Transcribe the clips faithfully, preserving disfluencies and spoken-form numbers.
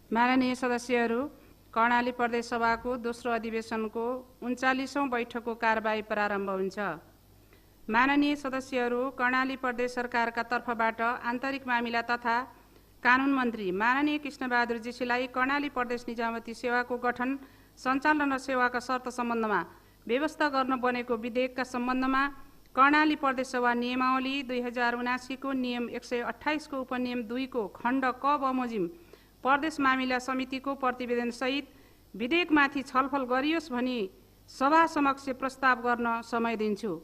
माननीय सदस्यहरू, कर्णाली प्रदेश सभाको दोस्रो अधिवेशनको उन्चालीसौं बैठकको कारबाही प्रारम्भ हुन्छ। माननीय सदस्यहरू, कर्णाली प्रदेश सरकारका तर्फबाट आन्तरिक मामिला तथा कानुन मन्त्री माननीय कृष्णबहादुर जेसीलाई कर्णाली प्रदेश निजामती सेवाको गठन, सञ्चालन र सेवाका शर्त सम्बन्धमा व्यवस्था गर्न बनेको विधेयकका सम्बन्धमा कर्णाली प्रदेश सभा नियमावली दुई हजार उनासी को नियम एक सय अठाइस को उपनियम दुई को खण्ड क बमोजिम प्रदेश मामिला समितिको प्रतिवेदन सहित विधेयकमाथि छलफल गरियोस् भनी सभा समक्ष प्रस्ताव गर्न समय दिन्छु।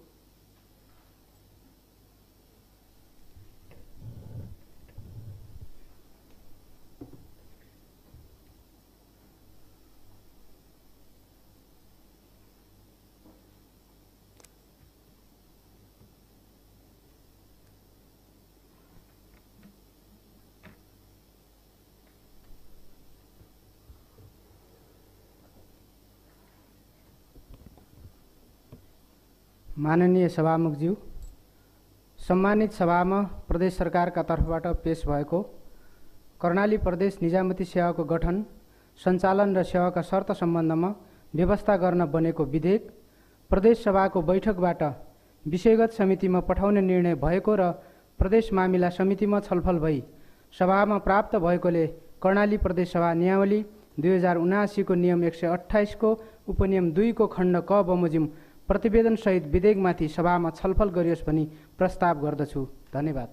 माननीय सभामुखज्यू, सम्मानित सभामा प्रदेश सरकारका तर्फबाट पेश भएको कर्णाली प्रदेश निजामती सेवाको गठन, सञ्चालन र सेवाका शर्त सम्बन्धमा व्यवस्था गर्न बनेको विधेयक प्रदेश सभाको बैठकबाट विषयगत समितिमा पठाउने निर्णय भएको र प्रदेश मामिला समितिमा छलफल भई सभामा प्राप्त भएकोले कर्णाली प्रदेश सभा नियमावली दुई हजार उनासी को नियम एक सय अठाइस को उपनियम दुई को खण्ड क बमोजिम प्रतिवेदन सहित विधेयकमाथि सभामा छलफल गरियोस् भनी प्रस्ताव गर्दछु। धन्यवाद।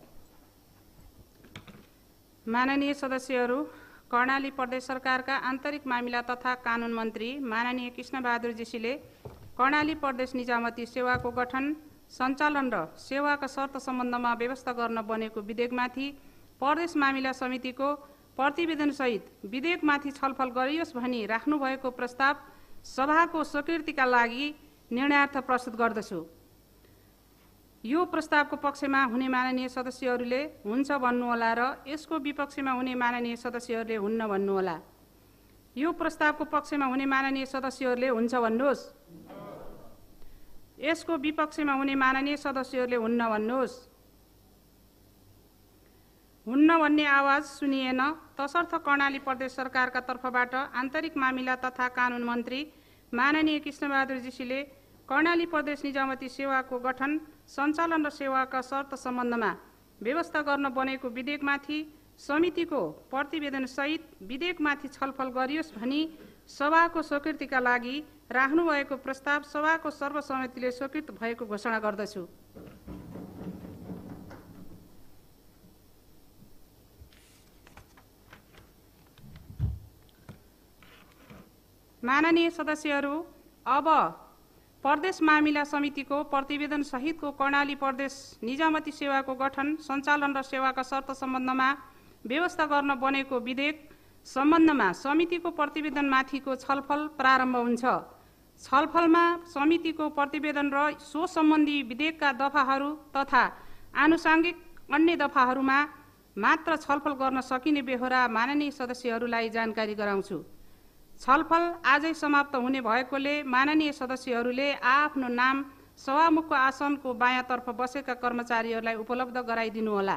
माननीय सदस्यहरू, कर्णाली प्रदेश सरकारका आन्तरिक मामिला तथा कानुन मन्त्री माननीय कृष्णबहादुर जेसीले कर्णाली प्रदेश निजामती सेवाको गठन, सञ्चालन र सेवाका शर्त सम्बन्धमा व्यवस्था गर्न बनेको विधेयकमाथि प्रदेश मामिला समितिको प्रतिवेदन सहित विधेयकमाथि छलफल गरियोस् भनी राख्नुभएको प्रस्ताव सभाको स्वीकृतिका लागि निर्णयार्थ प्रस्तुत गर्दछु। यो प्रस्तावको पक्षमा हुने माननीय सदस्यहरूले हुन्छ भन्नुहोला र यसको विपक्षमा हुने माननीय सदस्यहरूले हुन्न भन्नुहोला। यो प्रस्तावको पक्षमा हुने माननीय सदस्यहरूले हुन्छ भन्नुहोस्। यसको विपक्षमा हुने माननीय सदस्यहरूले हुन्न भन्नुहोस्। हुन्न भन्ने आवाज सुनिएन, तसर्थ कर्णाली प्रदेश सरकारका तर्फबाट आन्तरिक मामिला तथा कानुन मन्त्री माननीय कृष्णबहादुर जेसीले कर्णाली प्रदेश निजामती सेवाको गठन, सञ्चालन र सेवाका शर्त सम्बन्धमा व्यवस्था गर्न बनेको विधेयकमाथि समितिको प्रतिवेदन सहित विधेयकमाथि छलफल गरियोस् भनी सभाको स्वीकृतिका लागि राख्नुभएको प्रस्ताव सभाको सर्वसम्मतिले स्वीकृत भएको घोषणा गर्दछु। माननीय सदस्यहरू, अब प्रदेश मामिला समितिको प्रतिवेदन सहितको कर्णाली प्रदेश निजामती सेवाको गठन, सञ्चालन र सेवाका शर्त सम्बन्धमा व्यवस्था गर्न बनेको विधेयक सम्बन्धमा समितिको प्रतिवेदनमाथिको छलफल प्रारम्भ हुन्छ। छलफलमा समितिको प्रतिवेदन र सो सम्बन्धी विधेयकका दफाहरू तथा आनुषाङ्गिक अन्य दफाहरूमा मात्र छलफल गर्न सकिने बेहोरा माननीय सदस्यहरूलाई जानकारी गराउँछु। छलफल आजै समाप्त हुने भएकोले माननीय सदस्यहरूले आफ्नो नाम सभामुखको आसनको बायाँतर्फ बसेका कर्मचारीहरूलाई उपलब्ध गराइदिनुहोला।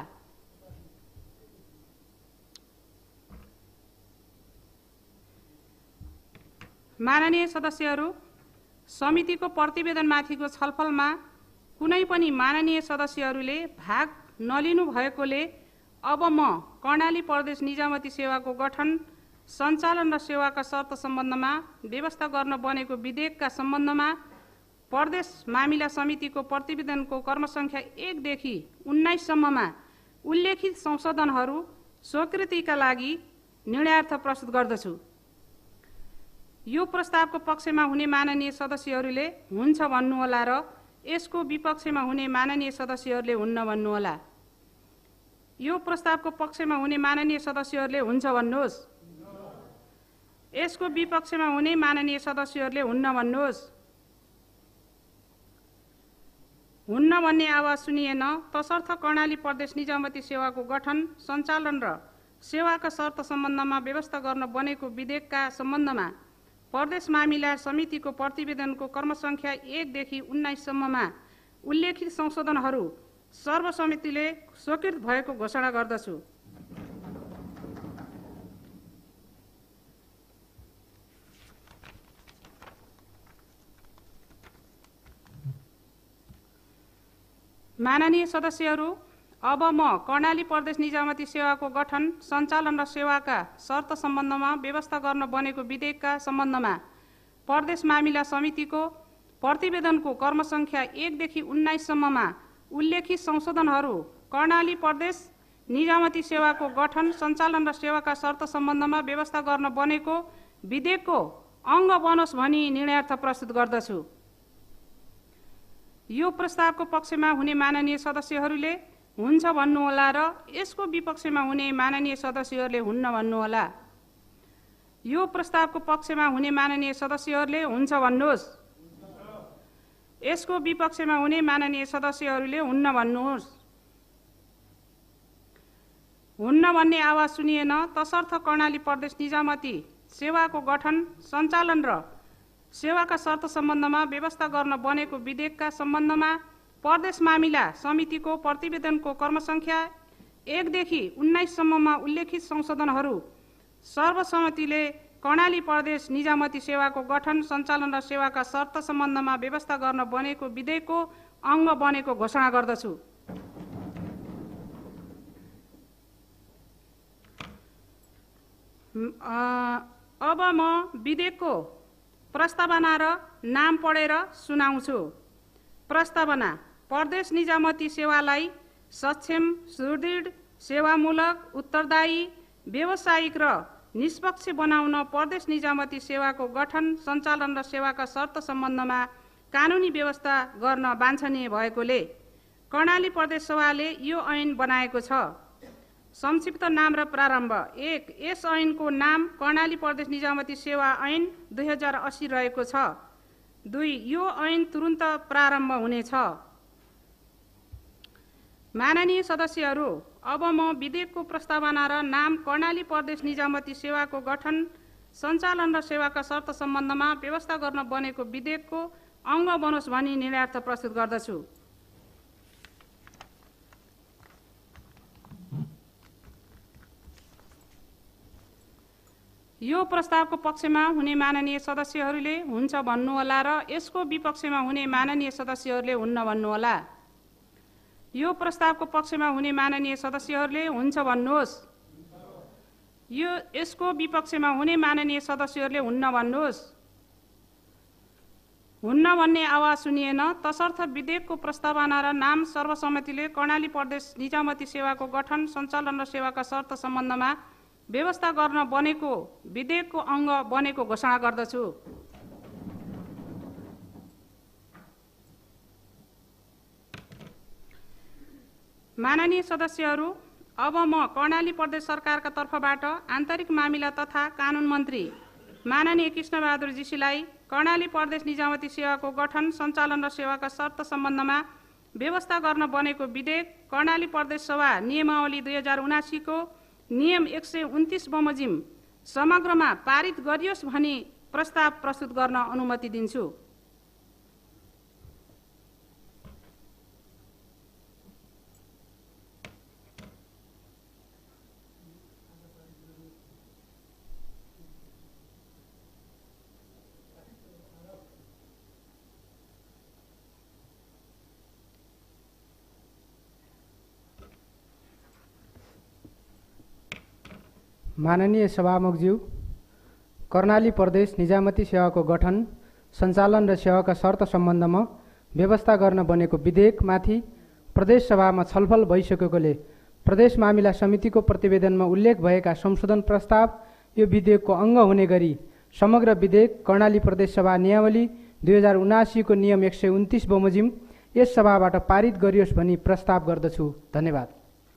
माननीय सदस्यहरू, समितिको प्रतिवेदनमाथिको छलफलमा कुनै पनि माननीय सदस्यहरूले भाग नलिनु भएकोले अब म कर्णाली प्रदेश निजामती सेवाको गठन, सञ्चालन र सेवाका शर्त सम्बन्धमा व्यवस्था गर्न बनेको विधेयकका सम्बन्धमा प्रदेश मामिला समितिको प्रतिवेदनको कर्मसङ्ख्या एकदेखि उन्नाइससम्ममा उल्लेखित संशोधनहरू स्वीकृतिका लागि निर्णयार्थ प्रस्तुत गर्दछु। यो प्रस्तावको पक्षमा हुने माननीय सदस्यहरूले हुन्छ भन्नुहोला र यसको विपक्षमा हुने माननीय सदस्यहरूले हुन्न भन्नुहोला। यो प्रस्तावको पक्षमा हुने माननीय सदस्यहरूले हुन्छ भन्नुहोस्। यसको विपक्षमा हुने माननीय सदस्यहरूले हुन्न भन्नुहोस्। हुन्न भन्ने आवाज सुनिएन, तसर्थ कर्णाली प्रदेश निजामती सेवाको गठन, सञ्चालन र सेवाका शर्त सम्बन्धमा व्यवस्था गर्न बनेको विधेयकका सम्बन्धमा प्रदेश मामिला समितिको प्रतिवेदनको कर्मसङ्ख्या एकदेखि उन्नाइससम्ममा उल्लेखित संशोधनहरू सर्वसम्मतिले स्वीकृत भएको घोषणा गर्दछु। माननीय सदस्यहरू, अब म कर्णाली प्रदेश निजामती सेवाको गठन, सञ्चालन र सेवाका शर्त सम्बन्धमा व्यवस्था गर्न बनेको विधेयकका सम्बन्धमा प्रदेश मामिला समितिको प्रतिवेदनको कर्मसङ्ख्या एकदेखि उन्नाइससम्ममा उल्लेखित संशोधनहरू कर्णाली प्रदेश निजामती सेवाको गठन, सञ्चालन र सेवाका शर्त सम्बन्धमा व्यवस्था गर्न बनेको विधेयकको अङ्ग बनोस् भनी निर्णयार्थ प्रस्तुत गर्दछु। यो प्रस्तावको पक्षमा हुने माननीय सदस्यहरूले हुन्छ भन्नुहोला र यसको विपक्षमा हुने माननीय सदस्यहरूले हुन्न भन्नुहोला। यो प्रस्तावको पक्षमा हुने माननीय सदस्यहरूले हुन्छ भन्नुहोस्। यसको विपक्षमा हुने माननीय सदस्यहरूले हुन्न भन्नुहोस्। हुन्न भन्ने आवाज सुनिएन, तसर्थ कर्णाली प्रदेश निजामती सेवाको गठन, सञ्चालन र सेवाका शर्त सम्बन्धमा व्यवस्था गर्न बनेको विधेयकका सम्बन्धमा प्रदेश मामिला समितिको प्रतिवेदनको कर्मसङ्ख्या एकदेखि उन्नाइससम्ममा उल्लेखित संशोधनहरू सर्वसम्मतिले कर्णाली प्रदेश निजामती सेवाको गठन, सञ्चालन र सेवाका शर्त सम्बन्धमा व्यवस्था गर्न बनेको विधेयकको अङ्ग बनेको घोषणा गर्दछु। अब म विधेयकको प्रस्तावना र नाम पढेर सुनाउँछु। प्रस्तावना: प्रदेश निजामती सेवालाई सक्षम, सुदृढ, सेवामूलक, उत्तरदायी, व्यावसायिक र निष्पक्ष बनाउन प्रदेश निजामती सेवाको गठन, सञ्चालन र सेवाका शर्त सम्बन्धमा कानुनी व्यवस्था गर्न वाञ्छनीय भएकोले कर्णाली प्रदेश सभाले यो ऐन बनाएको छ। संक्षिप्त नाम र प्रारम्भ: एक, यस ऐनको नाम कर्णाली प्रदेश निजामती सेवा ऐन दुई हजार अस्सी रहेको छ। दुई, यो ऐन तुरुन्त प्रारम्भ हुनेछ। माननीय सदस्यहरू, अब म विधेयकको प्रस्तावना र नाम कर्णाली प्रदेश निजामती सेवाको गठन, सञ्चालन र सेवाका शर्त सम्बन्धमा व्यवस्था गर्न बनेको विधेयकको अङ्ग बनोस् भनी निर्णयार्थ प्रस्तुत गर्दछु। यो प्रस्तावको पक्षमा हुने माननीय सदस्यहरूले हुन्छ भन्नुहोला र यसको विपक्षमा हुने माननीय सदस्यहरूले हुन्न भन्नुहोला। यो प्रस्तावको पक्षमा हुने माननीय सदस्यहरूले हुन्छ भन्नुहोस्। यो यसको विपक्षमा हुने माननीय सदस्यहरूले हुन्न भन्नुहोस्। हुन्न भन्ने आवाज सुनिएन, तसर्थ विधेयकको प्रस्तावना र नाम सर्वसम्मतिले कर्णाली प्रदेश निजामती सेवाको गठन, सञ्चालन र सेवाका शर्त सम्बन्धमा व्यवस्था गर्न बनेको विधेयकको अङ्ग बनेको घोषणा गर्दछु। माननीय सदस्यहरू, अब म कर्णाली प्रदेश सरकारका तर्फबाट आन्तरिक मामिला तथा कानुन मन्त्री माननीय कृष्णबहादुर जीसीलाई कर्णाली प्रदेश निजामती सेवाको गठन, सञ्चालन र सेवाका शर्त सम्बन्धमा व्यवस्था गर्न बनेको विधेयक कर्णाली प्रदेश सभा नियमावली दुई हजार उनासीको नियम एक सय उन्तिस बमोजिम समग्रमा पारित गरियोस् भनी प्रस्ताव प्रस्तुत गर्न अनुमति दिन्छु। माननीय सभामुखज्यू, कर्णाली प्रदेश निजामती सेवाको गठन, सञ्चालन र सेवाका शर्त सम्बन्धमा व्यवस्था गर्न बनेको विधेयकमाथि प्रदेश सभामा छलफल भइसकेकोले प्रदेश मामिला समितिको प्रतिवेदनमा उल्लेख भएका संशोधन प्रस्ताव यो विधेयकको अङ्ग हुने गरी समग्र विधेयक कर्णाली प्रदेश सभा नियमावली दुई हजार उनासीको नियम एक सय उन्तिस बमोजिम यस सभाबाट पारित गरियोस् भनी प्रस्ताव गर्दछु। धन्यवाद।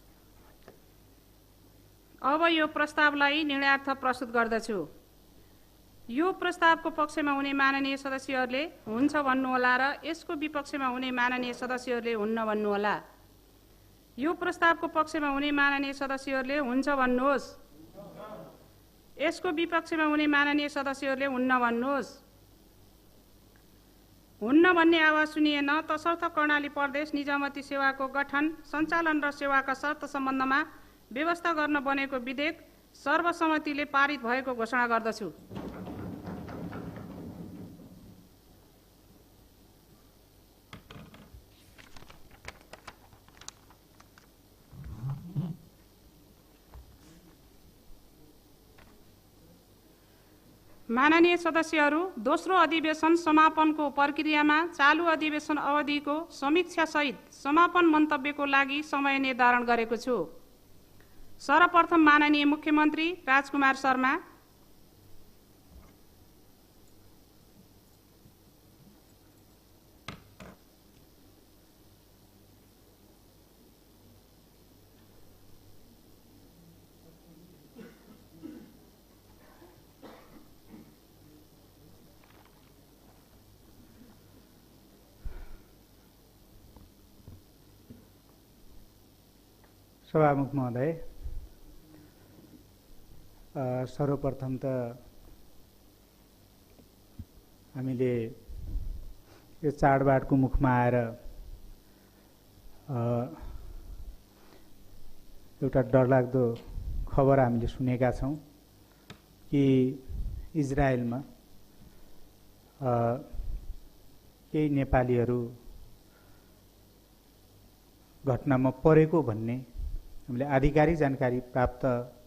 अब यो प्रस्तावलाई निर्णयार्थ प्रस्तुत गर्दछु। यो प्रस्तावको पक्षमा हुने माननीय सदस्यहरूले हुन्छ भन्नुहोला र यसको विपक्षमा हुने माननीय सदस्यहरूले हुन्न भन्नुहोला। यो प्रस्तावको पक्षमा हुने माननीय सदस्यहरूले हुन्छ भन्नुहोस्। यसको विपक्षमा हुने माननीय सदस्यहरूले हुन्न भन्नुहोस्। हुन्न भन्ने आवाज सुनिएन, तसर्थ कर्णाली प्रदेश निजामती सेवाको गठन, सञ्चालन र सेवाका शर्त सम्बन्धमा व्यवस्था गर्न बनेको विधेयक सर्वसम्मतिले पारित भएको घोषणा गर्दछु। माननीय सदस्यहरू, दोस्रो अधिवेशन समापनको प्रक्रियामा चालु अधिवेशन अवधिको समीक्षासहित समापन मन्तव्यको लागि समय निर्धारण गरेको छु। सर्वप्रथम माननीय मुख्यमन्त्री राजकुमार शर्मा। सभामुख महोदय, सर्वप्रथम त हामीले यो चाडबाडको मुखमा आएर एउटा डरलाग्दो खबर हामीले सुनेका छौँ कि इजरायलमा केही नेपालीहरू घटनामा परेको भन्ने हामीले आधिकारिक जानकारी प्राप्त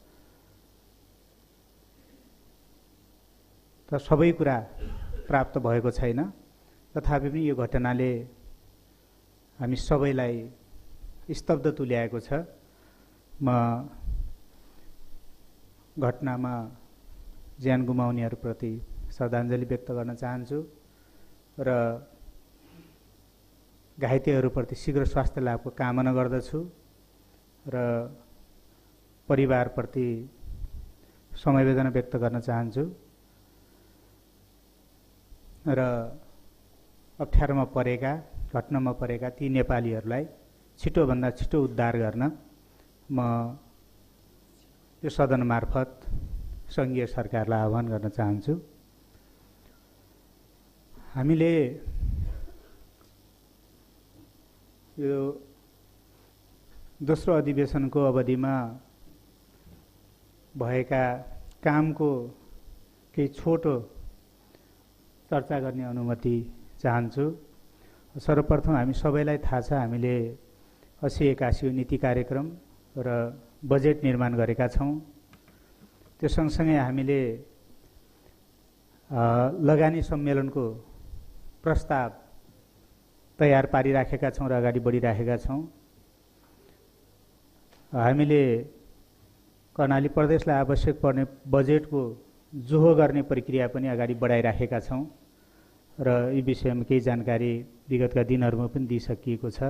त सबै कुरा प्राप्त भएको छैन। तथापि पनि यो घटनाले हामी सबैलाई स्तब्ध तुल्याएको छ। म घटनामा ज्यान गुमाउनेहरूप्रति श्रद्धाञ्जली व्यक्त गर्न चाहन्छु र घाइतेहरूप्रति शीघ्र स्वास्थ्य लाभको कामना गर्दछु र परिवारप्रति समवेदना व्यक्त गर्न चाहन्छु र अप्ठ्यारोमा परेका घटनामा परेका ती नेपालीहरूलाई छिटोभन्दा छिटो उद्धार गर्न म यो सदन मार्फत सङ्घीय सरकारलाई आह्वान गर्न चाहन्छु। हामीले यो दोस्रो अधिवेशनको अवधिमा भएका कामको केही छोटो चर्चा गर्ने अनुमति चाहन्छु। सर्वप्रथम हामी सबैलाई थाहा छ, हामीले अस्सी एकासी नीति कार्यक्रम र बजेट निर्माण गरेका छौँ। त्यो सँगसँगै हामीले लगानी सम्मेलनको प्रस्ताव तयार पारिराखेका छौँ र अगाडि बढिराखेका छौँ। हामीले कर्णाली प्रदेशलाई आवश्यक पर्ने बजेटको जोहो गर्ने प्रक्रिया पनि अगाडि बढाइराखेका छौँ र यी विषयमा केही जानकारी विगतका दिनहरूमा पनि दिइसकिएको छ।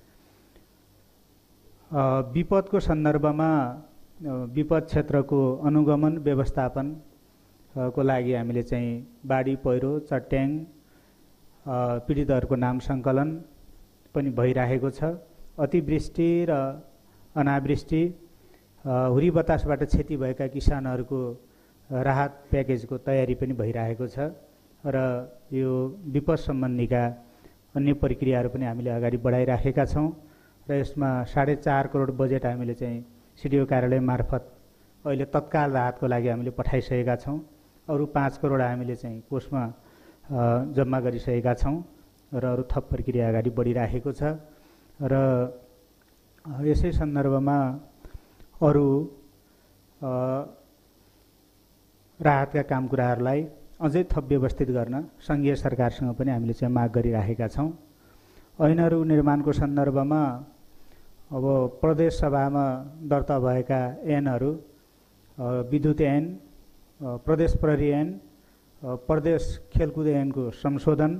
विपदको सन्दर्भमा विपद क्षेत्रको अनुगमन व्यवस्थापन को लागि हामीले चाहिँ बाढी, पहिरो, चट्याङ पीडितहरूको नाम सङ्कलन पनि भइरहेको छ। अतिवृष्टि र अनावृष्टि, हुरी बतासबाट क्षति भएका किसानहरूको राहत प्याकेजको तयारी पनि भइरहेको छ र यो विपद सम्बन्धीका अन्य प्रक्रियाहरू पनि हामीले अगाडि बढाइराखेका छौँ र यसमा साढे चार करोड बजेट हामीले चाहिँ सिडिओ कार्यालय मार्फत अहिले तत्काल राहतको लागि हामीले पठाइसकेका छौँ। अरू पाँच करोड हामीले चाहिँ कोषमा जम्मा गरिसकेका छौँ र अरू थप प्रक्रिया अगाडि बढिराखेको छ र यसै सन्दर्भमा अरू राहतका काम कुराहरूलाई अझै थप व्यवस्थित गर्न सङ्घीय सरकारसँग पनि हामीले चाहिँ माग गरिराखेका छौँ। ऐनहरू निर्माणको सन्दर्भमा अब प्रदेश सभामा दर्ता भएका ऐनहरू विद्युत ऐन, प्रदेश प्रहरी ऐन, प्रदेश खेलकुद ऐनको संशोधन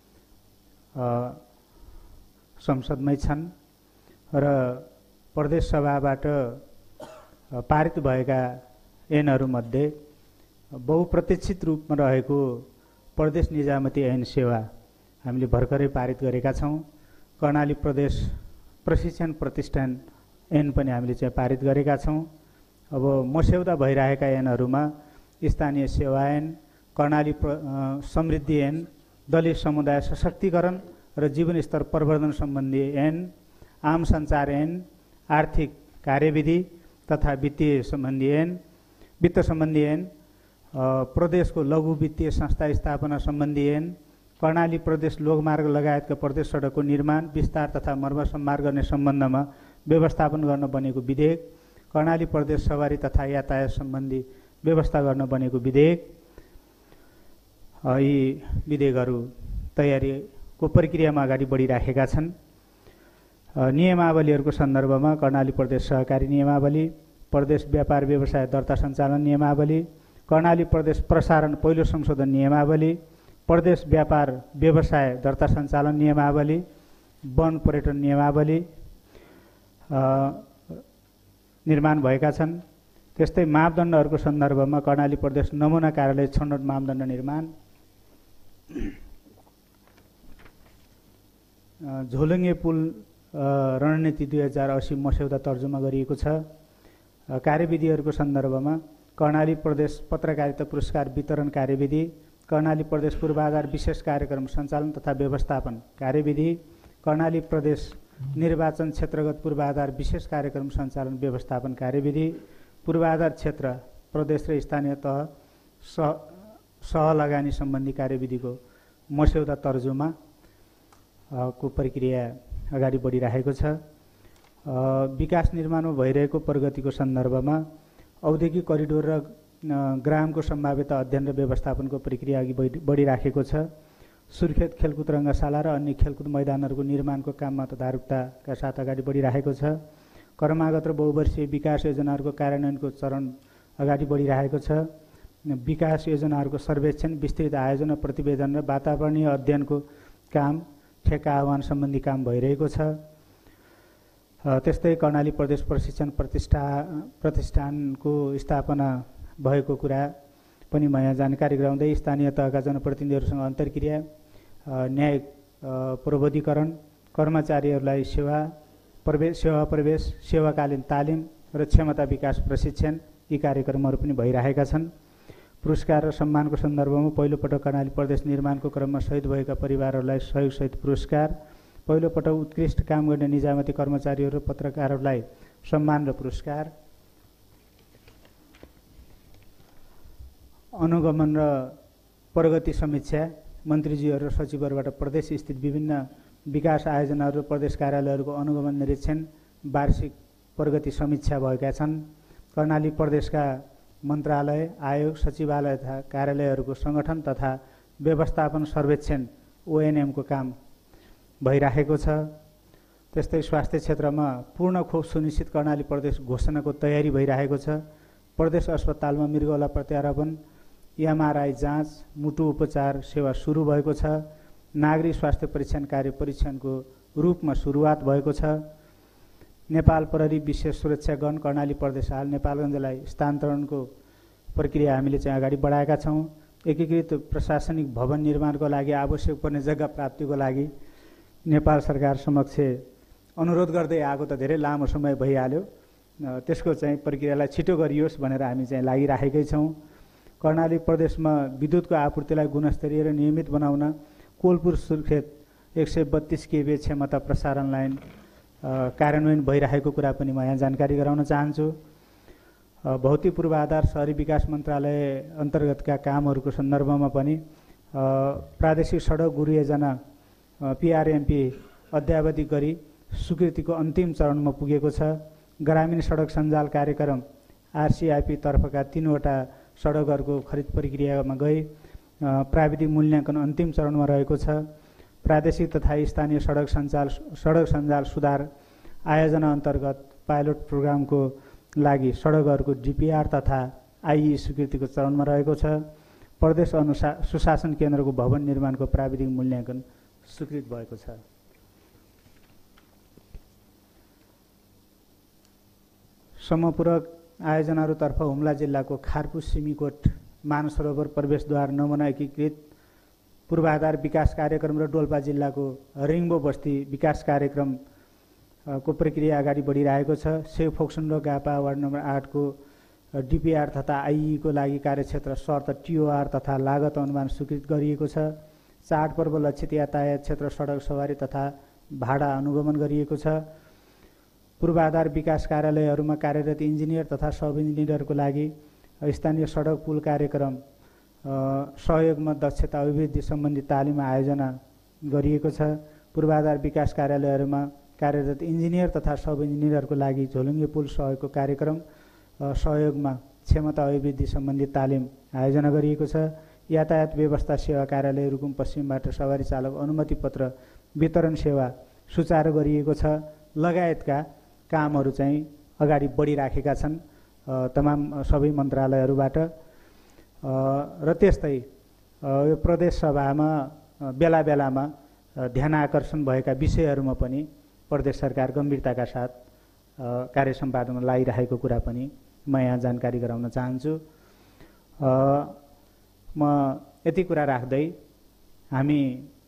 संसदमै छन् र प्रदेश सभाबाट पारित भएका ऐनहरूमध्ये बहुप्रतीक्षित रूपमा रहेको प्रदेश निजामती ऐन सेवा हामीले भर्खरै पारित गरेका छौँ। कर्णाली प्रदेश प्रशिक्षण प्रतिष्ठान ऐन पनि हामीले चाहिँ पारित गरेका छौँ। अब मस्यौदा भइरहेका ऐनहरूमा स्थानीय सेवा ऐन, कर्णाली समृद्धि ऐन, दलित समुदाय सशक्तिकरण र जीवनस्तर प्रवर्धन सम्बन्धी ऐन, आम सञ्चार ऐन, आर्थिक कार्यविधि तथा वित्तीय सम्बन्धी ऐन, वित्त सम्बन्धी ऐन, प्रदेशको लघु वित्तीय संस्था स्थापना सम्बन्धी ऐन, कर्णाली प्रदेश लोकमार्ग लगायतका प्रदेश सडकको निर्माण, विस्तार तथा मर्मसम्मार गर्ने सम्बन्धमा व्यवस्थापन गर्न बनेको विधेयक, कर्णाली प्रदेश सवारी तथा यातायात सम्बन्धी व्यवस्था गर्न बनेको विधेयक, यी विधेयकहरू तयारीको प्रक्रियामा अगाडि बढिराखेका छन्। नियमावलीहरूको सन्दर्भमा कर्णाली प्रदेश सहकारी नियमावली, प्रदेश व्यापार व्यवसाय दर्ता सञ्चालन नियमावली, कर्णाली प्रदेश प्रसारण पहिलो संशोधन नियमावली, प्रदेश व्यापार व्यवसाय दर्ता सञ्चालन नियमावली, वन पर्यटन नियमावली निर्माण भएका छन्। त्यस्तै मापदण्डहरूको सन्दर्भमा कर्णाली प्रदेश नमुना कार्यालय छनौट मापदण्ड निर्माण, झोलुङ्गे पुल रणनीति दुई हजार असी मस्यौदा तर्जुमा गरिएको छ। कार्यविधिहरूको सन्दर्भमा कर्णाली प्रदेश पत्रकारिता पुरस्कार वितरण कार्यविधि, कर्णाली प्रदेश पूर्वाधार विशेष कार्यक्रम सञ्चालन तथा व्यवस्थापन कार्यविधि, कर्णाली प्रदेश निर्वाचन क्षेत्रगत पूर्वाधार विशेष कार्यक्रम सञ्चालन व्यवस्थापन कार्यविधि, पूर्वाधार क्षेत्र प्रदेश र स्थानीय तह सह सहलगानी सम्बन्धी कार्यविधिको मस्यौदा तर्जुमा को प्रक्रिया अगाडि बढिरहेको छ। विकास निर्माणमा भइरहेको प्रगतिको सन्दर्भमा औद्योगिक करिडोर र ग्रामको सम्भाव्यता अध्ययन र व्यवस्थापनको प्रक्रिया अघि बढिराखेको छ। सुर्खेत खेलकुद रङ्गशाला र अन्य खेलकुद मैदानहरूको निर्माणको काममा तदारुकताका साथ अगाडि बढिरहेको छ। कर्मागत र बहुवर्षीय विकास योजनाहरूको कार्यान्वयनको चरण अगाडि बढिरहेको छ। विकास योजनाहरूको सर्वेक्षण, विस्तृत आयोजना, प्रतिवेदन र वातावरणीय अध्ययनको काम, ठेक्का आह्वान सम्बन्धी काम भइरहेको छ। त्यस्तै कर्णाली प्रदेश प्रशिक्षण प्रतिष्ठा प्रतिष्ठानको स्थापना भएको कुरा पनि म यहाँ जानकारी गराउँदै स्थानीय तहका जनप्रतिनिधिहरूसँग अन्तर्क्रिया, न्यायिक प्रविधिकरण, कर्मचारीहरूलाई सेवा प्रवेश सेवा प्रवेश सेवाकालीन तालिम र क्षमता विकास प्रशिक्षण यी कार्यक्रमहरू पनि भइरहेका छन्। पुरस्कार र सम्मानको सन्दर्भमा पहिलोपटक कर्णाली प्रदेश निर्माणको क्रममा शहीद भएका परिवारहरूलाई सहयोगसहित पुरस्कार, पहिलोपटक उत्कृष्ट काम गर्ने निजामती कर्मचारीहरू र पत्रकारहरूलाई सम्मान र पुरस्कार, अनुगमन र प्रगति समीक्षा, मन्त्रीज्यूहरू र सचिवहरूबाट प्रदेश स्थित विभिन्न विकास आयोजनाहरू र प्रदेश कार्यालयहरूको अनुगमन निरीक्षण, वार्षिक प्रगति समीक्षा भएका छन्। कर्णाली प्रदेशका मन्त्रालय, आयोग, सचिवालय तथा कार्यालयहरूको सङ्गठन तथा व्यवस्थापन सर्वेक्षण ओएनएमको काम भइरहेको छ। त्यस्तै स्वास्थ्य क्षेत्रमा पूर्ण खोप सुनिश्चित कर्णाली प्रदेश घोषणाको तयारी भइरहेको छ। प्रदेश अस्पतालमा मृगौला प्रत्यारोपण, एमआरआई जाँच, मुटु उपचार सेवा सुरु भएको छ। नागरिक स्वास्थ्य परीक्षण कार्य परीक्षणको रूपमा सुरुवात भएको छ। नेपाल प्रहरी विशेष सुरक्षा गण कर्णाली प्रदेश हाल नेपालगञ्जलाई स्थानान्तरणको प्रक्रिया हामीले चाहिँ अगाडि बढाएका छौँ। एकीकृत प्रशासनिक भवन निर्माणको लागि आवश्यक पर्ने जग्गा प्राप्तिको लागि नेपाल सरकार समक्ष अनुरोध गर्दै आएको त धेरै लामो समय भइहाल्यो। त्यसको चाहिँ प्रक्रियालाई छिटो गरियोस् भनेर हामी चाहिँ लागिराखेकै छौँ। कर्णाली प्रदेशमा विद्युतको आपूर्तिलाई गुणस्तरीय र नियमित बनाउन कोलपुर सुर्खेत एक सय बत्तीस केबी क्षमता प्रसारण लाइन कार्यान्वयन भइरहेको कुरा पनि म यहाँ जानकारी गराउन चाहन्छु। भौतिक पूर्वाधार शहरी विकास मन्त्रालय अन्तर्गतका कामहरूको सन्दर्भमा पनि प्रादेशिक सडक गुरु योजना पिआरएमपी अद्यावधि गरी स्वीकृतिको अन्तिम चरणमा पुगेको छ। ग्रामीण सडक सञ्जाल कार्यक्रम आरसिआइपी तर्फका तीनवटा सडकहरूको खरिद प्रक्रियामा गई प्राविधिक मूल्याङ्कन अन्तिम चरणमा रहेको छ। प्रादेशिक तथा स्थानीय सडक सञ्जाल सडक सञ्जाल सुधार आयोजना अन्तर्गत पाइलट प्रोग्रामको लागि सडकहरूको डिपिआर तथा आइई स्वीकृतिको चरणमा रहेको छ। प्रदेश अनुसा सुशासन केन्द्रको भवन निर्माणको प्राविधिक मूल्याङ्कन स्वीकृत भएको छ। समपूरक आयोजनाहरूतर्फ हुम्ला जिल्लाको खारपु सिमीकोट मानसरोवर प्रवेशद्वार नमुना एकीकृत पूर्वाधार विकास कार्यक्रम र डोल्पा जिल्लाको रिङ्बो बस्ती विकास कार्यक्रम को प्रक्रिया अगाडि बढिरहेको छ। सेवफोक्सन र गापा वार्ड नम्बर आठको डिपिआर तथा आइई को लागि कार्यक्षेत्र शर्त टिओआर तथा लागत अनुमान स्वीकृत गरिएको छ। चाडपर्व लक्षित यातायात क्षेत्र सडक सवारी तथा भाडा अनुगमन गरिएको छ। पूर्वाधार विकास कार्यालयहरूमा कार्यरत इन्जिनियर तथा सब इन्जिनियरको लागि स्थानीय सडक पुल कार्यक्रम सहयोगमा दक्षता अभिवृद्धि सम्बन्धी तालिम आयोजना गरिएको छ। पूर्वाधार विकास कार्यालयहरूमा कार्यरत इन्जिनियर तथा सब इन्जिनियरको लागि झोलुङ्गे पुल सहयोगको कार्यक्रम सहयोगमा क्षमता अभिवृद्धि सम्बन्धी तालिम आयोजना गरिएको छ। यातायात व्यवस्था सेवा कार्यालय रुकुम पश्चिमबाट सवारी चालक अनुमति पत्र वितरण सेवा सुचारू गरिएको छ लगायतका कामहरू चाहिँ अगाडि बढिराखेका छन् तमाम सबै मन्त्रालयहरूबाट। र त्यस्तै यो प्रदेश सभामा बेला बेलामा ध्यान आकर्षण भएका विषयहरूमा पनि प्रदेश सरकार गम्भीरताका साथ कार्य सम्पादनमा लागिरहेको कुरा पनि म यहाँ जानकारी गराउन चाहन्छु। म यति कुरा राख्दै हामी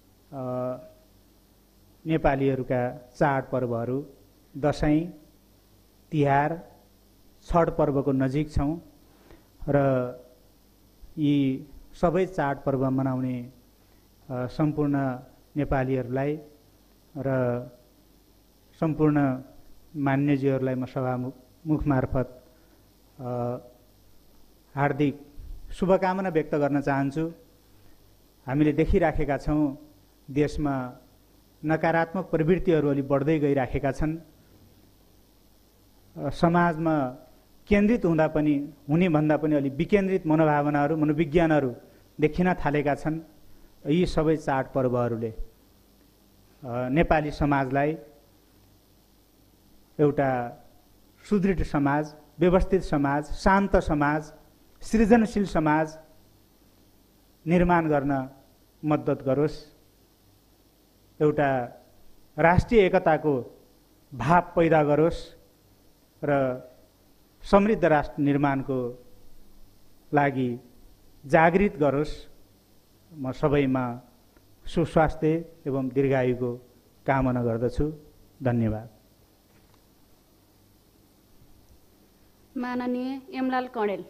नेपालीहरूका चाडपर्वहरू दसैँ तिहार छठ पर्वको नजिक छौँ र यी सबै चाडपर्व मनाउने सम्पूर्ण नेपालीहरूलाई र सम्पूर्ण मान्यज्यूहरूलाई म सभामुख मुख मार्फत हार्दिक शुभकामना व्यक्त गर्न चाहन्छु। हामीले देखिराखेका छौँ देशमा नकारात्मक प्रवृत्तिहरू अलि बढ्दै गइराखेका छन्। समाजमा केन्द्रित हुँदा पनि हुने भन्दा पनि अलि विकेन्द्रित मनोभावनाहरू मनोविज्ञानहरू देखिन थालेका छन्। यी सबै चाडपर्वहरूले नेपाली समाजलाई एउटा सुदृढ समाज, व्यवस्थित समाज, शान्त समाज, सृजनशील समाज निर्माण गर्न मद्दत गरोस्, एउटा राष्ट्रिय एकताको भाव पैदा गरोस् र समृद्ध राष्ट्र निर्माणको लागि जागृत गरोस्। म सबैमा सुस्वास्थ्य एवं दीर्घायुको कामना गर्दछु। धन्यवाद। माननीय एमलाल कणेल।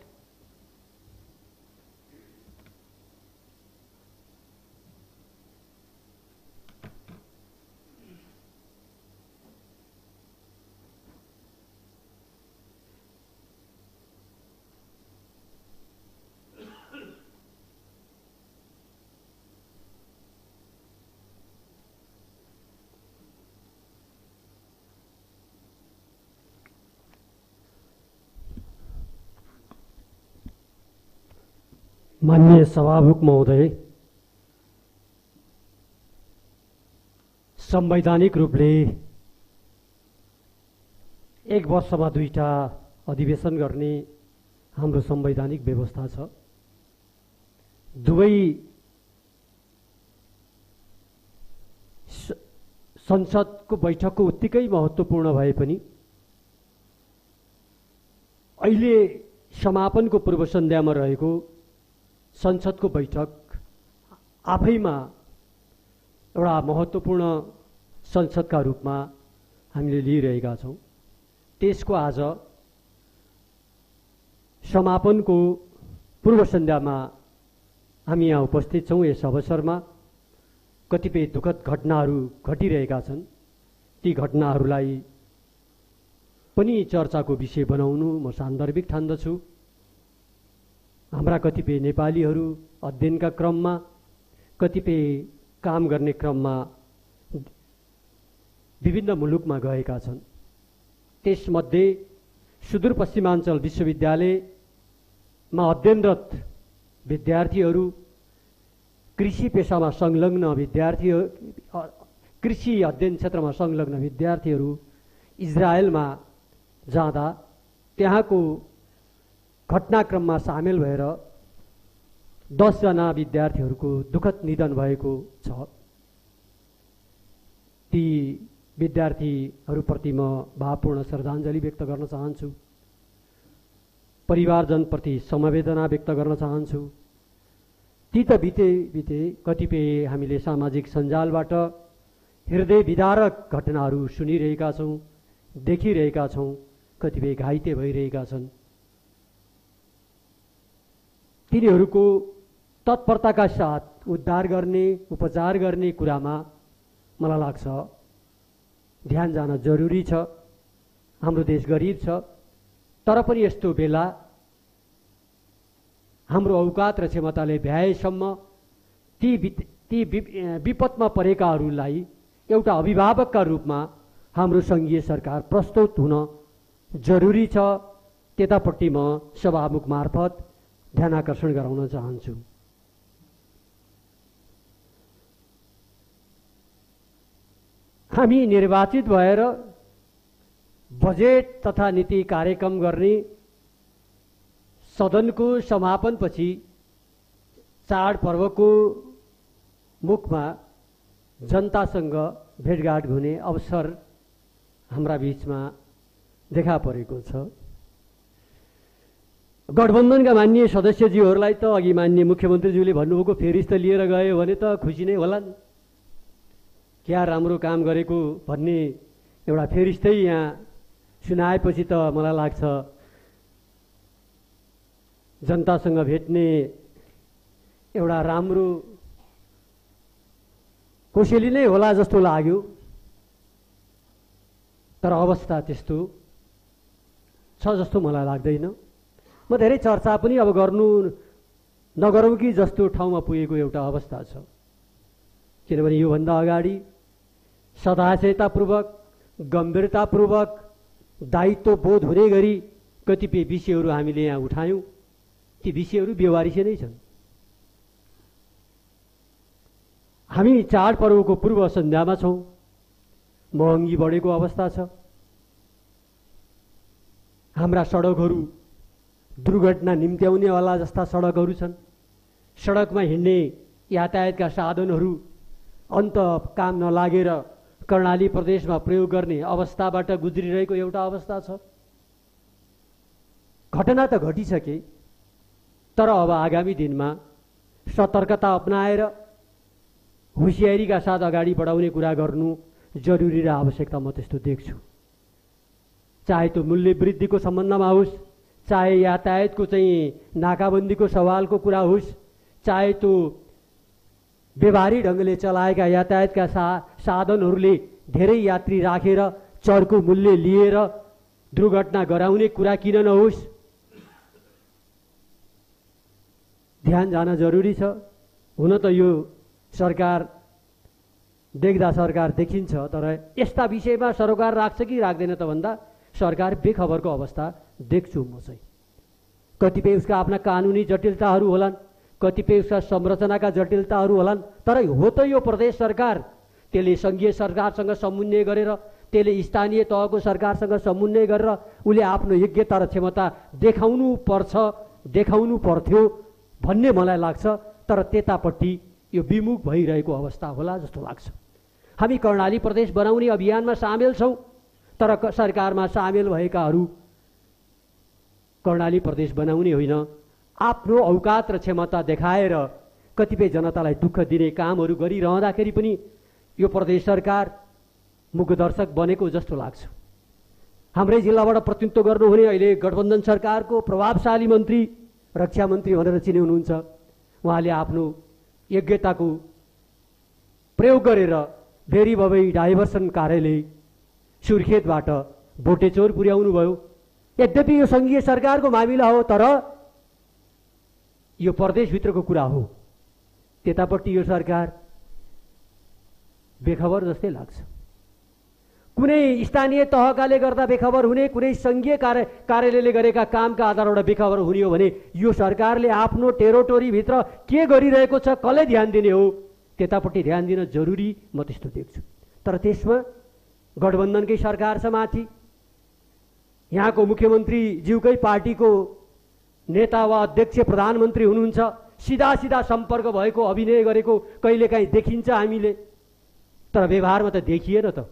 माननीय सभामुख महोदय, संवैधानिक रूपले एक वर्षमा दुईटा अधिवेशन गर्ने हाम्रो संवैधानिक व्यवस्था छ। दुवै संसदको बैठकको उत्तिकै महत्त्वपूर्ण भए पनि अहिले समापनको पूर्व सन्ध्यामा रहेको संसदको बैठक आफैमा एउटा महत्त्वपूर्ण संसदका रूपमा हामीले लिइरहेका छौँ। त्यसको आज समापनको पूर्व सन्ध्यामा हामी यहाँ उपस्थित छौँ। यस अवसरमा कतिपय दुःखद घटनाहरू घटिरहेका छन्। ती घटनाहरूलाई पनि चर्चाको विषय बनाउनु म सान्दर्भिक ठान्दछु। हाम्रा कतिपय नेपालीहरू अध्ययनका क्रममा, कतिपय काम गर्ने क्रममा विभिन्न मुलुकमा गएका छन्। त्यसमध्ये सुदूरपश्चिमाञ्चल विश्वविद्यालयमा अध्ययनरत विद्यार्थीहरू, कृषि पेशामा संलग्न विद्यार्थीहरू, कृषि अध्ययन क्षेत्रमा संलग्न विद्यार्थीहरू इजरायलमा जाँदा त्यहाँको घटनाक्रममा सामेल भएर दसजना विद्यार्थीहरूको दुःखद निधन भएको छ। ती विद्यार्थीहरूप्रति म भावपूर्ण श्रद्धाञ्जली व्यक्त गर्न चाहन्छु। परिवारजनप्रति समवेदना व्यक्त गर्न चाहन्छु। ती त बिते बिते कतिपय हामीले सामाजिक सञ्जालबाट हृदय विदारक घटनाहरू सुनिरहेका छौँ, देखिरहेका छौँ। कतिपय घाइते भइरहेका छन्। तिनीहरूको तत्परताका साथ उद्धार गर्ने, उपचार गर्ने कुरामा मलाई लाग्छ ध्यान जान जरुरी छ। हाम्रो देश गरिब छ, तर पनि यस्तो बेला हाम्रो औकात र क्षमताले भ्याएसम्म ती ती विपदमा परेकाहरूलाई एउटा अभिभावकका रूपमा हाम्रो सङ्घीय सरकार प्रस्तुत हुन जरुरी छ। त्यतापट्टि म सभामुख मार्फत ध्यान आकर्षण गराउन चाहन्छु। हामी निर्वाचित भएर बजेट तथा नीति कार्यक्रम गर्ने सदनको समापनपछि चाडपर्वको मुखमा जनतासँग भेटघाट हुने अवसर हाम्रा बीचमा देखा परेको छ। गठबन्धनका माननीय सदस्यज्यूहरूलाई त अघि माननीय मुख्यमन्त्रीज्यूले भन्नुभएको फेरि त लिएर गयो भने त खुसी नै होलान्, क्या राम्रो काम गरेको भन्ने एउटा फेरिस्तै यहाँ सुनाएपछि त मलाई लाग्छ जनतासँग भेट्ने एउटा राम्रो कोसेली नै होला जस्तो लाग्यो। तर अवस्था त्यस्तो छ जस्तो मलाई लाग्दैन। म धेरै चर्चा पनि अब गर्नु नगरौँ कि जस्तो ठाउँमा पुगेको एउटा अवस्था छ। किनभने योभन्दा अगाडि सदाचेतापूर्वक गम्भीरतापूर्वक दायित्व बोध हुने गरी कतिपय विषयहरू हामीले यहाँ उठायौँ। ती विषयहरू व्यवहारिक नै छन्। हामी चाडपर्वको पूर्व सन्ध्यामा छौँ। महँगी बढेको अवस्था छ। हाम्रा सडकहरू दुर्घटना निम्त्याउनेवाला जस्ता सडकहरू छन्। सडकमा हिँड्ने यातायातका साधनहरू अन्त काम नलागेर कर्णाली प्रदेशमा प्रयोग गर्ने अवस्थाबाट गुज्रिरहेको एउटा अवस्था छ। घटना त घटिसके, तर अब आगामी दिनमा सतर्कता अपनाएर होसियारीका साथ अगाडि बढाउने कुरा गर्नु जरुरी र आवश्यकता म त्यस्तो देख्छु। चाहे त्यो मूल्य वृद्धिको सम्बन्धमा होस्, चाहे यातायातको चाहिँ नाकाबन्दीको सवालको कुरा होस्, चाहे त्यो व्यवहारिक ढङ्गले चलाएका यातायातका सा साधनहरूले धेरै यात्री राखेर चर्को मूल्य लिएर दुर्घटना गराउने कुरा किन नहोस्, ध्यान जान जरुरी छ। हुन त यो सरकार देख्दा सरकार देखिन्छ, तर यस्ता विषयमा सरकार राख्छ कि राख्दैन त भन्दा सरकार बेखबरको अवस्था देख्छु म चाहिँ। कतिपय उसका आफ्ना कानुनी जटिलताहरू होलान्, कतिपय उसका संरचनाका जटिलताहरू होलान्, तर हो त यो प्रदेश सरकार। त्यसले सङ्घीय सरकारसँग समन्वय गरेर, त्यसले स्थानीय तहको सरकारसँग समन्वय गरेर उसले आफ्नो योग्यता र क्षमता देखाउनु पर्छ, देखाउनु पर्थ्यो भन्ने मलाई लाग्छ। तर त्यतापट्टि यो विमुख भइरहेको अवस्था होला जस्तो लाग्छ। हामी कर्णाली प्रदेश बनाउने अभियानमा सामेल छौँ, तर सरकारमा सामेल भएकाहरू कर्णाली प्रदेश बनाउने होइन, आफ्नो औकात र क्षमता देखाएर कतिपय जनतालाई दुःख दिने कामहरू गरिरहँदाखेरि पनि यो प्रदेश सरकार मुखदर्शक बनेको जस्तो लाग्छ। हाम्रै जिल्लाबाट प्रतिनिधित्व गर्नुहुने अहिले गठबन्धन सरकारको प्रभावशाली मन्त्री, रक्षा मन्त्री भनेर चिने हुनुहुन्छ, उहाँले आफ्नो योग्यताको प्रयोग गरेर भेरी भवई डाइभर्सन कार्यालय सुर्खेतबाट भोटेचौर पुर्याउनु भयो। यद्यपि यो सङ्घीय सरकारको मामिला हो, तर यो प्रदेशभित्रको कुरा हो। त्यतापट्टि यो सरकार बेखबर जस्तै लाग्छ। कुनै स्थानीय तहकाले गर्दा बेखबर हुने, कुनै सङ्घीय कार्य कार्यालयले गरेका कामका आधारबाट बेखबर हुने हो भने यो सरकारले आफ्नो टेरोटोरीभित्र के गरिरहेको छ, कसले ध्यान दिने हो, त्यतापट्टि ध्यान दिन जरुरी म त्यस्तो देख्छु। तर त्यसमा गठबन्धनकै सरकार छ माथि, यहाँको मुख्यमन्त्रीज्यूकै पार्टीको नेता वा अध्यक्ष प्रधानमन्त्री हुनुहुन्छ, सिधा सिधा सम्पर्क भएको अभिनय गरेको कहिलेकाहीँ देखिन्छ हामीले, तर व्यवहारमा त देखिएन त।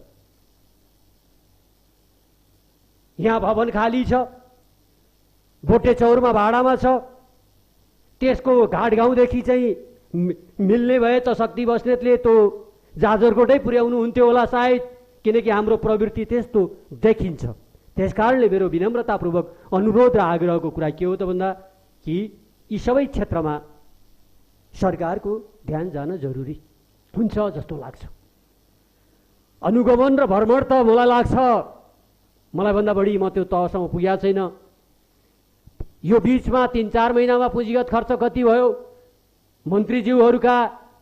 यहाँ भवन खाली छ, भोटेचौरमा भाडामा छ, त्यसको घाटगाउँदेखि चाहिँ मिल्ने भए त शक्ति बस्नेतले त्यो जाजरकोटै पुर्याउनु हुन्थ्यो होला सायद, किनकि हाम्रो प्रवृत्ति त्यस्तो देखिन्छ। त्यसकारणले मेरो विनम्रतापूर्वक अनुरोध र आग्रहको कुरा के हो त भन्दा कि यी सबै क्षेत्रमा सरकारको ध्यान जान जरुरी हुन्छ जस्तो लाग्छ। अनुगमन र भ्रमण त मलाई लाग्छ, मलाई भन्दा बढी म त्यो तहसम्म पुगेको छैन। यो बीचमा तीन चार महिनामा पुँजीगत खर्च कति भयो, मन्त्रीज्यूहरूका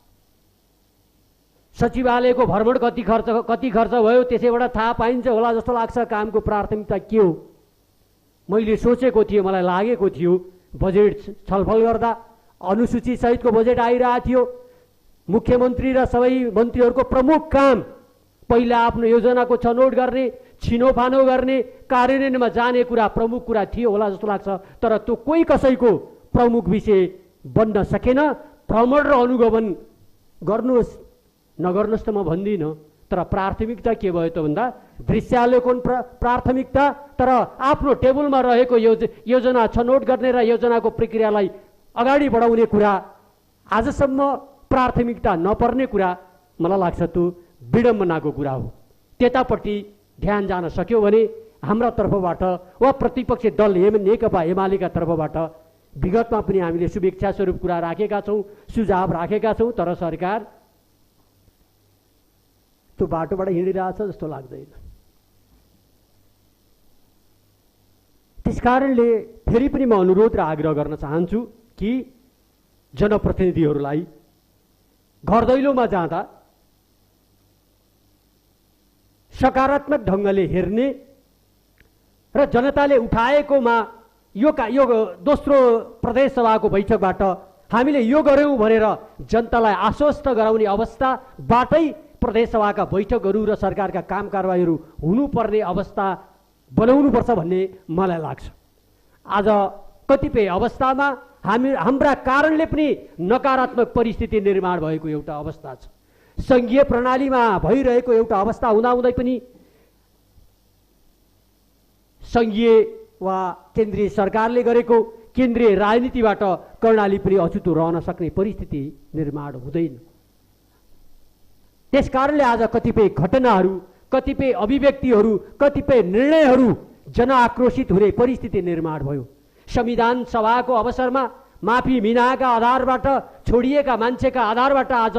सचिवालयको भ्रमण कति खर्च कति खर्च भयो, त्यसैबाट थाहा पाइन्छ होला जस्तो लाग्छ कामको प्राथमिकता के हो। मैले सोचेको थिएँ, मलाई लागेको थियो बजेट छलफल गर्दा अनुसूची सहितको बजेट आइरहेको थियो, मुख्यमन्त्री र सबै मन्त्रीहरूको प्रमुख काम पहिला आफ्नो योजनाको छनौट गर्ने, छिनोफानो गर्ने, कार्यान्वयनमा जाने कुरा प्रमुख कुरा थियो होला जस्तो लाग्छ। तर त्यो कोही कसैको प्रमुख विषय बन्न सकेन। भ्रमण र अनुगमन गर्नुहोस् नगर्नुहोस् त म भन्दिनँ, तर प्राथमिकता के भयो त भन्दा दृश्यावलोकन प्राथमिकता, तर आफ्नो टेबलमा रहेको योज योजना छनौट गर्ने र योजनाको प्रक्रियालाई अगाडि बढाउने कुरा आजसम्म प्राथमिकता नपर्ने कुरा मलाई लाग्छ त्यो विडम्बनाको कुरा हो। त्यतापट्टि ध्यान जान सक्यो भने हाम्रा तर्फबाट वा प्रतिपक्षी दल नेकपा एमालेका तर्फबाट विगतमा पनि हामीले शुभेच्छा स्वरूप कुरा राखेका छौँ, सुझाव राखेका छौँ, तर सरकार त्यो बाटोबाट हिँडिरहेछ जस्तो लाग्दैन। त्यसकारणले फेरि पनि म अनुरोध र आग्रह गर्न चाहन्छु कि जनप्रतिनिधिहरूलाई घर दैलोमा जाँदा सकारात्मक ढङ्गले हेर्ने र जनताले उठाएकोमा यो का यो दोस्रो प्रदेश सभाको बैठकबाट हामीले यो गर्यौँ भनेर जनतालाई आश्वस्त गराउने अवस्थाबाटै प्रदेश सभाका बैठकहरू र सरकारका काम कारबाहीहरू हुनुपर्ने अवस्था बनाउनुपर्छ भन्ने मलाई लाग्छ। आज कतिपय अवस्थामा हामी हाम्रा कारणले पनि नकारात्मक परिस्थिति निर्माण भएको एउटा अवस्था छ। सङ्घीय प्रणालीमा भइरहेको एउटा अवस्था हुँदाहुँदै पनि सङ्घीय वा केन्द्रीय सरकारले गरेको केन्द्रीय राजनीतिबाट कर्णाली पनि अछुतो रहन सक्ने परिस्थिति निर्माण हुँदैन। त्यसकारणले आज कतिपय घटनाहरू, कतिपय अभिव्यक्तिहरू, कतिपय निर्णयहरू जनआक्रोशित हुने परिस्थिति निर्माण भयो। संविधान सभाको अवसरमा माफी मिनाका आधारबाट छोडिएका मान्छेका आधारबाट आज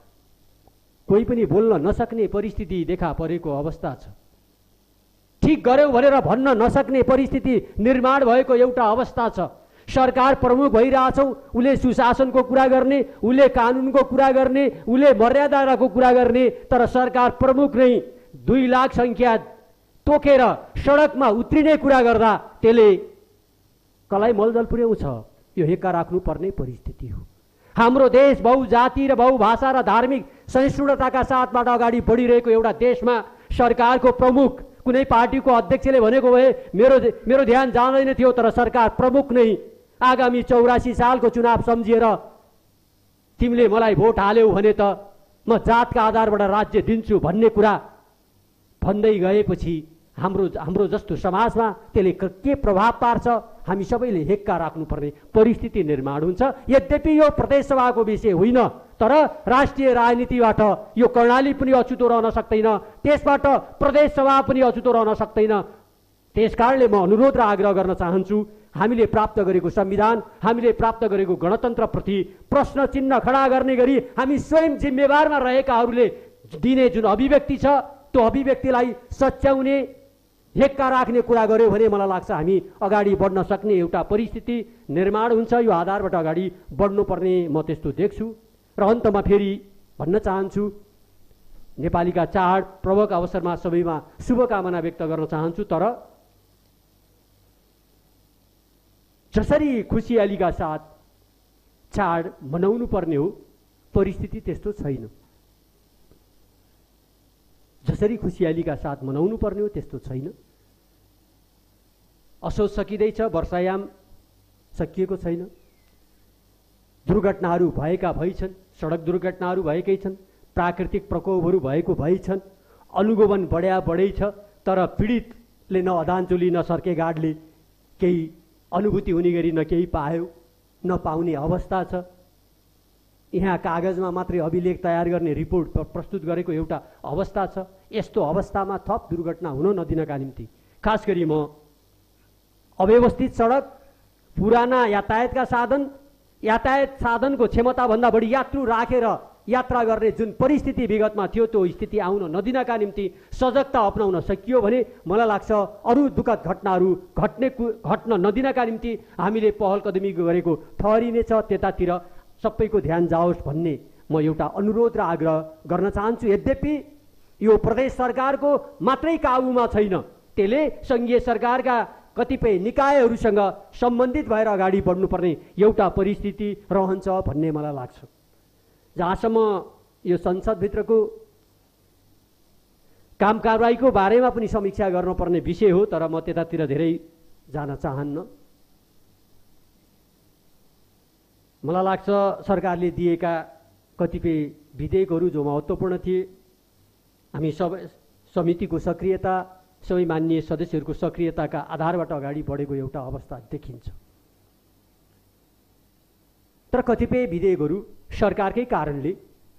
कोही पनि बोल्न नसक्ने परिस्थिति देखा परेको अवस्था छ। ठीक गर्यो भनेर भन्न नसक्ने परिस्थिति निर्माण भएको एउटा अवस्था छ। सरकार प्रमुख भइरहेछौँ, उसले सुशासनको कुरा गर्ने, उसले कानुनको कुरा गर्ने, उसले मर्यादाको कुरा गर्ने, तर सरकार प्रमुख नै दुई लाख सङ्ख्या तोकेर सडकमा उत्रिने कुरा गर्दा त्यसले कसलाई मलजल पुर्याउँछ? यो हेक्का राख्नुपर्ने परिस्थिति हो। हाम्रो देश बहुजाति र बहुभाषा र धार्मिक सहिष्णुताका साथबाट अगाडि बढिरहेको एउटा देशमा सरकारको प्रमुख कुनै पार्टीको अध्यक्षले भनेको भए मेरो मेरो ध्यान जाँदैन थियो, तर सरकार प्रमुख नै आगामी चौरासी सालको चुनाव सम्झिएर तिमीले मलाई भोट हाल्यौ भने त म जातका आधारबाट राज्य दिन्छु भन्ने कुरा भन्दै गएपछि हाम्रो हाम्रो जस्तो समाजमा त्यसले के प्रभाव पार्छ हामी सबैले हेक्का राख्नुपर्ने परिस्थिति निर्माण हुन्छ। यद्यपि यो प्रदेश सभाको विषय होइन, तर राष्ट्रिय राजनीतिबाट यो कर्णाली पनि अछुतो रहन सक्दैन, त्यसबाट प्रदेश सभा पनि अछुतो रहन सक्दैन। त्यसकारणले म अनुरोध र आग्रह गर्न चाहन्छु, हामीले प्राप्त गरेको संविधान, हामीले प्राप्त गरेको गणतन्त्रप्रति प्रश्न चिन्ह खडा गर्ने गरी हामी स्वयं जिम्मेवारमा रहेकाहरूले दिने जुन अभिव्यक्ति छ त्यो अभिव्यक्तिलाई सच्याउने, हेक्का राख्ने कुरा गर्यो भने मलाई लाग्छ हामी अगाडि बढ्न सक्ने एउटा परिस्थिति निर्माण हुन्छ। यो आधारबाट अगाडि बढ्नुपर्ने म त्यस्तो देख्छु। र अन्तमा फेरि भन्न चाहन्छु, नेपालीका चाड पर्वका अवसरमा सबैमा शुभकामना व्यक्त गर्न चाहन्छु, तर जसरी खुसियालीका साथ चाड मनाउनु पर्ने हो परिस्थिति त्यस्तो छैन। जसरी खुसियालीका साथ मनाउनु पर्ने हो त्यस्तो छैन। असोज सकिँदैछ, वर्षायाम सकिएको छैन, दुर्घटनाहरू भएका भइछन्, सडक दुर्घटनाहरू भएकै छन्, प्राकृतिक प्रकोपहरू भएको भइछन्, अनुगमन बढ्या बढै छ, तर पीडितले न अदानचोली न सर्केगाडले केही अनुभूति हुने गरी न केही पायो, नपाउने अवस्था छ। यहाँ कागजमा मात्रै अभिलेख तयार गर्ने, रिपोर्ट प्रस्तुत गरेको एउटा अवस्था छ। यस्तो अवस्थामा थप दुर्घटना हुन नदिनका निम्ति खास गरी म अव्यवस्थित सडक, पुराना यातायातका साधन, यातायात साधनको क्षमताभन्दा बढी यात्रु राखेर यात्रा गर्ने जुन परिस्थिति विगतमा थियो त्यो स्थिति आउन नदिनका निम्ति सजगता अपनाउन सकियो भने मलाई लाग्छ अरू दुःखद घटनाहरू घट्ने घट्न नदिनका निम्ति हामीले पहल कदमी गरेको ठहरिनेछ। त्यतातिर सबैको ध्यान जाओस् भन्ने म एउटा अनुरोध र आग्रह गर्न चाहन्छु। यद्यपि यो प्रदेश सरकारको मात्रै काबुमा छैन, त्यसले सङ्घीय सरकारका कतिपय निकायहरूसँग सम्बन्धित भएर अगाडि बढ्नुपर्ने एउटा परिस्थिति रहन्छ भन्ने मलाई लाग्छ। जहाँसम्म यो संसदभित्रको काम कारबाहीको बारेमा पनि समीक्षा गर्नुपर्ने विषय हो, तर म त्यतातिर धेरै जान चाहन्न। मलाई लाग्छ सरकारले दिएका कतिपय विधेयकहरू जो महत्त्वपूर्ण थिए, हामी सबै समितिको सक्रियता, सबै माननीय सदस्यहरूको सक्रियताका आधारबाट अगाडि बढेको एउटा अवस्था देखिन्छ। तर कतिपय विधेयकहरू सरकारकै कारणले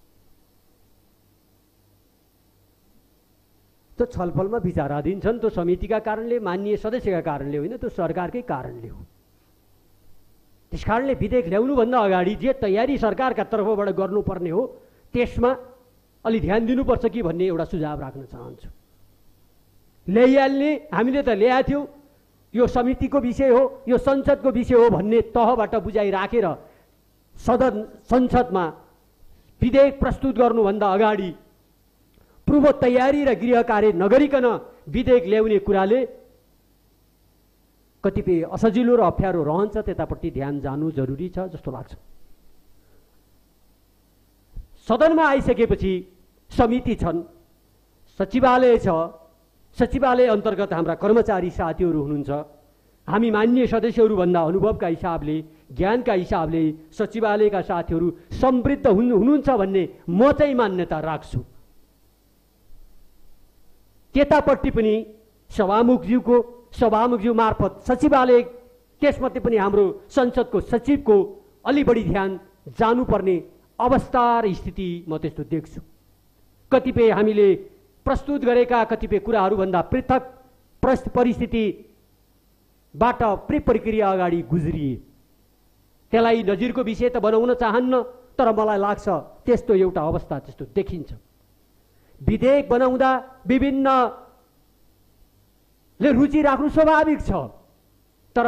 त्यो छलफलमा विचाराधीन छन्, त्यो समितिका कारणले, माननीय सदस्यका कारणले होइन, त्यो सरकारकै कारणले हो। त्यस कारणले विधेयक ल्याउनुभन्दा अगाडि जे तयारी सरकारका तर्फबाट गर्नुपर्ने हो त्यसमा अलि ध्यान दिनुपर्छ कि भन्ने एउटा सुझाव राख्न चाहन्छु। ल्याइहाल्ने, हामीले त ल्याएको थियौँ, यो समितिको विषय हो, यो संसदको विषय हो भन्ने तहबाट बुझाइ राखेर सदन संसदमा विधेयक प्रस्तुत गर्नुभन्दा अगाडि पूर्व तयारी र गृह कार्य नगरिकन विधेयक ल्याउने कुराले कतिपय असजिलो र अप्ठ्यारो रहन्छ, त्यतापट्टि ध्यान जानु जरुरी छ जस्तो लाग्छ। सदनमा आइसकेपछि समिति छन्, सचिवालय छ, सचिवालय अन्तर्गत हाम्रा कर्मचारी साथीहरू हुनुहुन्छ। हामी मान्य सदस्यहरूभन्दा अनुभवका हिसाबले, ज्ञानका हिसाबले सचिवालयका साथीहरू समृद्ध हुनु हुनुहुन्छ भन्ने म चाहिँ मान्यता राख्छु। त्यतापट्टि पनि सभामुखज्यूको सभामुखज्यू मार्फत सचिवालय, त्यसमध्ये पनि हाम्रो संसदको सचिवको अलि बढी ध्यान जानुपर्ने अवस्था र स्थिति म त्यस्तो देख्छु। कतिपय हामीले प्रस्तुत गरेका कतिपय कुराहरूभन्दा पृथक परिस्थितिबाट प्री प्रक्रिया अगाडि गुज्रिए। त्यसलाई नजिरको विषय त बनाउन चाहन्न, तर मलाई लाग्छ त्यस्तो एउटा अवस्था त्यस्तो देखिन्छ। विधेयक बनाउँदा विभिन्नले रुचि राख्नु स्वाभाविक छ, तर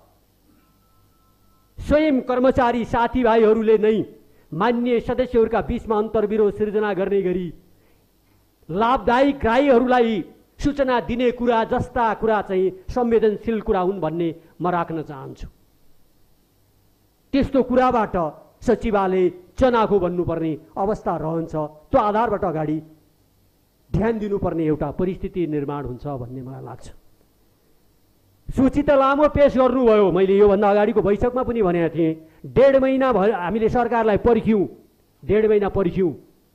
स्वयं कर्मचारी साथीभाइहरूले नै मान्य सदस्यहरूका बीचमा अन्तर्विरोध सिर्जना गर्ने गरी लाभदायी ग्राहीहरूलाई सूचना दिने कुरा जस्ता कुरा चाहिँ संवेदनशील कुरा हुन् भन्ने म राख्न चाहन्छु। त्यस्तो कुराबाट सचिवालय चनाखो बन्नुपर्ने अवस्था रहन्छ। त्यो आधारबाट अगाडि ध्यान दिनुपर्ने एउटा परिस्थिति निर्माण हुन्छ भन्ने मलाई लाग्छ। सूची त लामो पेश गर्नुभयो, मैले योभन्दा अगाडिको बैठकमा पनि भनेको थिएँ। डेढ महिना भयो हामीले सरकारलाई पर्ख्यौँ, डेढ महिना पर्ख्यौँ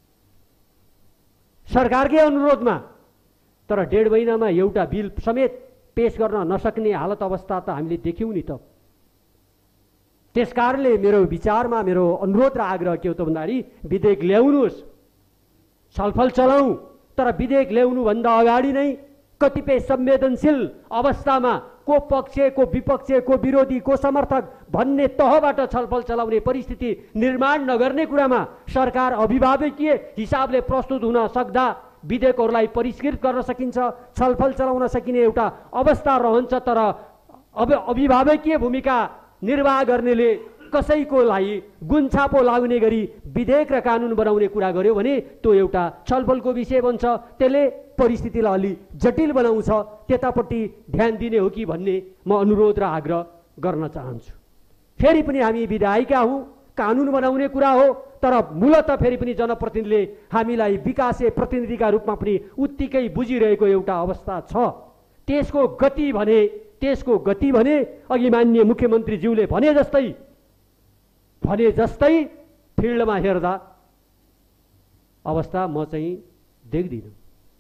सरकारकै अनुरोधमा, तर डेढ महिनामा एउटा बिल समेत पेश गर्न नसक्ने हालत अवस्था त हामीले देख्यौँ नि त। त्यसकारणले मेरो विचारमा मेरो अनुरोध र आग्रह के हो त भन्दाखेरि विधेयक ल्याउनुहोस्, छलफल चलाउँ, तर विधेयक ल्याउनुभन्दा अगाडि नै कतिपय संवेदनशील अवस्थामा को पक्ष, को विपक्ष, को विरोधी, को समर्थक भन्ने तहबाट छलफल चलाउने परिस्थिति निर्माण नगर्ने कुरामा सरकार अभिभावकीय हिसाबले प्रस्तुत हुन सक्दा विधेयकहरूलाई परिष्कृत गर्न सकिन्छ, छलफल चलाउन सकिने एउटा अवस्था रहन्छ। तर अब अभिभावकीय भूमिका निर्वाह गर्नेले कसैको लागि गुन्छापो लाग्ने गरी विधेयक र कानुन बनाउने कुरा गर्यो भने त्यो एउटा छलफलको विषय बन्छ, त्यसले परिस्थितिलाई अलि जटिल बनाउँछ। त्यतापट्टि ध्यान दिने हो कि भन्ने म अनुरोध र आग्रह गर्न चाहन्छु। फेरि पनि हामी विधायिका हौँ, कानुन बनाउने कुरा हो, तर मूलतः फेरि पनि जनप्रतिनिधिले हामीलाई विकासे प्रतिनिधिका रूपमा पनि उत्तिकै बुझिरहेको एउटा अवस्था छ। त्यसको गति भने त्यसको गति भने अघि मान्य मुख्यमन्त्रीज्यूले भने जस्तै भने जस्तै फिल्डमा हेर्दा अवस्था म चाहिँ देख्दिनँ।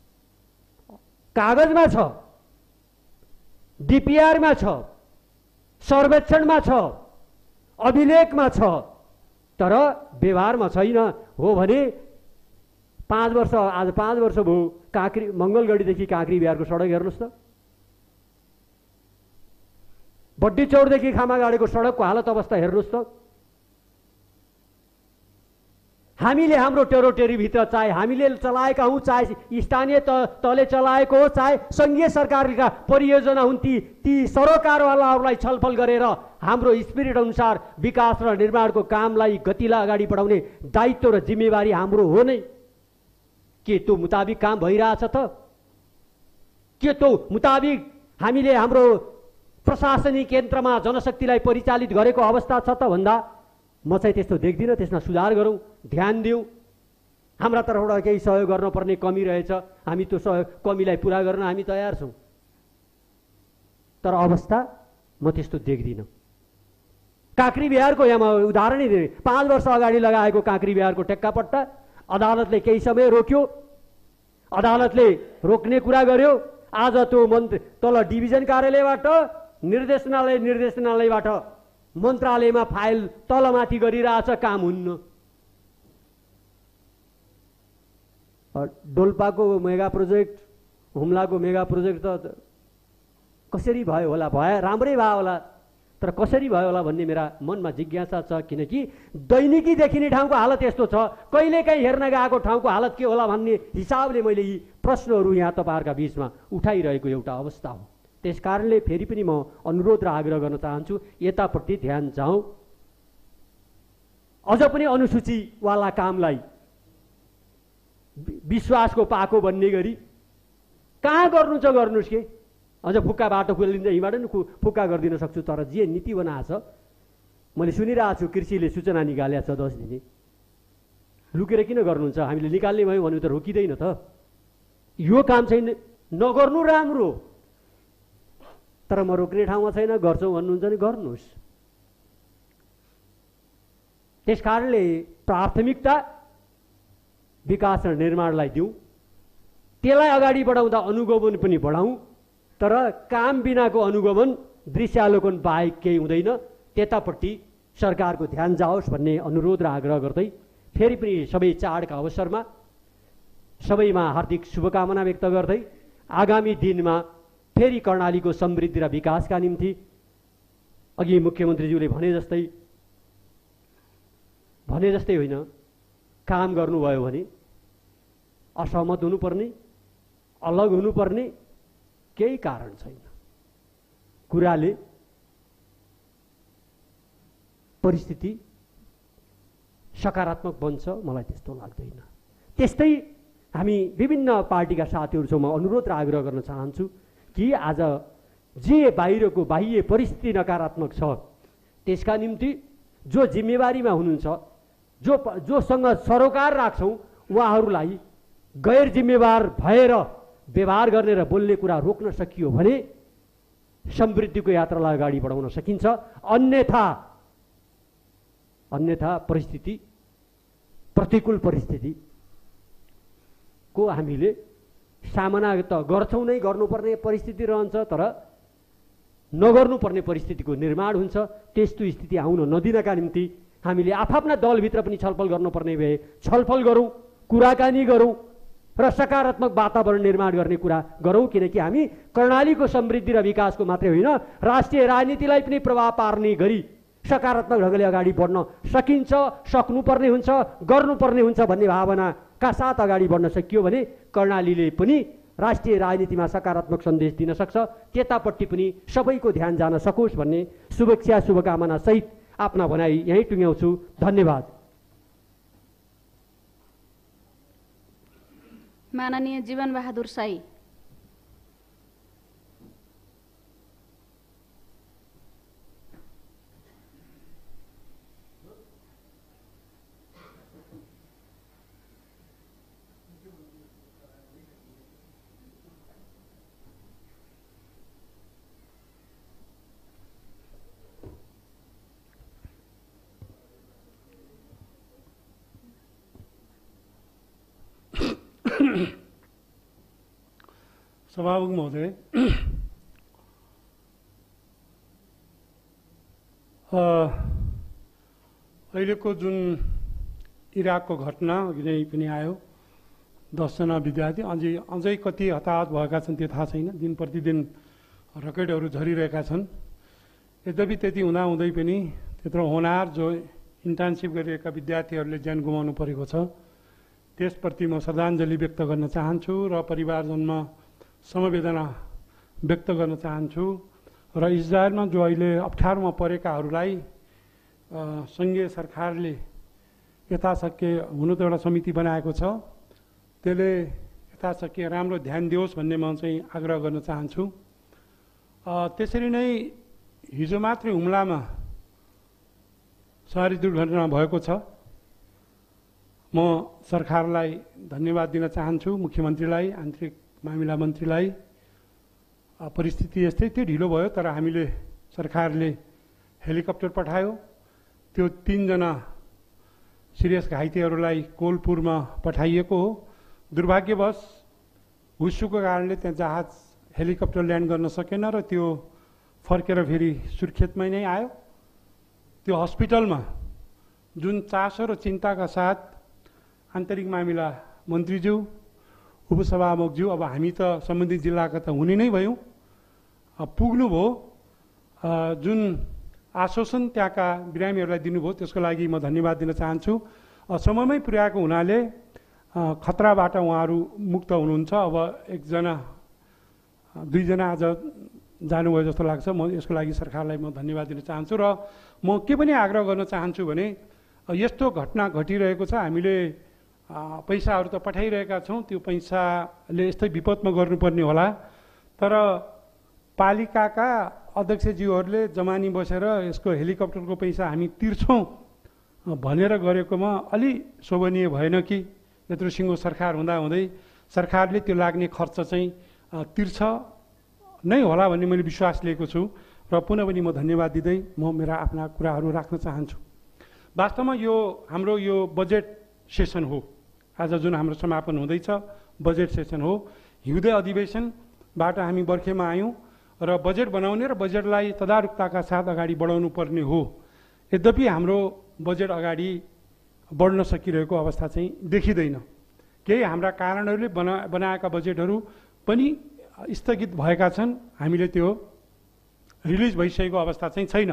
कागजमा छ, डिपिआरमा छ, सर्वेक्षणमा छ, अभिलेखमा छ, तर व्यवहारमा छैन। हो भने पाँच वर्ष आज पाँच वर्ष भयो काँक्री मङ्गलगढीदेखि काँक्री बिहारको सडक हेर्नुहोस् त, बड्डी चौरदेखि खामागाडेको सडकको हालत अवस्था हेर्नुहोस् त। हामीले हाम्रो टेरोटेरीभित्र चाहे हामीले चलाएका हौँ, चाहे स्थानीय तहले चलाएको हो, चाहे सङ्घीय सरकारका परियोजना हुन्, ती ती सरोकारवालाहरूलाई छलफल गरेर हाम्रो स्पिरिट अनुसार विकास र निर्माणको कामलाई गतिलाई अगाडि बढाउने दायित्व र जिम्मेवारी हाम्रो हो नै। के त्यो मुताबिक काम भइरहेछ त? के त्यो मुताबिक हामीले हाम्रो प्रशासनिक केन्द्रमा जनशक्तिलाई परिचालित गरेको अवस्था छ त भन्दा म चाहिँ त्यस्तो देख्दिनँ। त्यसमा सुधार गरौँ, ध्यान दिउँ। हाम्रा तर्फबाट केही सहयोग गर्नुपर्ने कमी रहेछ, हामी त्यो सहयोग कमीलाई पुरा गर्न हामी तयार छौँ। तर अवस्था म त्यस्तो देख्दिनँ। काँक्री बिहारको यहाँ म उदाहरणै दिएँ, पाँच वर्ष अगाडि लगाएको काँक्री बिहारको टेक्कापट्टा अदालतले केही समय रोक्यो, अदालतले रोक्ने कुरा गर्यो। आज त्यो मन्त्री तल डिभिजन कार्यालयबाट निर्देशनालय निर्देशनालयबाट मन्त्रालयमा फाइल तलमाथि गरिरहेछ, काम हुन्न। डोल्पाको मेगा प्रोजेक्ट, हुम्लाको मेगा प्रोजेक्ट त कसरी भयो होला, भए राम्रै भयो होला, तर कसरी भयो होला भन्ने मेरा मनमा जिज्ञासा छ। किनकि दैनिकी देखिने ठाउँको हालत यस्तो छ, कहिलेकाहीँ हेर्न गएको ठाउँको हालत के होला भन्ने हिसाबले मैले यी प्रश्नहरू यहाँ तपाईँहरूका बिचमा उठाइरहेको एउटा अवस्था हो। त्यस कारणले फेरि पनि म अनुरोध र आग्रह गर्न चाहन्छु, यतापट्टि ध्यान जाउँ। अझ पनि अनुसूचीवाला कामलाई विश्वासको पाको भन्ने गरी कहाँ गर्नु छ गर्नुहोस् के, अझ फुक्का बाटो खोलिन्छ, यहीँबाट नि फुक्का गरिदिन सक्छु। तर जे नीति बनाएको छ, मैले सुनिरहेको छु कृषिले सूचना निकालेको छ दस दिने, लुकेर किन गर्नुहुन्छ? हामीले निकाल्ने भयो भने त रोकिँदैन त। यो काम चाहिँ नगर्नु राम्रो, तर म रोक्ने ठाउँमा छैन, गर्छौँ भन्नुहुन्छ भने गर्नुहोस्। त्यस कारणले प्राथमिकता विकास र निर्माणलाई दिउँ, त्यसलाई अगाडि बढाउँदा अनुगमन पनि बढाउँ। तर काम बिनाको अनुगमन दृश्यावलोकन बाहेक केही हुँदैन, त्यतापट्टि सरकारको ध्यान जाओस् भन्ने अनुरोध र आग्रह गर्दै फेरि पनि सबै चाडका अवसरमा सबैमा हार्दिक शुभकामना व्यक्त गर्दै आगामी दिनमा फेरि कर्णालीको समृद्धि र विकासका निम्ति अघि मुख्यमन्त्रीज्यूले भने जस्तै भने जस्तै होइन, काम गर्नुभयो भने असहमत हुनुपर्ने, अलग हुनुपर्ने केही कारण छैन। कुराले परिस्थिति सकारात्मक बन्छ, मलाई त्यस्तो लाग्दैन। त्यस्तै हामी विभिन्न पार्टीका साथीहरू छौँ, म अनुरोध र आग्रह गर्न चाहन्छु कि आज जे बाहिरको बाह्य परिस्थिति नकारात्मक छ, त्यसका निम्ति जो जिम्मेवारीमा हुनुहुन्छ, जो जोसँग सरोकार राख्छौँ, उहाँहरूलाई गैर जिम्मेवार भएर व्यवहार गर्ने र बोल्ने कुरा रोक्न सकियो भने समृद्धिको यात्रालाई अगाडि बढाउन सकिन्छ। अन्यथा अन्यथा परिस्थिति प्रतिकूल परिस्थितिको हामीले सामना त गर्छौँ नै, गर्नुपर्ने परिस्थिति रहन्छ, तर नगर्नुपर्ने परिस्थितिको निर्माण हुन्छ। त्यस्तो स्थिति आउन नदिनका निम्ति हामीले आफ्ना दलभित्र पनि छलफल गर्नुपर्ने भए छलफल गरौँ, कुराकानी गरौँ र सकारात्मक वातावरण निर्माण गर्ने कुरा गरौँ। किनकि हामी कर्णालीको समृद्धि र विकासको मात्रै होइन, राष्ट्रिय राजनीतिलाई पनि प्रभाव पार्ने गरी सकारात्मक ढङ्गले अगाडि बढ्न सकिन्छ, सक्नुपर्ने हुन्छ, गर्नुपर्ने हुन्छ भन्ने भावनाका साथ अगाडि बढ्न सकियो भने कर्णालीले पनि राष्ट्रिय राजनीतिमा सकारात्मक सन्देश दिन सक्छ। त्यतापट्टि पनि सबैको ध्यान जान सकोस् भन्ने शुभेच्छा शुभकामना सहित आफ्ना भनाइ यहीँ टुङ्ग्याउँछु। धन्यवाद। माननीय जीवन बहादुर साई। सभामुख महोदय, अहिलेको जुन इराकको घटना अघि नै पनि आयो, दसजना विद्यार्थी अझै अझै कति हताहत भएका छन् त्यो थाहा छैन। दिन प्रतिदिन रकेटहरू झरिरहेका छन्। यद्यपि त्यति हुँदाहुँदै पनि त्यत्रो होनार जो इन्टर्नसिप गरिरहेका विद्यार्थीहरूले ज्यान गुमाउनु परेको छ, त्यसप्रति म श्रद्धाञ्जली व्यक्त गर्न चाहन्छु र परिवारजनमा समवेदना व्यक्त गर्न चाहन्छु। र इजरायलमा जो अहिले अप्ठ्यारोमा परेकाहरूलाई सङ्घीय सरकारले यथाशक्य हुनु त एउटा समिति बनाएको छ, त्यसले यथाशक्य राम्रो ध्यान दियोस् भन्ने म चाहिँ आग्रह गर्न चाहन्छु। त्यसरी नै हिजो मात्रै हुम्लामा सवारी दुर्घटना भएको छ। म सरकारलाई धन्यवाद दिन चाहन्छु, मुख्यमन्त्रीलाई, आन्तरिक मामिला मन्त्रीलाई। परिस्थिति यस्तै थियो, ढिलो भयो, तर हामीले सरकारले हेलिकप्टर पठायो। त्यो तीनजना सिरियस घाइतेहरूलाई कोलपुरमा पठाइएको हो। दुर्भाग्यवश हुस्सुको कारणले त्यहाँ जहाज हेलिकप्टर ल्यान्ड गर्न सकेन र त्यो फर्केर फेरि सुर्खेतमै नै आयो। त्यो हस्पिटलमा जुन चासो र चिन्ताका साथ आन्तरिक मामिला मन्त्रीज्यू, उपसभामुखज्यू, अब हामी त सम्बन्धित जिल्लाका त हुने नै भयौँ, पुग्नुभयो। जुन आश्वासन त्यहाँका बिरामीहरूलाई दिनुभयो त्यसको लागि म धन्यवाद दिन चाहन्छु। समयमै पुर्याएको हुनाले खतराबाट उहाँहरू मुक्त हुनुहुन्छ। अब एकजना दुईजना आज जानुभयो जस्तो लाग्छ। म यसको लागि सरकारलाई म धन्यवाद दिन चाहन्छु। र म के पनि आग्रह गर्न चाहन्छु भने यस्तो घटना घटिरहेको छ, हामीले पैसाहरू त पठाइरहेका छौँ, त्यो पैसाले यस्तै विपदमा गर्नुपर्ने होला। तर पालिकाका अध्यक्षज्यूहरूले जमानी बसेर यसको हेलिकप्टरको पैसा हामी तिर्छौँ भनेर गरेकोमा अलि शोभनीय भएन कि। यत्रो सिङ्गो सरकार हुँदाहुँदै सरकारले त्यो लाग्ने खर्च चाहिँ तिर्छ नै होला भन्ने मैले विश्वास लिएको छु। र पुनः पनि म धन्यवाद दिँदै म मेरा आफ्ना कुराहरू राख्न चाहन्छु। वास्तवमा यो हाम्रो यो बजेट सेसन हो। आज जुन हाम्रो समापन हुँदैछ बजेट सेसन हो। हिउँदे अधिवेशनबाट हामी बर्खेमा आयौँ र बजेट बनाउने र बजेटलाई तदारुकताका साथ अगाडि बढाउनु पर्ने हो। यद्यपि हाम्रो बजेट अगाडि बढ्न सकिरहेको अवस्था चाहिँ देखिँदैन। केही हाम्रा कारणहरूले बना बनाएका बजेटहरू पनि स्थगित भएका छन्, हामीले त्यो रिलिज भइसकेको अवस्था चाहिँ छैन।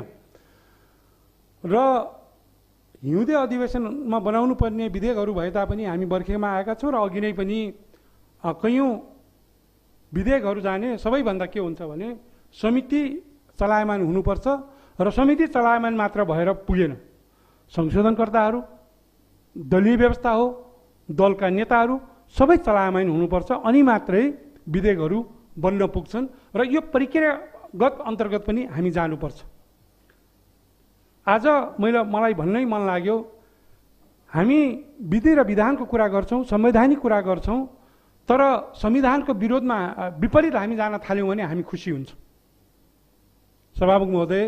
र हिउँदे अधिवेशनमा बनाउनु पर्ने विधेयकहरू भए तापनि हामी बर्खेमा आएका छौँ र अघि नै पनि कैयौँ विधेयकहरू जाने। सबैभन्दा के हुन्छ भने समिति चलायमान हुनुपर्छ र समिति चलायमान मात्र भएर पुगेन। संशोधनकर्ताहरू, दलीय व्यवस्था हो, दलका नेताहरू सबै चलायमान हुनुपर्छ, अनि मात्रै विधेयकहरू बन्न पुग्छन्। र यो प्रक्रियागत अन्तर्गत पनि हामी जानुपर्छ। आज मैले मलाई भन्नै मन लाग्यो, हामी विधि र विधानको कुरा गर्छौँ, संवैधानिक कुरा गर्छौँ, तर संविधानको विरोधमा विपरीत हामी जान थाल्यौँ भने हामी खुसी हुन्छौँ। सभामुख महोदय,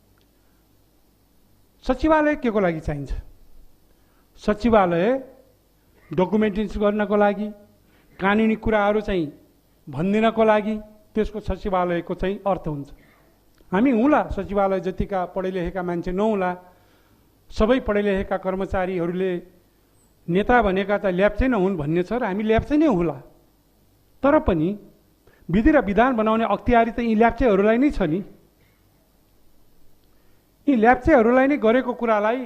सचिवालय के को लागि चाहिन्छ? सचिवालय डकुमेन्टेसन गर्नको लागि, कानुनी कुराहरू चाहिँ भनिदिनको लागि त्यसको सचिवालयको चाहिँ अर्थ हुन्छ। हामी हुँला सचिवालय जतिका पढे लेखेका मान्छे नहुँला, सबै पढे लेखेका कर्मचारीहरूले नेता भनेका त ल्याप्चे नहुन् भन्ने छ र हामी ल्याप्चे नै होला। तर पनि विधि र विधान बनाउने अख्तियारी त यी ल्याप्चेहरूलाई नै छ नि। यी ल्याप्चेहरूलाई नै गरेको कुरालाई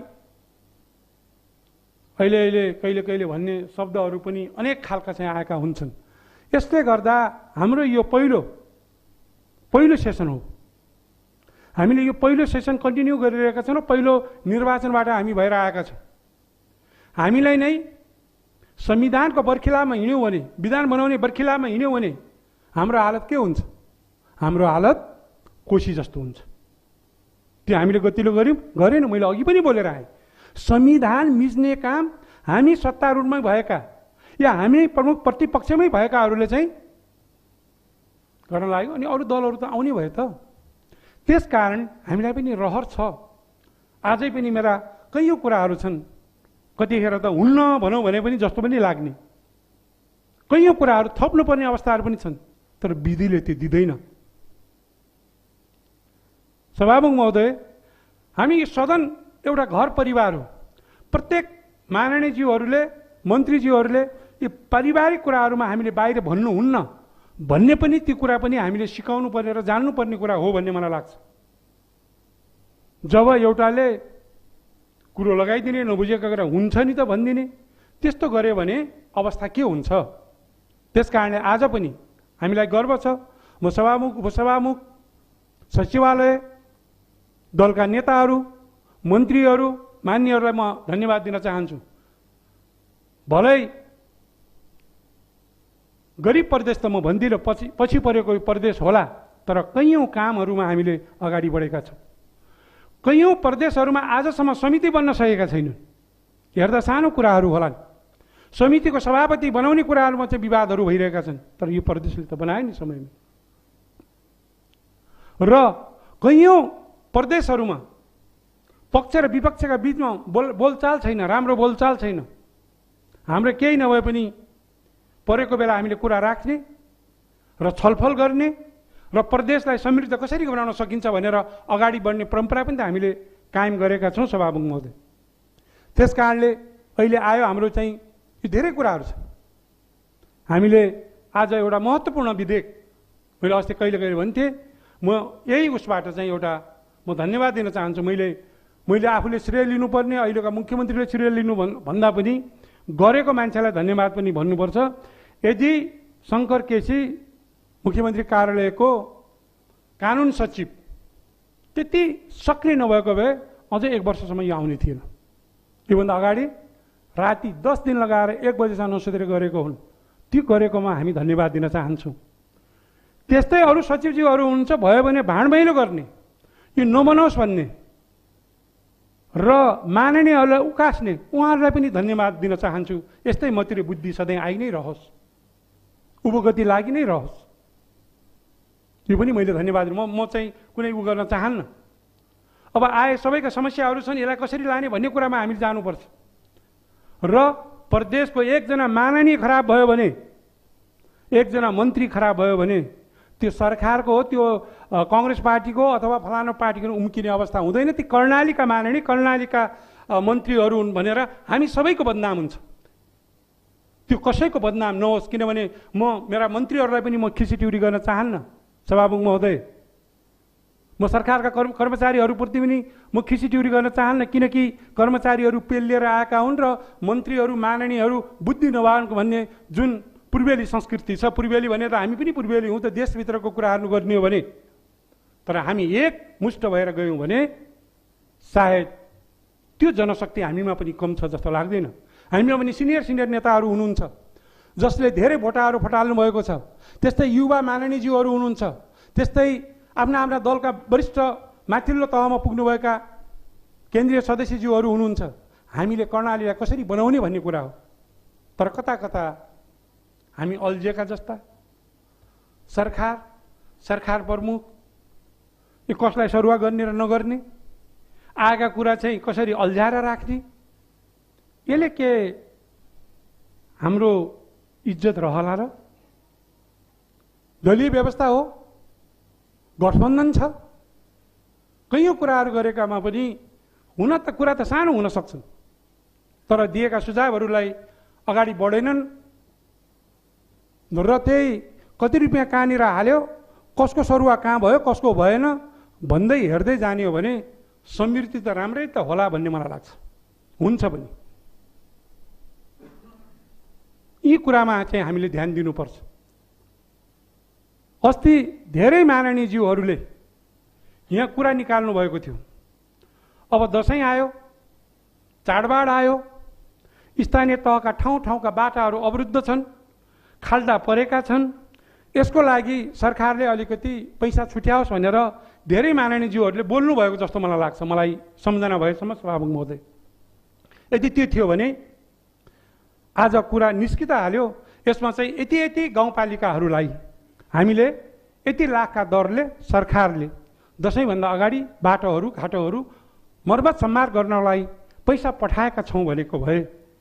अहिले अहिले कहिले कहिले भन्ने शब्दहरू पनि अनेक खालका चाहिँ आएका हुन्छन्। यसले गर्दा हाम्रो यो पहिलो पहिलो सेसन हो। हामीले यो पहिलो सेसन कन्टिन्यू गरिरहेका छौँ र पहिलो निर्वाचनबाट हामी भएर आएका छौँ। हामीलाई नै संविधानको बर्खिलामा हिँड्यौँ भने, विधान बनाउने बर्खिलामा हिँड्यौँ भने हाम्रो हालत के हुन्छ? हाम्रो हालत कोशी जस्तो हुन्छ। त्यो हामीले गतिलो गऱ्यौँ गरेन। मैले अघि पनि बोलेर आएँ, संविधान मिच्ने काम हामी सत्तारूढमै भएका या हामी प्रमुख प्रतिपक्षमै भएकाहरूले चाहिँ गर्न लाग्यो, अनि अरू दलहरू त आउने भयो त। त्यसकारण हामीलाई पनि रहर छ। आजै पनि मेरा कैयौँ कुराहरू छन्, कतिखेर त हुन्न भनौँ भने पनि जस्तो पनि लाग्ने कैयौँ कुराहरू थप्नुपर्ने अवस्थाहरू पनि छन्, तर विधिले त्यो दिँदैन। सभामुख महोदय, हामी सदन एउटा घर परिवार हो। प्रत्येक माननीयज्यूहरूले, मन्त्रीज्यूहरूले यी पारिवारिक कुराहरूमा हामीले बाहिर भन्नुहुन्न भन्ने पनि ती कुरा पनि हामीले सिकाउनु पर्ने र जान्नुपर्ने कुरा हो भन्ने मलाई लाग्छ। जब एउटाले कुरो लगाइदिने, नबुझेको कुरा हुन्छ नि त भनिदिने, त्यस्तो गऱ्यो भने अवस्था के हुन्छ? त्यस कारणले आज पनि हामीलाई गर्व छ। म सभामुख, उपसभामुख, सचिवालय, दलका नेताहरू, मन्त्रीहरू, मान्यहरूलाई म धन्यवाद दिन चाहन्छु। भलै गरिब प्रदेश त म भन्दिनँ, पछि पछि परेको प्रदेश होला, तर कैयौँ कामहरूमा हामीले अगाडि बढेका छौँ। कैयौँ प्रदेशहरूमा आजसम्म समिति बन्न सकेका छैनन्। हेर्दा सानो कुराहरू होलान्, समितिको सभापति बनाउने कुराहरूमा चाहिँ विवादहरू भइरहेका छन्। तर यो प्रदेशले त बनायो नि समयमा। र कैयौँ प्रदेशहरूमा पक्ष र विपक्षका बिचमा बोल बोलचाल छैन, राम्रो बोलचाल छैन। हाम्रो केही नभए पनि परेको बेला हामीले कुरा राख्ने र छलफल गर्ने र प्रदेशलाई समृद्ध कसरी बनाउन सकिन्छ भनेर अगाडि बढ्ने परम्परा पनि त हामीले कायम गरेका छौँ सभामुख महोदय। त्यस कारणले अहिले आयो हाम्रो चाहिँ यो धेरै कुराहरू छ। हामीले आज एउटा महत्त्वपूर्ण विधेयक, मैले अस्ति कहिले कहिले भन्थेँ, म यही उसबाट चाहिँ एउटा म धन्यवाद दिन चाहन्छु। मैले मैले आफूले श्रेय लिनुपर्ने, अहिलेका मुख्यमन्त्रीले श्रेय लिनु भन् भन्दा पनि गरेको मान्छेलाई धन्यवाद पनि भन्नुपर्छ। यदि शङ्कर केसी मुख्यमन्त्री कार्यालयको कानुन सचिव त्यति सक्रिय नभएको भए अझै एक वर्षसम्म यो आउने थिएन। योभन्दा अगाडि राति दस दिन लगाएर एक बजेसम्म नसुतेर गरेको हुन्। त्यो गरेकोमा हामी धन्यवाद दिन चाहन्छौँ। त्यस्तै अरू सचिवज्यूहरू हुनुहुन्छ, भयो भने भाँडभैलो गर्ने, यो नबनाओस् भन्ने र माननीयहरूलाई उकास्ने, उहाँहरूलाई पनि धन्यवाद दिन चाहन्छु। यस्तै मतिर बुद्धि सधैँ आइ नै रहोस्, उपगति लागि नै रहोस्। यो पनि मैले धन्यवाद म म चाहिँ कुनै उ गर्न चाहन्न। अब आए सबैका समस्याहरू छन्, यसलाई कसरी लाने भन्ने कुरामा हामीले जानुपर्छ। र प्रदेशको एकजना माननीय खराब भयो भने, एकजना मन्त्री खराब भयो भने त्यो सरकारको हो, त्यो काङ्ग्रेस पार्टीको अथवा फलानु पार्टीको उम्किने अवस्था हुँदैन। ती कर्णालीका माननीय कर्णालीका मन्त्रीहरू हुन् भनेर हामी सबैको बदनाम हुन्छ। त्यो कसैको बदनाम नहोस्, किनभने म मेरा मन्त्रीहरूलाई पनि म खिसीटिउरी गर्न चाहन्न सभामुख महोदय। म सरकारका कर्म कर्मचारीहरूप्रति पनि म खिसीटिउरी गर्न चाहन्न, किनकि कर्मचारीहरू पेलिएर आएका हुन् र मन्त्रीहरू माननीयहरू बुद्धि नभएको भन्ने जुन पूर्वेली संस्कृति छ। पूर्वेली भने त हामी पनि पूर्वेली हौँ त, देशभित्रको कुराहरू गर्ने हो भने। तर हामी एक मुष्ट भएर गयौँ भने सायद त्यो जनशक्ति हामीमा पनि कम छ जस्तो लाग्दैन। हामीमा पनि सिनियर सिनियर नेताहरू हुनुहुन्छ जसले धेरै भोटाहरू फटाल्नु भएको छ। त्यस्तै युवा माननीयज्यूहरू हुनुहुन्छ, त्यस्तै आफ्ना आफ्ना दलका वरिष्ठ माथिल्लो तहमा पुग्नुभएका केन्द्रीय सदस्यज्यूहरू हुनुहुन्छ। हामीले कर्णालीलाई कसरी बनाउने भन्ने कुरा हो। तर कता कता हामी अल्झिएका जस्ता, सरकार सरकार प्रमुख यो कसलाई सरुवा गर्ने र नगर्ने, आएका कुरा चाहिँ कसरी अल्झाएर राख्ने, यसले के हाम्रो इज्जत रहला र? दलीय व्यवस्था हो, गठबन्धन छ, कैयौँ कुराहरू गरेकामा पनि हुन त कुरा त सानो हुन सक्छन्, तर दिएका सुझावहरूलाई अगाडि बढेनन् र त्यही कति रुपियाँ कहाँनिर हाल्यो, कसको सरुवा कहाँ भयो, कसको भएन भन्दै हेर्दै जाने हो भने समृद्धि त राम्रै त होला भन्ने मलाई लाग्छ। हुन्छ पनि यी कुरामा चाहिँ हामीले ध्यान दिनुपर्छ। अस्ति धेरै माननीयज्यूहरूले यहाँ कुरा निकाल्नु भएको थियो। अब दसैँ आयो, चाडबाड आयो, स्थानीय तहका ठाउँ ठाउँका बाटाहरू अवरुद्ध छन्, खाल्डा परेका छन्। यसको लागि सरकारले अलिकति पैसा छुट्याओस् भनेर धेरै माननीयज्यूहरूले बोल्नु भएको जस्तो मलाई लाग्छ, मलाई सम्झना भएसम्म सभामुख महोदय। यदि त्यो थियो भने आज कुरा निस्कित हाल्यो। यसमा चाहिँ यति यति गाउँपालिकाहरूलाई हामीले यति लाखका दरले सरकारले दसैँभन्दा अगाडि बाटोहरू घाटोहरू मर्मत सम्मार गर्नलाई पैसा पठाएका छौँ भनेको भए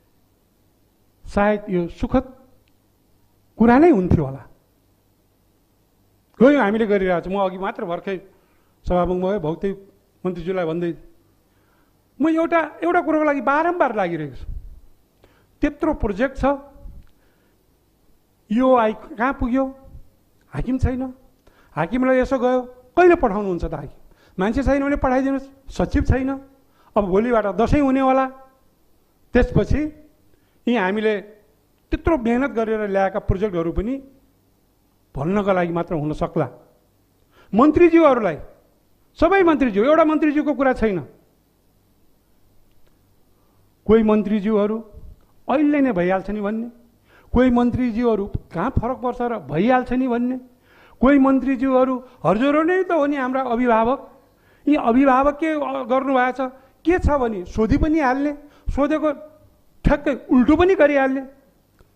सायद यो सुखद कुरा नै हुन्थ्यो होला। गयो हामीले गरिरहेको छौँ। म अघि मात्र भर्खै सभामुख भयो भौतिक मन्त्रीज्यूलाई भन्दै म एउटा एउटा कुरोको लागि बारम्बार लागिरहेको छु। त्यत्रो प्रोजेक्ट छ, यो आइ कहाँ पुग्यो? हाकिम छैन, हाकिमलाई यसो गयो, कहिले पठाउनुहुन्छ त हाकिम? मान्छे छैन भने पठाइदिनुहोस्। सचिव छैन, अब भोलिबाट दसैँ हुने होला। त्यसपछि यी हामीले त्यत्रो मेहनत गरेर ल्याएका प्रोजेक्टहरू पनि भन्नका लागि मात्र हुन सक्ला। मन्त्रीज्यूहरूलाई, सबै मन्त्रीज्यू, एउटा मन्त्रीज्यूको कुरा छैन। कोही मन्त्रीज्यूहरू अहिले नै भइहाल्छ नि भन्ने, कोही मन्त्रीज्यूहरू कहाँ फरक पर्छ र भइहाल्छ नि भन्ने, कोही मन्त्रीज्यूहरू हजुर नै त हो नि हाम्रा अभिभावक। यी अभिभावक के गर्नुभएको छ, के छ भने सोधि पनि हाल्ने, सोधेको ठ्याक्कै उल्टो पनि गरिहाल्ने।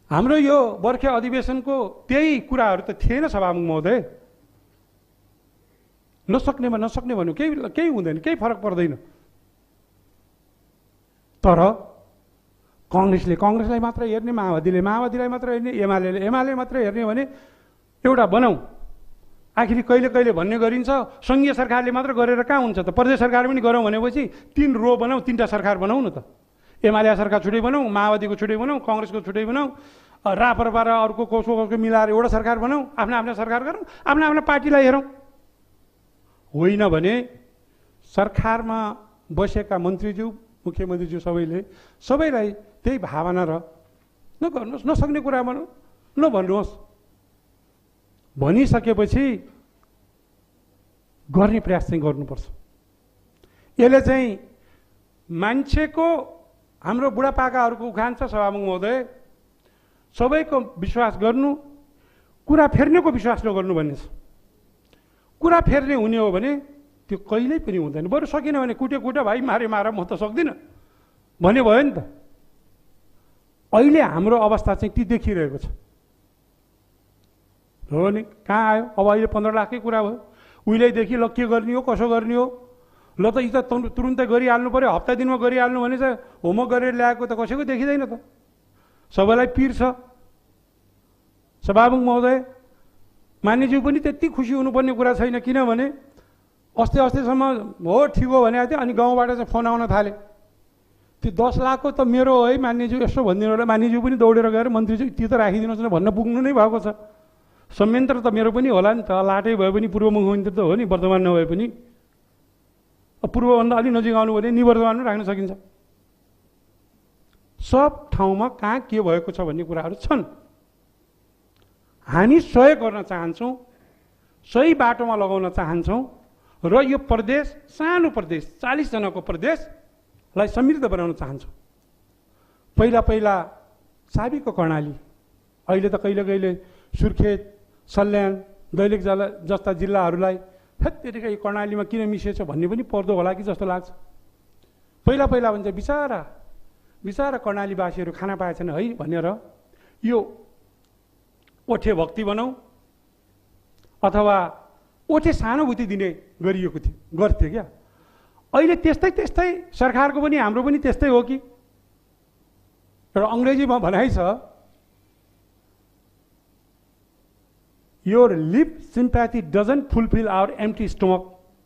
हाम्रो यो बर्खे अधिवेशनको त्यही कुराहरू त थिएन सभामुख महोदय। नसक्नेमा नसक्ने भन्नु केही केही हुँदैन, केही फरक पर्दैन। तर काङ्ग्रेसले काङ्ग्रेसलाई मात्र हेर्ने, माओवादीले माओवादीलाई मात्र हेर्ने, एमाले एमाले मात्र हेर्ने भने एउटा बनाऊ। आखिर कहिले कहिले भन्ने गरिन्छ सङ्घीय सरकारले मात्र गरेर कहाँ हुन्छ त? प्रदेश सरकार पनि गरौँ भनेपछि तीन रो बनाऊ, तीनटा सरकार बनाऊ न त। एमाले सरकार छुट्टै बनाऊ, माओवादीको छुट्टै बनाऊ, काङ्ग्रेसको छुट्टै बनाऊ, राप्रपा र अर्को कसो कसको मिलाएर एउटा सरकार बनाऊ, आफ्ना आफ्ना सरकार गरौँ, आफ्ना आफ्ना पार्टीलाई हेरौँ। होइन भने सरकारमा बसेका मन्त्रीज्यू, मुख्यमन्त्रीज्यू सबैले सबैलाई त्यही भावना र नगर्नुहोस्, नसक्ने कुरा भनौँ नभन्नुहोस्। भनिसकेपछि गर्ने प्रयास चाहिँ गर्नुपर्छ। यसले चाहिँ मान्छेको, हाम्रो बुढापाकाहरूको उखान छ सभामुख महोदय, सबैको विश्वास गर्नु, कुरा फेर्नेको विश्वास नगर्नु भन्ने छ। कुरा फेर्ने हुने हो भने त्यो कहिल्यै पनि हुँदैन। बरु सकिन भने कुटे कुटे भाइ मारे मार, म त सक्दिनँ भने भयो नि त। अहिले हाम्रो अवस्था चाहिँ ती देखिरहेको छ। हो नि, कहाँ आयो अब? अहिले पन्ध्र लाखकै कुरा भयो। उहिलेदेखि ल के गर्ने हो, कसो गर्ने हो, ल त यी त तुरुन्तै गरिहाल्नु पऱ्यो, हप्ता दिनमा गरिहाल्नु भने चाहिँ होमवर्क गरेर ल्याएको त कसैको देखिँदैन त। सबैलाई पिर छ। सभामुख महोदय, मान्यज्यू पनि त्यति खुसी हुनुपर्ने कुरा छैन, किनभने अस्ति अस्तिसम्म हो ठिक हो भने थियो, अनि गाउँबाट चाहिँ फोन आउन थाले, त्यो दस लाखको त मेरो हो है मान्यज्यू, यसो भनिदिनु होला। मान्यज्यू पनि दौडेर गएर मन्त्रीज्यू त्यो त राखिदिनुहोस् न भन्न पुग्नु नै भएको छ। संयन्त्र त मेरो पनि होला नि त, लाटै भए पनि पूर्व मुख्यमन्त्री त हो नि, वर्तमान नभए पनि। पूर्वभन्दा अलिक नजिक आउनु भने निवर्तमानमा राख्न सकिन्छ। सब ठाउँमा कहाँ के भएको छ भन्ने कुराहरू छन्। हामी सहयोग गर्न चाहन्छौँ, सही बाटोमा लगाउन चाहन्छौँ र यो प्रदेश, सानो प्रदेश, चालिसजनाको प्रदेशलाई समृद्ध बनाउन चाहन्छौँ। पहिला पहिला साबीको कर्णाली, अहिले त कहिले कहिले सुर्खेत, सल्यान, दैलेख जस्ता जिल्लाहरूलाई फेत्तेरिका यो कर्णालीमा किन मिसिएछ भन्ने पनि पर्दो होला कि जस्तो लाग्छ। पहिला पहिला भन्छ बिचारा बिचारा कर्णालीवासीहरू खाना पाएछन् है भनेर यो ओठे भक्ति बनाऊ अथवा ओठे सहानुभूति दिने गरिएको थियो गर्थ्यो क्या। अहिले त्यस्तै त्यस्तै सरकारको पनि हाम्रो पनि त्यस्तै हो कि। एउटा अङ्ग्रेजीमा भनाइ छ, Your lip sympathy doesn't fulfill our empty stomach.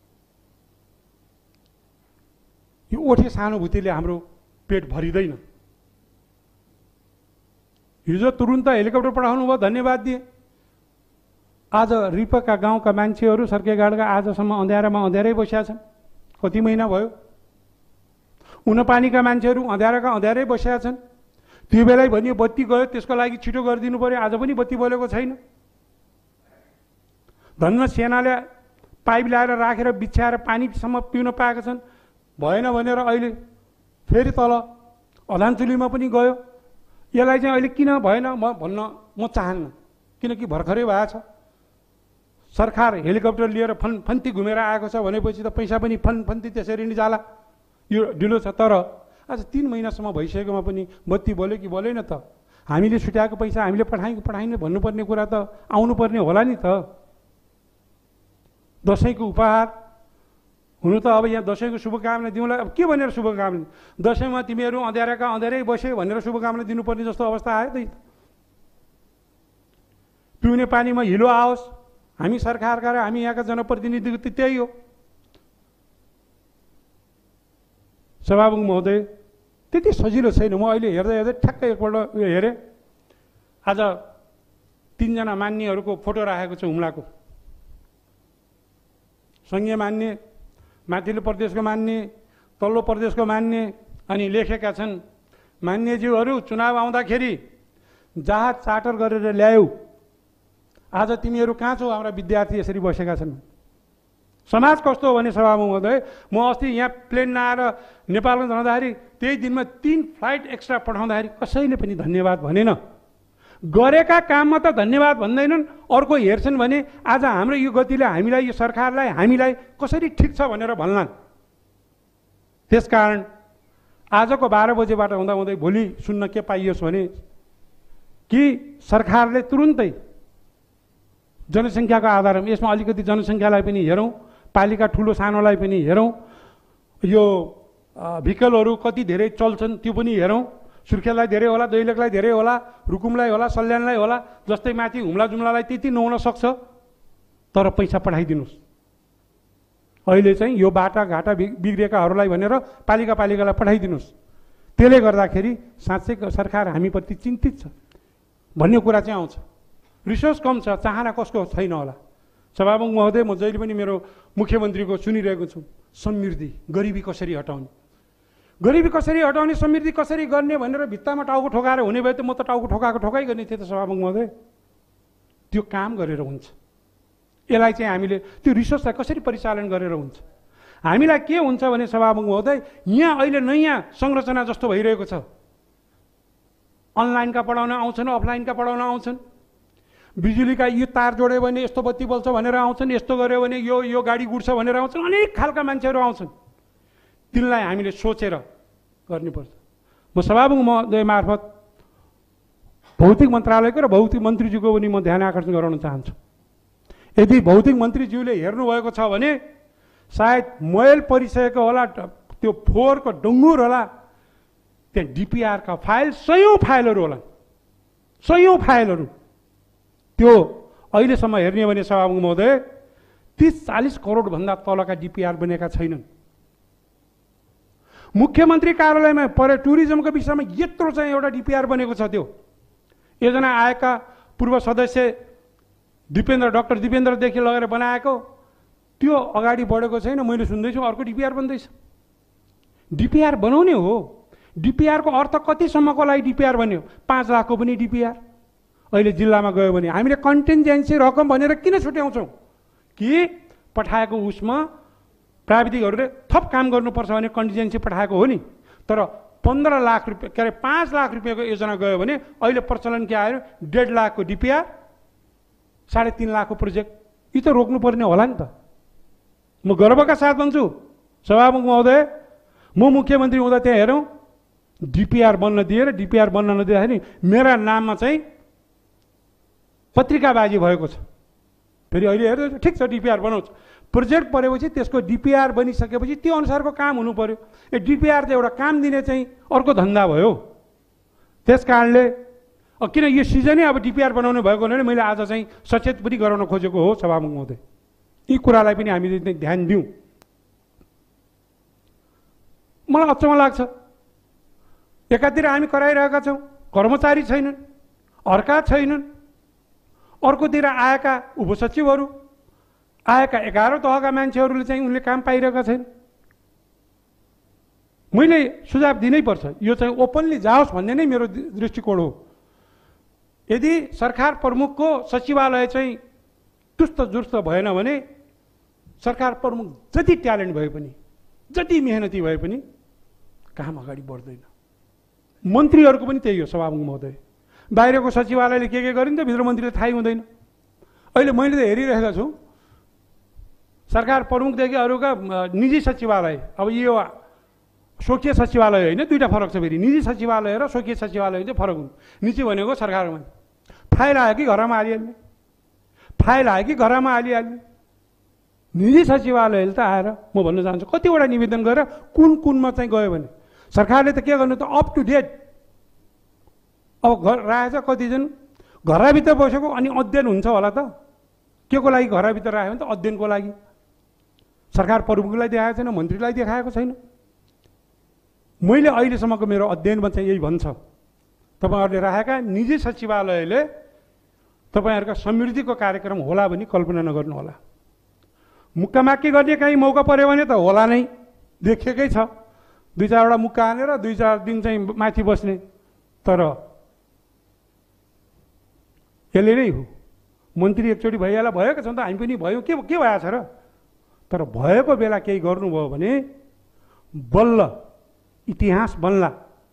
यो ओठे सहानुभूतिले हाम्रो पेट भरिँदैन। हिजो तुरुन्त हेलिकप्टर पठाउनु भयो, धन्यवाद दिए। आज रिपका गाउँका मान्छेहरू सर्केगाडका आजसम्म अँध्यारामा अँध्यारै बसेका छन्, कति महिना भयो। उनपानीका मान्छेहरू अँध्याराका अँध्यारै बसेका छन्। त्यो बेलै भनियो बत्ती गयो, त्यसको लागि छिटो गरिदिनु पर्यो, आज पनि बत्ती बलेको छैन। धन्न सेनाले पाइप ल्याएर राखेर बिछ्याएर पानीसम्म पिउन पाएका छन्, भएन भनेर अहिले फेरि तल अधानचुलीमा पनि गयो। यसलाई चाहिँ अहिले किन भएन म भन्न म चाहन्न, किनकि भर्खरै भएको छ। सरकार हेलिकप्टर लिएर फन फन्ती घुमेर आएको छ भनेपछि त पैसा पनि फन फन्ती त्यसरी नै जाला, यो ढिलो छ। तर आज तिन महिनासम्म भइसकेकोमा पनि बत्ती बल्यो कि बलेन त? हामीले छुट्याएको पैसा हामीले पठाइ पठाइने भन्नुपर्ने कुरा त आउनुपर्ने होला नि त। दसैँको उपहार हुनु त अब यहाँ दसैँको शुभकामना दिउँला, अब के भनेर शुभकामना? दसैँमा तिमीहरू अँध्याराका अँध्यारै बसे भनेर शुभकामना दिनुपर्ने जस्तो अवस्था आयो त। पिउने पानीमा हिलो आओस्, हामी सरकारका र हामी यहाँका जनप्रतिनिधिको त त्यही हो। सभामुख महोदय, त्यति सजिलो छैन। म अहिले हेर्दै हेर्दै ठ्याक्कै एकपल्ट उयो हेरेँ, आज तिनजना मान्नेहरूको फोटो राखेको छ हुम्लाको। सङ्घीय मान्ने, माथिल्लो प्रदेशको मान्ने, तल्लो प्रदेशको मान्ने, अनि लेखेका छन्, मान्यज्यूहरू चुनाव आउँदाखेरि जहाज चार्टर गरेर ल्यायौ, आज तिमीहरू कहाँ छौ? हाम्रा विद्यार्थी यसरी बसेका छन्। समाज कस्तो हो भने सभामुख महोदय, म अस्ति यहाँ प्लेन नआएर नेपालमा जाँदाखेरि त्यही दिनमा तीन फ्लाइट एक्स्ट्रा पठाउँदाखेरि कसैले पनि धन्यवाद भनेन। गरेका काममा त धन्यवाद भन्दैनन्, अर्को हेर्छन् भने आज हाम्रो यो गतिले हामीलाई, यो सरकारलाई, हामीलाई कसरी ठिक छ भनेर भन्लान्। त्यसकारण आजको बाह्र बजेबाट हुँदा हुँदै भोलि सुन्न के पाइयोस् भने कि सरकारले तुरुन्तै जनसङ्ख्याको आधारमा यसमा अलिकति जनसङ्ख्यालाई पनि हेरौँ, पालिका ठुलो सानोलाई पनि हेरौँ, यो भिकलहरू कति धेरै चल्छन् त्यो पनि हेरौँ, सुर्खेतलाई धेरै होला, दैलेखलाई धेरै होला, रुकुमलाई होला, सल्यानलाई होला, जस्तै माथि हुम्ला जुम्लालाई त्यति नहुन सक्छ, तर पैसा पठाइदिनुहोस्। अहिले चाहिँ यो बाटा घाटा बिग्रिएकाहरूलाई भनेर पालिका पालिकालाई पठाइदिनुहोस्। त्यसले गर्दाखेरि साँच्चै सरकार हामीप्रति चिन्तित छ भन्ने कुरा चाहिँ आउँछ। रिसोर्स कम छ, चाहना कसको छैन होला। सभामुख महोदय, म जहिले पनि मेरो मुख्यमन्त्रीको सुनिरहेको छु, समृद्धि, गरिबी कसरी हटाउने, गरिबी कसरी हटाउने, समृद्धि कसरी गर्ने भनेर भित्तामा टाउको ठोकाएर हुने भए त म त टाउको ठोकाएको ठोकाइ गर्ने थिएँ त सभामुख महोदय। त्यो काम गरेर हुन्छ। यसलाई चाहिँ हामीले त्यो रिसोर्सलाई कसरी परिचालन गरेर हुन्छ। हामीलाई के हुन्छ भने सभामुख महोदय, यहाँ अहिले नयाँ संरचना जस्तो भइरहेको छ। अनलाइनका पढाउन आउँछन्, अफलाइनका पढाउन आउँछन्, बिजुलीका यो तार जोड्यो भने यस्तो बत्ती बल्छ भनेर आउँछन्, यस्तो गर्यो भने यो यो गाडी गुड्छ भनेर आउँछन्, अनेक खालका मान्छेहरू आउँछन्। तिनलाई हामीले सोचेर गर्नुपर्छ। म सभामुख महोदय मार्फत भौतिक मन्त्रालयको र भौतिक मन्त्रीज्यूको पनि म ध्यान आकर्षण गराउन चाहन्छु। यदि भौतिक मन्त्रीज्यूले हेर्नुभएको छ भने सायद मैल परिसकेको होला, त्यो फोहोरको डङ्गुर होला, त्यहाँ डिपिआरका फाइल सयौँ फाइलहरू होला, सयौँ फाइलहरू। त्यो अहिलेसम्म हेर्ने भने सभामुख महोदय तीस चालीस करोडभन्दा तलका डिपिआर बनेका छैनन्। मुख्यमन्त्री कार्यालयमा पर टुरिज्मको विषयमा यत्रो चाहिँ एउटा डिपिआर बनेको छ। त्यो योजना आएका पूर्व सदस्य दिपेन्द्र डाक्टर दिपेन्द्रदेखि लगेर बनाएको त्यो अगाडि बढेको छैन। मैले सुन्दैछु अर्को डिपिआर बन्दैछ। डिपिआर बनाउने हो। डिपिआरको अर्थ कतिसम्मको लागि डिपिआर बन्यो? पाँच लाखको पनि डिपिआर अहिले जिल्लामा गयो भने हामीले कन्टिन्जेन्सी रकम भनेर किन छुट्याउँछौँ कि पठाएको उसमा प्राविधिकहरूले थप काम गर्नुपर्छ भने कन्टिजेन्सी पठाएको हो नि। तर पन्ध्र लाख रुपियाँ के अरे पाँच लाख रुपियाँको योजना गयो भने अहिले प्रचलन के आयो? डेढ लाखको डिपिआर, साढे तिन लाखको प्रोजेक्ट। यी त रोक्नुपर्ने होला नि त। म गर्वका साथ भन्छु सभामुख महोदय, म मुख्यमन्त्री हुँदा त्यहाँ हेरौँ डिपिआर बन्न दिएर डिपिआर बन्न नदिँदाखेरि मेरा नाममा चाहिँ पत्रिकाबाजी भएको छ। फेरि अहिले हेर्नु ठिक छ डिपिआर बनाउँछ, प्रोजेक्ट परेपछि त्यसको डिपिआर बनिसकेपछि त्यो अनुसारको काम हुनु पर्यो। ए डिपिआर त एउटा काम दिने चाहिँ अर्को धन्दा भयो। त्यस कारणले किन यो सिजनै अब डिपिआर बनाउनु भएको हुनाले मैले आज चाहिँ सचेत पनि गराउन खोजेको हो सभामुख महोदय। यी कुरालाई पनि हामीले ध्यान दिउँ। मलाई अचम्म लाग्छ, एकातिर हामी कराइरहेका छौँ, कर्मचारी छैनन्, अर्का छैनन्, अर्कोतिर आएका उपसचिवहरू, आएका एघारौँ तहका मान्छेहरूले चाहिँ उनले काम पाइरहेका छैन। मैले सुझाव दिनै पर्छ, यो चाहिँ ओपनली जाओस् भन्ने नै मेरो दृष्टिकोण हो। यदि सरकार प्रमुखको सचिवालय चाहिँ तुस्त जुस्त भएन भने सरकार प्रमुख जति ट्यालेन्ट भए पनि, जति मेहनती भए पनि काम अगाडि बढ्दैन। मन्त्रीहरूको पनि त्यही हो सभामुख महोदय। बाहिरको सचिवालयले के के गरिन्छ भित्र मन्त्रीले थाहै हुँदैन। अहिले मैले त हेरिरहेको छु सरकार प्रमुखदेखि अरूका निजी सचिवालय, अब यो स्वकीय सचिवालय होइन, दुईवटा फरक छ। फेरि निजी सचिवालय र स्वकीय सचिवालय चाहिँ फरक हुन्। निजी भनेको सरकारमा फाइल आयो कि घरमा हालिहाल्ने, फाइल आयो कि घरमा हालिहाल्ने। निजी सचिवालयले त आएर म भन्न चाहन्छु कतिवटा निवेदन गरेर कुन कुनमा चाहिँ गयो भने सरकारले त के गर्नु त अप टु डेट। अब घर राखेछ कतिजना घरभित्र बसेको अनि अध्ययन हुन्छ होला त, के को लागि घरभित्र राख्यो भने त अध्ययनको लागि। सरकार प्रमुखलाई देखाएको छैन, मन्त्रीलाई देखाएको छैन। मैले अहिलेसम्मको मेरो अध्ययनमा चाहिँ यही भन्छ, तपाईँहरूले राखेका निजी सचिवालयले तपाईँहरूका समृद्धिको कार्यक्रम होला भने कल्पना नगर्नु होला। मुक्कामाक्की गर्ने कहीँ मौका पऱ्यो भने त होला नै, देखिएकै छ। दुई चारवटा मुक्का हानेर दुई चार दिन चाहिँ माथि बस्ने, तर यसले नै हो। मन्त्री एकचोटि भइहाल्ला, भएको छ नि त, हामी पनि भयौँ, के के भएको छ र? तर भएको बेला केही गर्नुभयो भने बल्ल इतिहास बन्ला।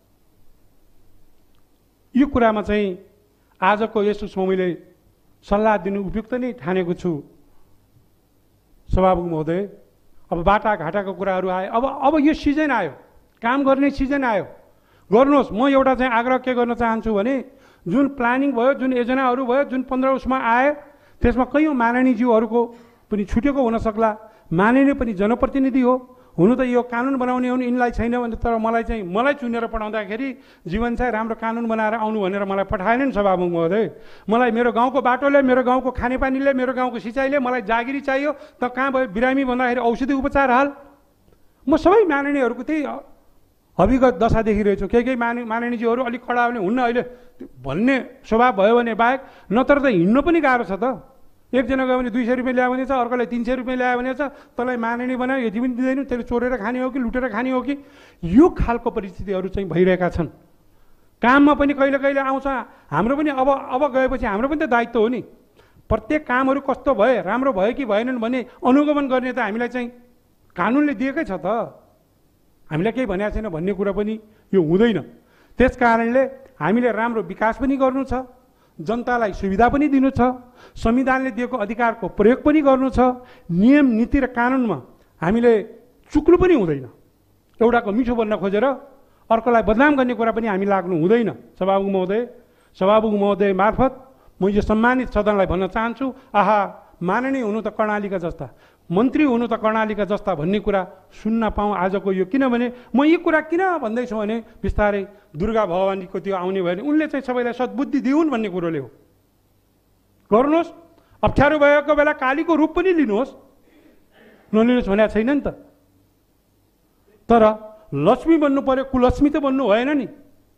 यो कुरामा चाहिँ आजको यस उसमा मैले सल्लाह दिनु उपयुक्त नै ठानेको छु सभामुख महोदय। अब बाटाघाटाको कुराहरू आयो, अब अब यो सिजन आयो, काम गर्ने सिजन आयो, गर्नुहोस्। म एउटा चाहिँ आग्रह के गर्न चाहन्छु भने जुन प्लानिङ भयो, जुन योजनाहरू भयो, जुन पन्ध्र उसमा आए, त्यसमा कैयौँ माननीयज्यूहरूको पनि छुटेको हुन सक्ला। माननीय पनि जनप्रतिनिधि हो, हुनु त यो कानुन बनाउने हुन्, यिनलाई छैन भने, तर मलाई चाहिँ मलाई चुनेर पठाउँदाखेरि जीवन चाहिँ राम्रो कानुन बनाएर आउनु भनेर मलाई पठाएन नि सभामुख महोदय। मलाई मेरो गाउँको बाटोले, मेरो गाउँको खानेपानीले, मेरो गाउँको सिँचाइले मलाई जागिरी चाहियो, त कहाँ भयो बिरामी भन्दाखेरि औषधि उपचार हाल। म सबै माननीयहरूको त्यही अभिगत दशा देखिरहेछु। केही केही मानि माननीयज्यूहरू अलिक कडा भने हुन्न अहिले भन्ने स्वभाव भयो भने बाहेक, नत्र त हिँड्नु पनि गाह्रो छ त। एकजना गयो भने दुई सय रुपियाँ ल्यायो भने छ, अर्कोलाई तिन सय रुपियाँ ल्यायो भने छ, तँलाई माननीय बनायो यति पनि दिँदैन, तेरो चोरेर खाने हो कि लुटेर खाने हो कि। यो खालको परिस्थितिहरू चाहिँ भइरहेका छन्। काममा पनि कहिले कहिले आउँछ, हाम्रो पनि अब अब गएपछि हाम्रो पनि त दायित्व हो नि। प्रत्येक कामहरू कस्तो भए, राम्रो भयो कि भएनन् भने अनुगमन गर्ने त हामीलाई चाहिँ कानुनले दिएकै छ त। हामीलाई केही भनेको छैन भन्ने कुरा पनि यो हुँदैन। त्यस कारणले हामीले राम्रो विकास पनि गर्नु छ, जनतालाई सुविधा पनि दिनु छ, संविधानले दिएको अधिकारको प्रयोग पनि गर्नु छ। नियम नीति र कानुनमा हामीले चुक्नु पनि हुँदैन। एउटाको मिठो बन्न खोजेर अर्कोलाई बदनाम गर्ने कुरा पनि हामी लाग्नु हुँदैन। सभामुख महोदय, सभामुख महोदय मार्फत म यो सम्मानित सदनलाई भन्न चाहन्छु, आहा माननीय हुनु त कर्णालीका जस्ता, मन्त्री हुनु त कर्णालीका जस्ता भन्ने कुरा सुन्न पाऊँ आजको यो। किनभने म यी कुरा किन भन्दैछु भने बिस्तारै दुर्गा भवानीको त्यो आउने भयो भने उनले चाहिँ सबैलाई सद्बुद्धि दिउन् भन्ने कुरोले हो। गर्नुहोस्, अप्ठ्यारो भएको बेला कालीको रूप पनि लिनुहोस्, नलिनुहोस् भनेको छैन नि त। तर लक्ष्मी बन्नु पर्यो, कुलक्ष्मी त बन्नु भएन नि।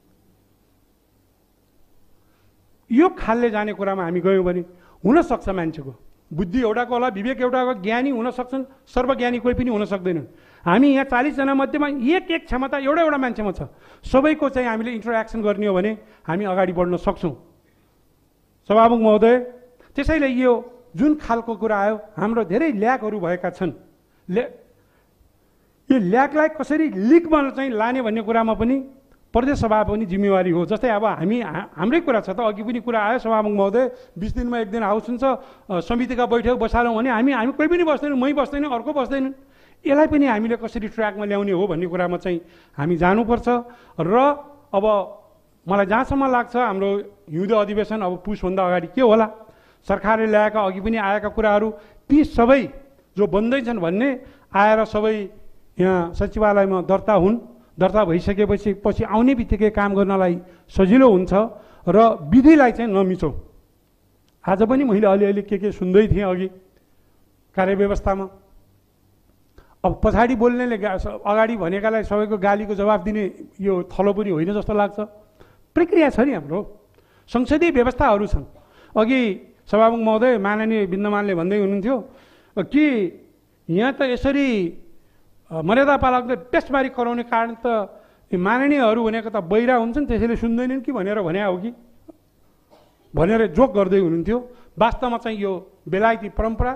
यो खालले जाने कुरामा हामी गयौँ भने हुनसक्छ मान्छेको बुद्धि एउटाको होला, विवेक एउटाको, ज्ञानी हुन सक्छन्, सर्वज्ञानी कोही पनि हुन सक्दैनन्। हामी यहाँ चालिसजना मध्येमा एक एक क्षमता एउटा एउटा मान्छेमा छ। सबैको चाहिँ हामीले इन्टरेक्सन गर्ने हो भने हामी अगाडि बढ्न सक्छौँ। सभामुख महोदय, त्यसैले यो जुन खालको कुरा आयो, हाम्रो धेरै ल्याकहरू भएका छन्। ल्या यो ल्याकलाई कसरी लिकमा चाहिँ लाने भन्ने कुरामा पनि प्रदेश सभा पनि जिम्मेवारी हो। जस्तै अब हामी हाम्रै कुरा छ त, अघि पनि कुरा आयो सभामुख महोदय, बिस दिनमा एक दिन हाउस हुन्छ, समितिका बैठक बसालौँ भने हामी हामी कोही पनि बस्दैनौँ, मै बस्दैनौँ, अर्को बस्दैनन्। यसलाई पनि हामीले कसरी ट्र्याकमा ल्याउने हो भन्ने कुरामा चाहिँ हामी जानुपर्छ। र अब मलाई जहाँसम्म लाग्छ हाम्रो हिउँदो अधिवेशन अब पुसभन्दा अगाडि के होला, सरकारले ल्याएका अघि पनि आएका कुराहरू ती सबै जो बन्दैछन् भन्ने आएर सबै यहाँ सचिवालयमा दर्ता हुन्। दर्ता भइसकेपछि पछि आउने बित्तिकै काम गर्नलाई सजिलो हुन्छ र विधिलाई चाहिँ नमिचौँ। आज पनि मैले अलिअलि के के सुन्दै थिएँ अघि कार्यव्यवस्थामा। अब पछाडि बोल्नेले अगाडि भनेकालाई सबैको गालीको जवाफ दिने यो थलो पनि होइन जस्तो लाग्छ। प्रक्रिया छ नि, हाम्रो संसदीय व्यवस्थाहरू छन्। अघि सभामुख महोदय माननीय बिन्दमानले भन्दै हुनुहुन्थ्यो कि यहाँ त यसरी मर्यादा पालकले टेस्टबारी कराउने कारण त माननीयहरू भनेको त बहिरा हुन्छन्, त्यसैले सुन्दैनन् कि भनेर भने हो कि भनेर जोक गर्दै हुनुहुन्थ्यो। वास्तवमा चाहिँ यो बेलायती परम्परा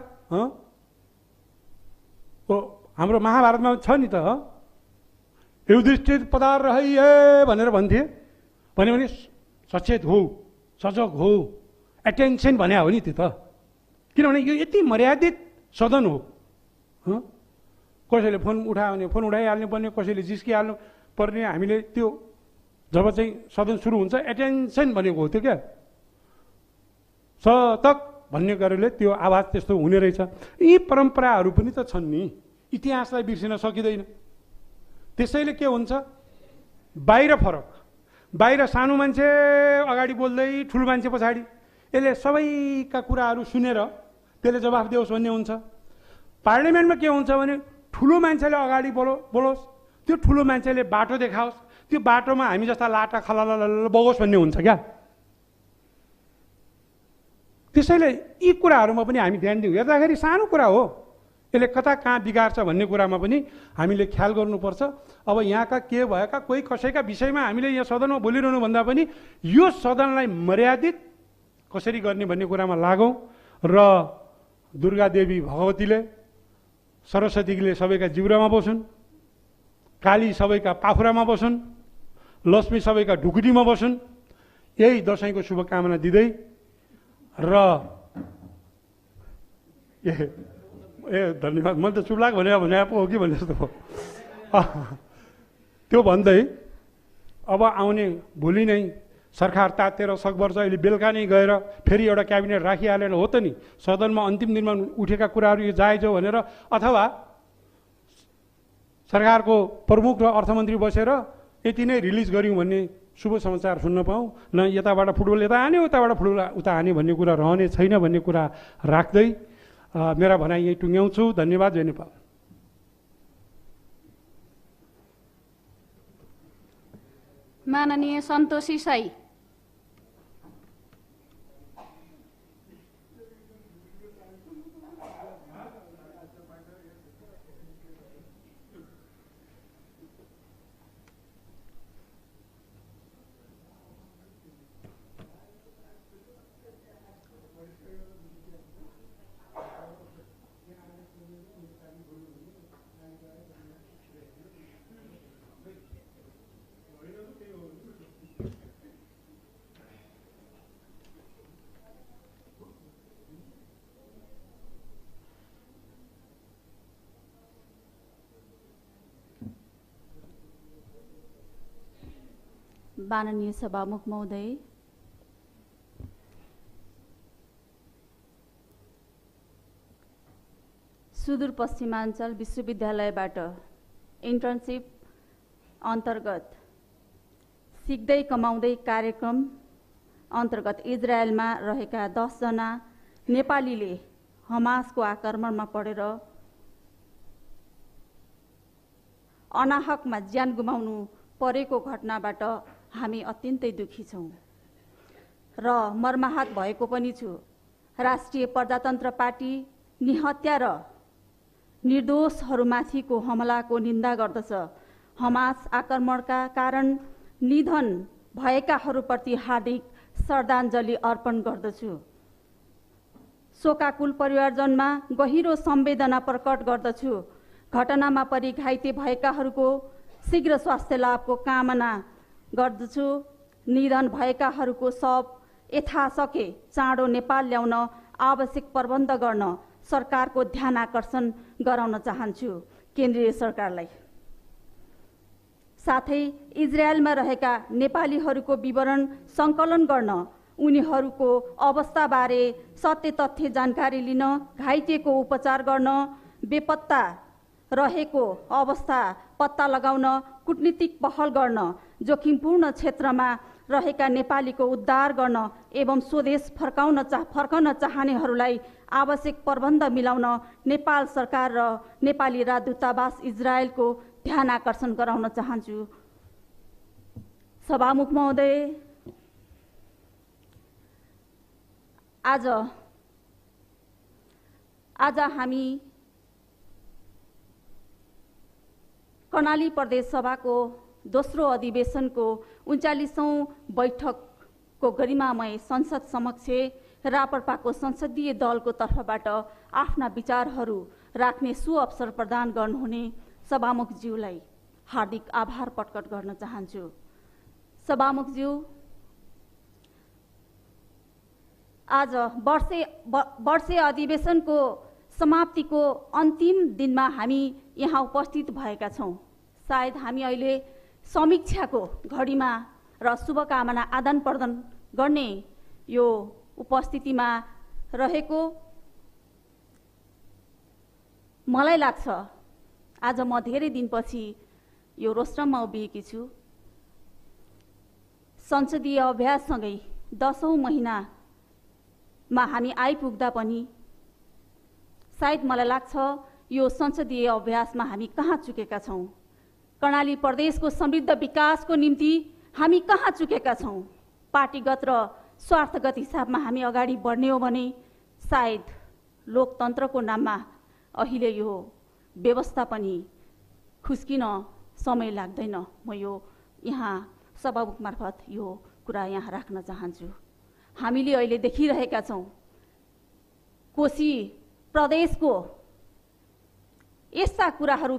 हो। हाम्रो महाभारतमा छ नि त, युधिष्ठिर पधार रहिए भनेर भन्थे, भन्यो भने सचेत हो, सजग हो, एटेन्सन भने हो नि त्यो त। किनभने यो यति मर्यादित सदन हो। कसैले फोन उठायो भने फोन उठाइहाल्नु पर्ने, कसैले जिस्किहाल्नु पर्ने। हामीले त्यो जब चाहिँ सदन सुरु हुन्छ एटेन्सन भनेको हो त्यो क्या, सतक भन्ने गरेर त्यो आवाज त्यस्तो हुने रहेछ। यी परम्पराहरू पनि त छन् नि, इतिहासलाई बिर्सिन सकिँदैन। त्यसैले के हुन्छ, बाहिर फरक, बाहिर सानो मान्छे अगाडि बोल्दै ठुलो मान्छे पछाडि, यसले सबैका कुराहरू सुनेर त्यसले जवाफ दियोस् भन्ने हुन्छ। पार्लियामेन्टमा के हुन्छ भने ठुलो मान्छेले अगाडि बोलो बोलोस्, त्यो ठुलो मान्छेले बाटो देखाओस्, त्यो बाटोमा हामी जस्ता लाटा खलाल बगोस् भन्ने हुन्छ क्या। त्यसैले यी कुराहरूमा पनि हामी ध्यान दिउँ। हेर्दाखेरि सानो कुरा हो, यसले कता कहाँ बिगार्छ भन्ने कुरामा पनि हामीले ख्याल गर्नुपर्छ। अब यहाँका के भएका कोही कसैका विषयमा हामीले यहाँ सदनमा बोलिरहनु भन्दा पनि यो सदनलाई मर्यादित कसरी गर्ने भन्ने कुरामा लागौँ। र दुर्गा देवी भगवतीले, सरस्वतीले सबैका जिब्रोमा बसुन्, काली सबैका पाखुरामा बसुन्, लक्ष्मी सबैका ढुकुटीमा बसुन्। यही दसैँको शुभकामना दिँदै र ए ए धन्यवाद। मैले त चुप्लाक भने भने पो हो कि भने जस्तो हो। त्यो भन्दै अब आउने भोलि नै सरकार तातेर सकभर चाहिँ अहिले बेलुका नै गएर फेरि एउटा क्याबिनेट राखिहालेर हो त नि सदनमा अन्तिम दिनमा उठेका कुराहरू यो जायज हो भनेर, अथवा सरकारको प्रमुख र अर्थमन्त्री बसेर यति नै रिलिज गऱ्यौँ भन्ने शुभ समाचार सुन्न पाऊँ, न यताबाट फुटबल यता हान्यो उताबाट फुटबल उता हान्यो भन्ने कुरा रहने छैन भन्ने कुरा राख्दै मेरा भनाइ यही टुङ्ग्याउँछु। धन्यवाद। जय नेपाल। माननीय सन्तोषी साई। माननीय सभामुख महोदय, सुदूरपश्चिमाञ्चल विश्वविद्यालयबाट इन्टर्नसिप अन्तर्गत सिक्दै कमाउँदै कार्यक्रम अन्तर्गत इजरायलमा रहेका दसजना नेपालीले हमासको आक्रमणमा परेर अनाहकमा ज्यान गुमाउनु परेको घटनाबाट हामी अत्यन्तै दुखी छौँ र मर्माहत भएको पनि छु। राष्ट्रिय प्रजातन्त्र पार्टी निहत्या र निर्दोषहरूमाथिको हमलाको निन्दा गर्दछ। हमास आक्रमणका कारण निधन भएकाहरूप्रति हार्दिक श्रद्धाञ्जली अर्पण गर्दछु। शोकाकुल परिवारजनमा गहिरो संवेदना प्रकट गर्दछु। घटनामा परि घाइते भएकाहरूको शीघ्र स्वास्थ्य लाभको कामना गर्दछु। निधन भएकाहरूको शव यथासके चाँडो नेपाल ल्याउन आवश्यक प्रबन्ध गर्न सरकारको ध्यान आकर्षण गराउन चाहन्छु केन्द्रीय सरकारलाई। साथै इजरायलमा रहेका नेपालीहरूको विवरण सङ्कलन गर्न, उनीहरूको अवस्थाबारे सत्य तथ्य जानकारी लिन, घाइतेको उपचार गर्न, बेपत्ता रहेको अवस्था पत्ता लगाउन कूटनीतिक पहल गर्न, जोखिमपूर्ण क्षेत्रमा रहेका नेपालीको उद्धार गर्न एवं स्वदेश फर्काउन चाह फर्कन चाहनेहरूलाई आवश्यक प्रबन्ध मिलाउन नेपाल सरकार र नेपाली राजदूतावास इजरायलको ध्यान आकर्षण गराउन चाहन्छु। सभामुख महोदय, आज आज हामी कर्णाली प्रदेश सभाको दोस्रो अधिवेशनको उन्चालिसौँ बैठकको गरिमामय संसद समक्ष राप्रपाको संसदीय दलको तर्फबाट आफ्ना विचारहरू राख्ने सुअवसर प्रदान गर्नुहुने सभामुखज्यूलाई हार्दिक आभार प्रकट गर्न चाहन्छु। सभामुखज्यू, आज वर्षे वर्षे अधिवेशनको समाप्तिको अन्तिम दिनमा हामी यहाँ उपस्थित भएका छौँ। सायद हामी अहिले समीक्षाको घडीमा र शुभकामना आदान प्रदान गर्ने यो उपस्थितिमा रहेको मलाई लाग्छ। आज म धेरै दिनपछि यो रोस्ट्रममा उभिएकी छु। संसदीय अभ्याससँगै दसौँ महिनामा हामी आइपुग्दा पनि सायद मलाई लाग्छ यो संसदीय अभ्यासमा हामी कहाँ चुकेका छौँ, कर्णाली प्रदेशको समृद्ध विकासको निम्ति हामी कहाँ चुकेका छौँ। पार्टीगत र स्वार्थगत हिसाबमा हामी अगाडि बढ्ने हो भने सायद लोकतन्त्रको नाममा अहिले यो व्यवस्था पनि खुस्किन समय लाग्दैन। म यो यहाँ सभामुख मार्फत यो कुरा यहाँ राख्न चाहन्छु। हामीले अहिले देखिरहेका छौँ कोशी प्रदेशको यस्ता कुराहरू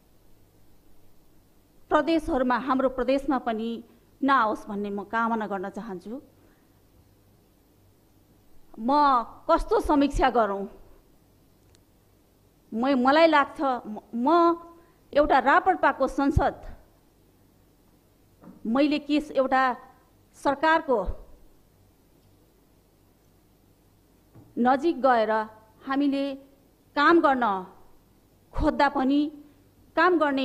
प्रदेशहरूमा हाम्रो प्रदेशमा पनि नआओस् भन्ने म कामना गर्न चाहन्छु। म कस्तो समीक्षा गरौँ, म मलाई लाग्छ म एउटा राप्रपाको संसद मैले के एउटा सरकारको नजिक गएर हामीले काम गर्न खोज्दा पनि काम गर्ने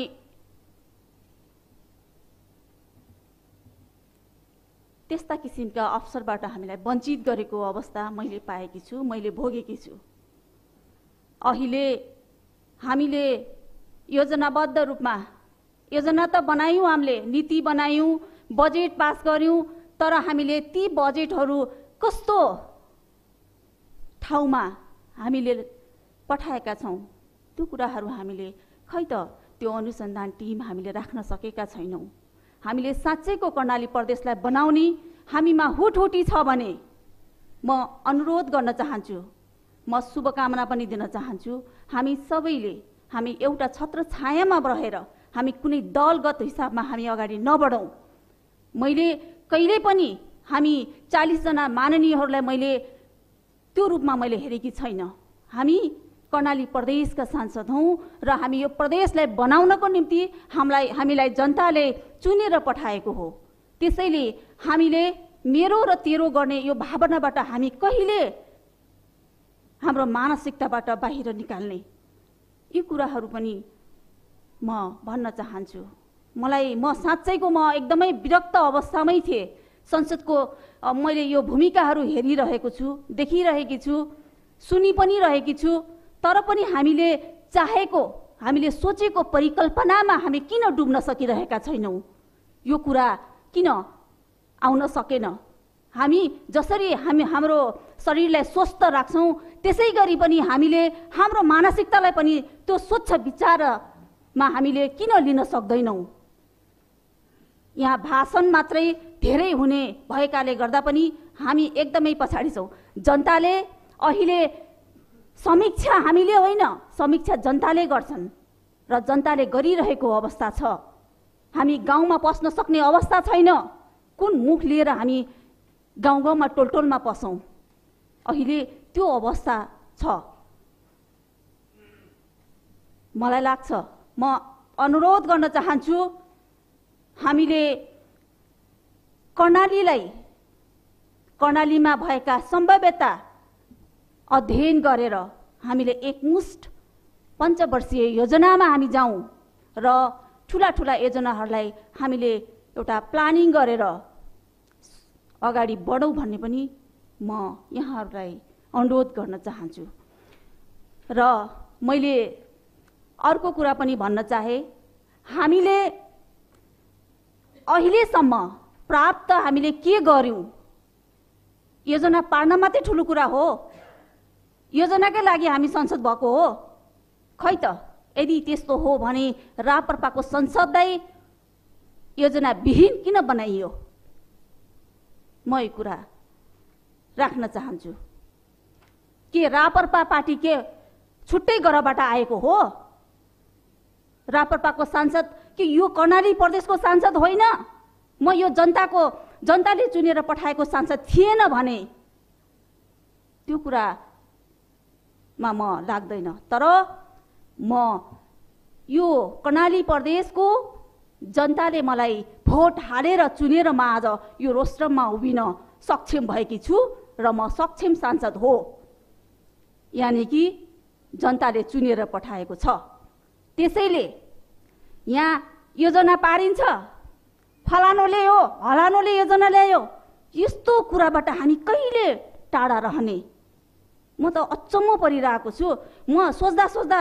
त्यस्ता किसिमका अवसरबाट हामीलाई वञ्चित गरेको अवस्था मैले पाएकी छु, मैले भोगेकी छु। अहिले हामीले योजनाबद्ध रूपमा योजना त बनायौँ, हामीले नीति बनायौँ, बजेट पास गर्यौँ, तर हामीले ती बजेटहरू कस्तो ठाउँमा हामीले पठाएका छौँ त्यो कुराहरू हामीले खै त त्यो अनुसन्धान टिम हामीले राख्न सकेका छैनौँ। हामीले साँच्चैको कर्णाली प्रदेशलाई बनाउने हामीमा हुटहुटी छ भने म अनुरोध गर्न चाहन्छु, म शुभकामना पनि दिन चाहन्छु, हामी सबैले हामी एउटा छत्र छायामा रहेर हामी कुनै दलगत हिसाबमा हामी अगाडि नबढौँ। मैले कहिल्यै पनि हामी चालिसजना माननीयहरूलाई मैले त्यो रूपमा मैले हेरेकी छैन। हामी कर्णाली प्रदेशका सांसद हौँ र हामी यो प्रदेशलाई बनाउनको निम्ति हामीलाई हामीलाई जनताले चुनेर पठाएको हो। त्यसैले हामीले मेरो र तेरो गर्ने यो भावनाबाट हामी कहिले हाम्रो मानसिकताबाट बाहिर निकाल्ने यी कुराहरू पनि म भन्न चाहन्छु। मलाई म साँच्चैको म एकदमै विरक्त अवस्थामै थिएँ। संसदको मैले यो भूमिकाहरू हेरिरहेको छु, देखिरहेकी छु, सुनि पनि रहेकी छु, तर पनि हामीले चाहेको हामीले सोचेको परिकल्पनामा हामी किन डुब्न सकिरहेका छैनौँ? यो कुरा किन आउन सकेन? हामी जसरी हामी हाम्रो शरीरलाई स्वस्थ राख्छौँ त्यसै गरी पनि हामीले हाम्रो मानसिकतालाई पनि त्यो स्वच्छ विचारमा हामीले किन लिन सक्दैनौँ? यहाँ भाषण मात्रै धेरै हुने भएकाले गर्दा पनि हामी एकदमै पछाडि छौँ। जनताले अहिले समीक्षा हामीले होइन, समीक्षा जनताले गर्छन् र जनताले गरिरहेको अवस्था छ। हामी गाउँमा पस्न सक्ने अवस्था छैन। कुन मुख लिएर हामी गाउँ गाउँमा टोलटोलमा पसौँ? अहिले त्यो अवस्था छ। मलाई लाग्छ, म अनुरोध गर्न चाहन्छु, हामीले कर्णालीलाई कर्णालीमा भएका सम्भाव्यता अध्ययन गरेर हामीले एकमुष्ट पञ्चवर्षीय योजनामा हामी जाउँ र ठुला ठुला योजनाहरूलाई हामीले एउटा प्लानिङ गरेर अगाडि बढौँ भन्ने पनि म यहाँहरूलाई अनुरोध गर्न चाहन्छु। र मैले अर्को कुरा पनि भन्न चाहे, हामीले अहिलेसम्म प्राप्त हामीले के गर्यौँ? योजना पार्न मात्रै ठुलो कुरा हो? योजनाकै लागि हामी संसद भएको हो? खै त, यदि त्यस्तो हो भने राप्रपाको संसदलाई योजना विहीन किन बनाइयो? म यो कुरा राख्न चाहन्छु। के राप्रपा पार्टी के छुट्टै ग्रहबाट आएको हो? राप्रपाको सांसद कि यो कर्णाली प्रदेशको सांसद होइन? म यो जनताको जनताले चुनेर पठाएको सांसद थिएन भने त्यो कुरामा म लाग्दैन। तर म यो कर्णाली प्रदेशको जनताले मलाई भोट हालेर चुनेर म आज यो रोस्टरमा उभिन सक्षम भएकी छु र म सक्षम सांसद हो, यानि कि जनताले चुनेर पठाएको छ। त्यसैले यहाँ योजना पारिन्छ, फलानोले हो हलानोले योजना ल्यायो, यस्तो कुराबाट हामी कहिले टाढा रहने? म त अचम्म परिरहेको छु। म सोच्दा सोच्दा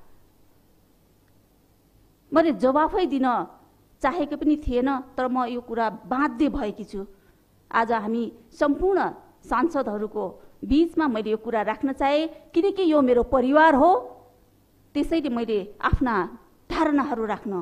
मैले जवाफै दिन चाहेको पनि थिएन, तर म यो कुरा बाध्य भएकी छु। आज हामी सम्पूर्ण सांसदहरूको बीचमा मैले यो कुरा राख्न चाहे, किनकि यो मेरो परिवार हो। त्यसैले मैले आफ्ना धारणाहरू राख्न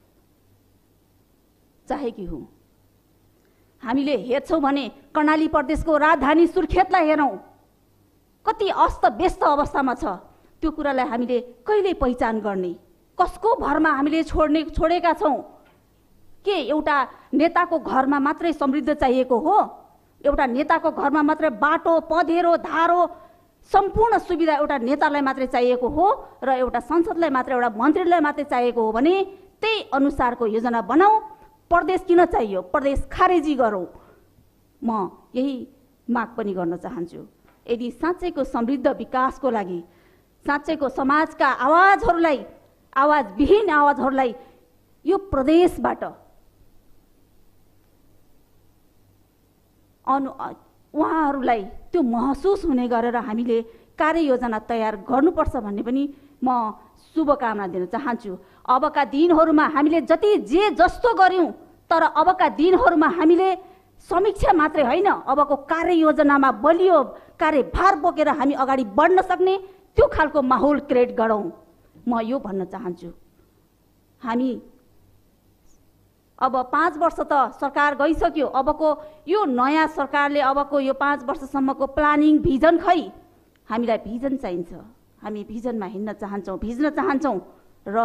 चाहेकी हुँ। हामीले हेर्छौँ भने कर्णाली प्रदेशको राजधानी सुर्खेतलाई हेरौँ, कति अस्त व्यस्त अवस्थामा छ। त्यो कुरालाई हामीले कहिले पहिचान गर्ने? कसको भरमा हामीले छोड्ने छोडेका छौँ? के एउटा नेताको घरमा मात्रै समृद्ध चाहिएको हो? एउटा नेताको घरमा मात्रै बाटो, पँधेरो, धारो सम्पूर्ण सुविधा एउटा नेतालाई मात्रै चाहिएको हो र एउटा संसदलाई मात्रै, एउटा मन्त्रीलाई मात्रै चाहिएको हो भने त्यही अनुसारको योजना बनाऊ। प्रदेश किन चाहियो? प्रदेश खारेजी गरौँ। म यही माग पनि गर्न चाहन्छु। यदि साँच्चैको समृद्ध विकासको लागि, साँच्चैको समाजका आवाजहरूलाई, आवाजविहीन आवाजहरूलाई यो प्रदेशबाट अनु उहाँहरूलाई त्यो महसुस हुने गरेर हामीले कार्ययोजना तयार गर्नुपर्छ भन्ने पनि म शुभकामना दिन चाहन्छु। अबका दिनहरूमा हामीले जति जे जस्तो गर्यौँ, तर अबका दिनहरूमा हामीले समीक्षा मात्रै होइन, अबको कार्ययोजनामा बलियो कार्यभार बोकेर हामी अगाडि बढ्न सक्ने त्यो खालको माहौल क्रिएट गरौँ। म यो भन्न चाहन्छु। हामी अब पाँच वर्ष त सरकार गइसक्यो, अबको यो नयाँ सरकारले अबको यो पाँच वर्षसम्मको प्लानिङ भिजन खै, हामीलाई भिजन चाहिन्छ। हामी भिजनमा हिँड्न चाहन्छौँ, भिज्न चाहन्छौँ र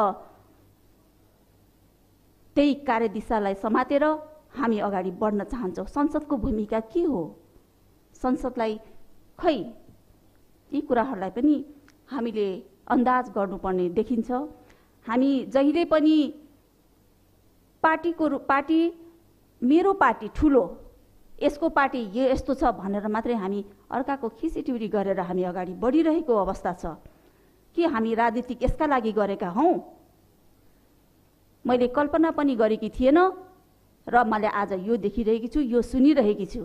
त्यही कार्यदिशालाई समातेर हामी अगाडि बढ्न चाहन्छौँ। संसदको भूमिका के हो, संसदलाई खै, यी कुराहरूलाई पनि हामीले अन्दाज गर्नुपर्ने देखिन्छ। हामी जहिले पनि पार्टीको पार्टी मेरो पार्टी ठुलो, यसको पार्टी यो यस्तो छ भनेर मात्रै हामी अर्काको खिसिटिउरी गरेर हामी अगाडि बढिरहेको अवस्था छ। के हामी राजनीतिक यसका लागि गरेका हौँ? मैले कल्पना पनि गरेकी थिएन र मैले आज यो देखिरहेकी छु, यो सुनिरहेकी छु।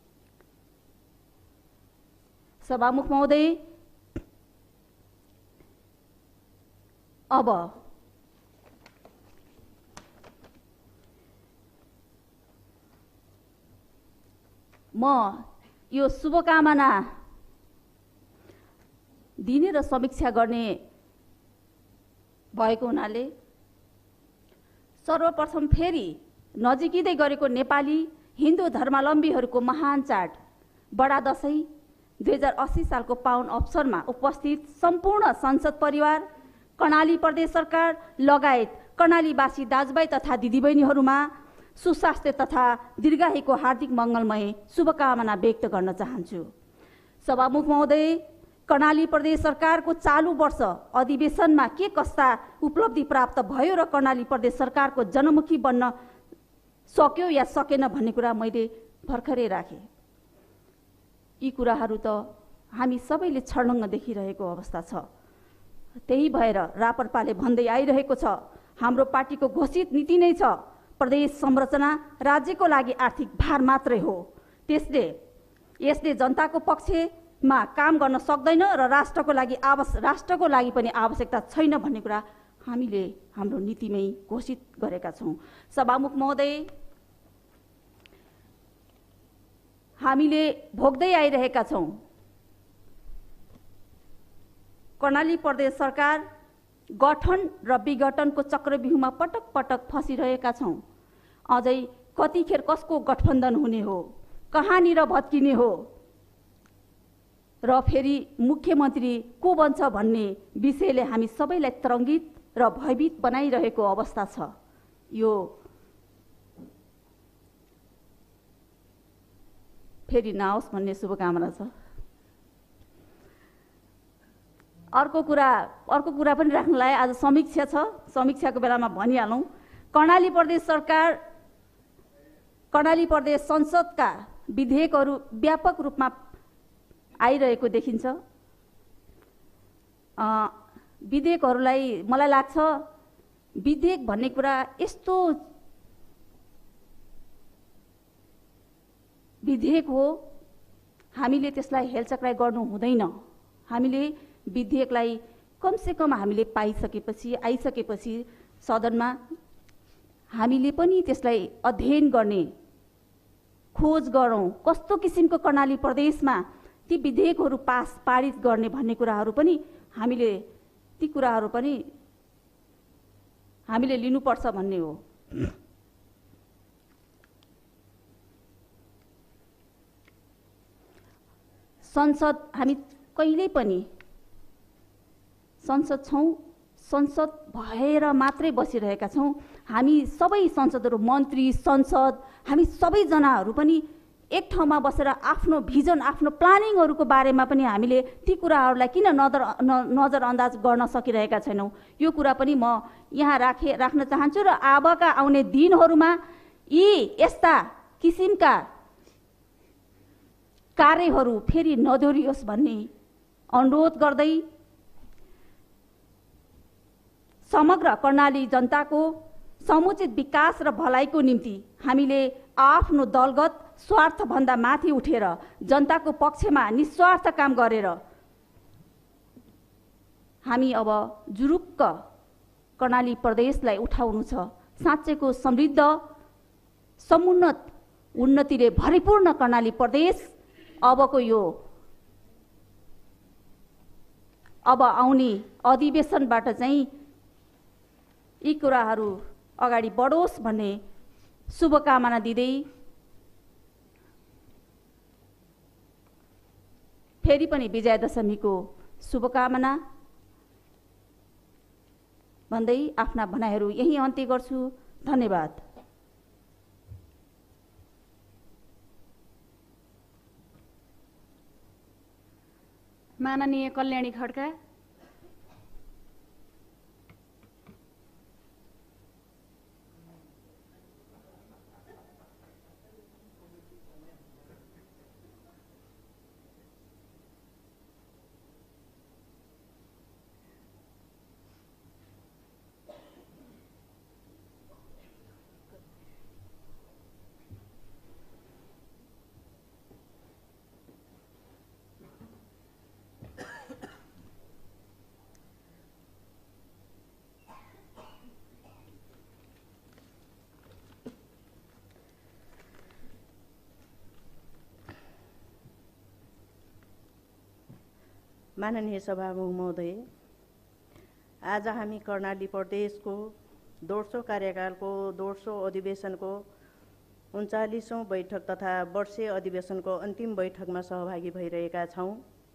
सभामुख महोदय, अब म यो शुभकामना दिने र समीक्षा गर्ने भएको हुनाले सर्वप्रथम फेरि नजिकै गरेको नेपाली हिन्दू धर्मावलम्बीहरूको महान चाड बडा दशैं दुई हजार अस्सी सालको पावन अवसरमा उपस्थित सम्पूर्ण संसद परिवार, कर्णाली प्रदेश सरकार लगायत कर्णालीवासी दाजुभाइ तथा दिदीबहिनीहरूमा सुस्वास्थ्य तथा दीर्घायुको हार्दिक मङ्गलमय शुभकामना व्यक्त गर्न चाहन्छु। सभामुख महोदय, कर्णाली प्रदेश सरकारको चालु वर्ष अधिवेशनमा के कस्ता उपलब्धि प्राप्त भयो र कर्णाली प्रदेश सरकारको जनमुखी बन्न सक्यो या सकेन भन्ने कुरा मैले भर्खरै राखेँ। यी कुराहरू त हामी सबैले छर्लङ्ग देखिरहेको अवस्था छ। त्यही भएर रापरपाले भन्दै आइरहेको छ, हाम्रो पार्टीको घोषित नीति नै छ प्रदेश संरचना राज्यको लागि आर्थिक भार मात्रै हो। त्यसले यसले जनताको पक्षमा काम गर्न सक्दैन र राष्ट्रको लागि आवश्यक राष्ट्रको लागि पनि आवश्यकता छैन भन्ने कुरा हामीले हाम्रो नीतिमै घोषित गरेका छौँ। सभामुख महोदय, हामीले भोग्दै आइरहेका छौँ कर्णाली प्रदेश सरकार गठन र विघटनको चक्रव्यूहमा पटक पटक फसिरहेका छौँ। अझै कतिखेर कसको गठबन्धन हुने हो, कहाँनिर भत्किने हो र फेरि मुख्यमन्त्री को बन्छ भन्ने विषयले हामी सबैलाई तरङ्गित र भयभीत बनाइरहेको अवस्था छ। यो फेरि नआओस् भन्ने शुभकामना छ। अर्को कुरा अर्को कुरा पनि राख्नलाई आज समीक्षा छ, समीक्षाको बेलामा भनिहालौँ। कर्णाली प्रदेश सरकार कर्णाली प्रदेश संसदका विधेयकहरू व्यापक रूपमा आइरहेको देखिन्छ। विधेयकहरूलाई मलाई लाग्छ विधेयक भन्ने कुरा यस्तो विधेयक हो, हामीले त्यसलाई हेलचक्राइ गर्नु हुँदैन। हामीले विधेयकलाई कमसेकम हामीले पाइसकेपछि आइसकेपछि सदनमा हामीले पनि त्यसलाई अध्ययन गर्ने, खोज गरौँ कस्तो किसिमको कर्णाली प्रदेशमा ती विधेयकहरू पास पारित गर्ने भन्ने कुराहरू पनि हामीले ती कुराहरू पनि हामीले लिनुपर्छ भन्ने हो। संसद हामी कहिल्यै पनि संसद छौँ, संसद भएर मात्रै बसिरहेका छौँ। हामी सबै संसदहरू, मन्त्री, संसद, हामी सबैजनाहरू पनि एक ठाउँमा बसेर आफ्नो भिजन, आफ्नो प्लानिङहरूको बारेमा पनि हामीले ती कुराहरूलाई किन नजर नजरअन्दाज गर्न सकिरहेका छैनौँ, यो कुरा पनि म यहाँ राखे राख्न चाहन्छु। र अबका आउने दिनहरूमा यी यस्ता किसिमका कार्यहरू फेरि नदोहोरियोस् भन्ने अनुरोध गर्दै समग्र कर्णाली जनताको समुचित विकास र भलाइको निम्ति हामीले आफ्नो दलगत स्वार्थभन्दा माथि उठेर जनताको पक्षमा निस्वार्थ काम गरेर हामी अब जुरुक्क कर्णाली प्रदेशलाई उठाउनु छ। साँच्चैको समृद्ध समुन्नत उन्नतिले भरिपूर्ण कर्णाली प्रदेश अबको यो अब आउने अधिवेशनबाट चाहिँ यी कुराहरू अगाडि बढोस् भन्ने शुभकामना दिँदै फेरि पनि विजयादशमीको शुभकामना भन्दै आफ्ना भनाइहरू यही अन्त्य गर्छु। धन्यवाद। माननीय कल्याणी खड्का। माननीय सभामुख महोदय, आज हामी कर्णाली प्रदेशको दोस्रो कार्यकालको दोस्रो अधिवेशनको उन्चालिसौँ बैठक तथा वर्षीय अधिवेशनको अन्तिम बैठकमा सहभागी भइरहेका छौँ।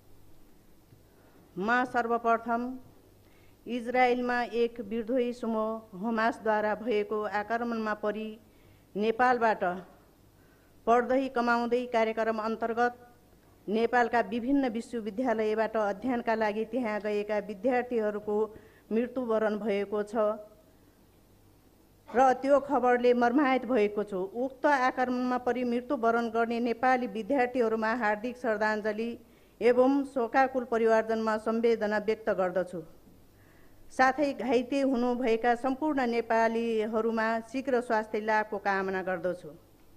म सर्वप्रथम इजरायलमा एक विद्रोही समूह हमासद्वारा भएको आक्रमणमा परि नेपालबाट पढ्दै कमाउँदै कार्यक्रम अन्तर्गत नेपालका विभिन्न विश्वविद्यालयबाट अध्ययनका लागि त्यहाँ गएका विद्यार्थीहरूको मृत्युवरण भएको छ र त्यो खबरले मर्माहत भएको छु। उक्त आक्रमणमा परि मृत्युवरण गर्ने नेपाली विद्यार्थीहरूमा हार्दिक श्रद्धाञ्जली एवं शोकाकुल परिवारजनमा संवेदना व्यक्त गर्दछु। साथै घाइते हुनुभएका सम्पूर्ण नेपालीहरूमा शीघ्र स्वास्थ्य लाभको कामना गर्दछु।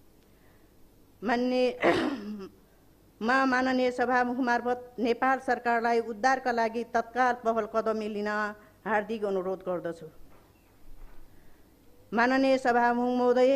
मान्य म माननीय सभामुख मार्फत नेपाल सरकारलाई उद्धारका लागि तत्काल पहल कदमी लिन हार्दिक अनुरोध गर्दछु। माननीय सभामुख महोदय,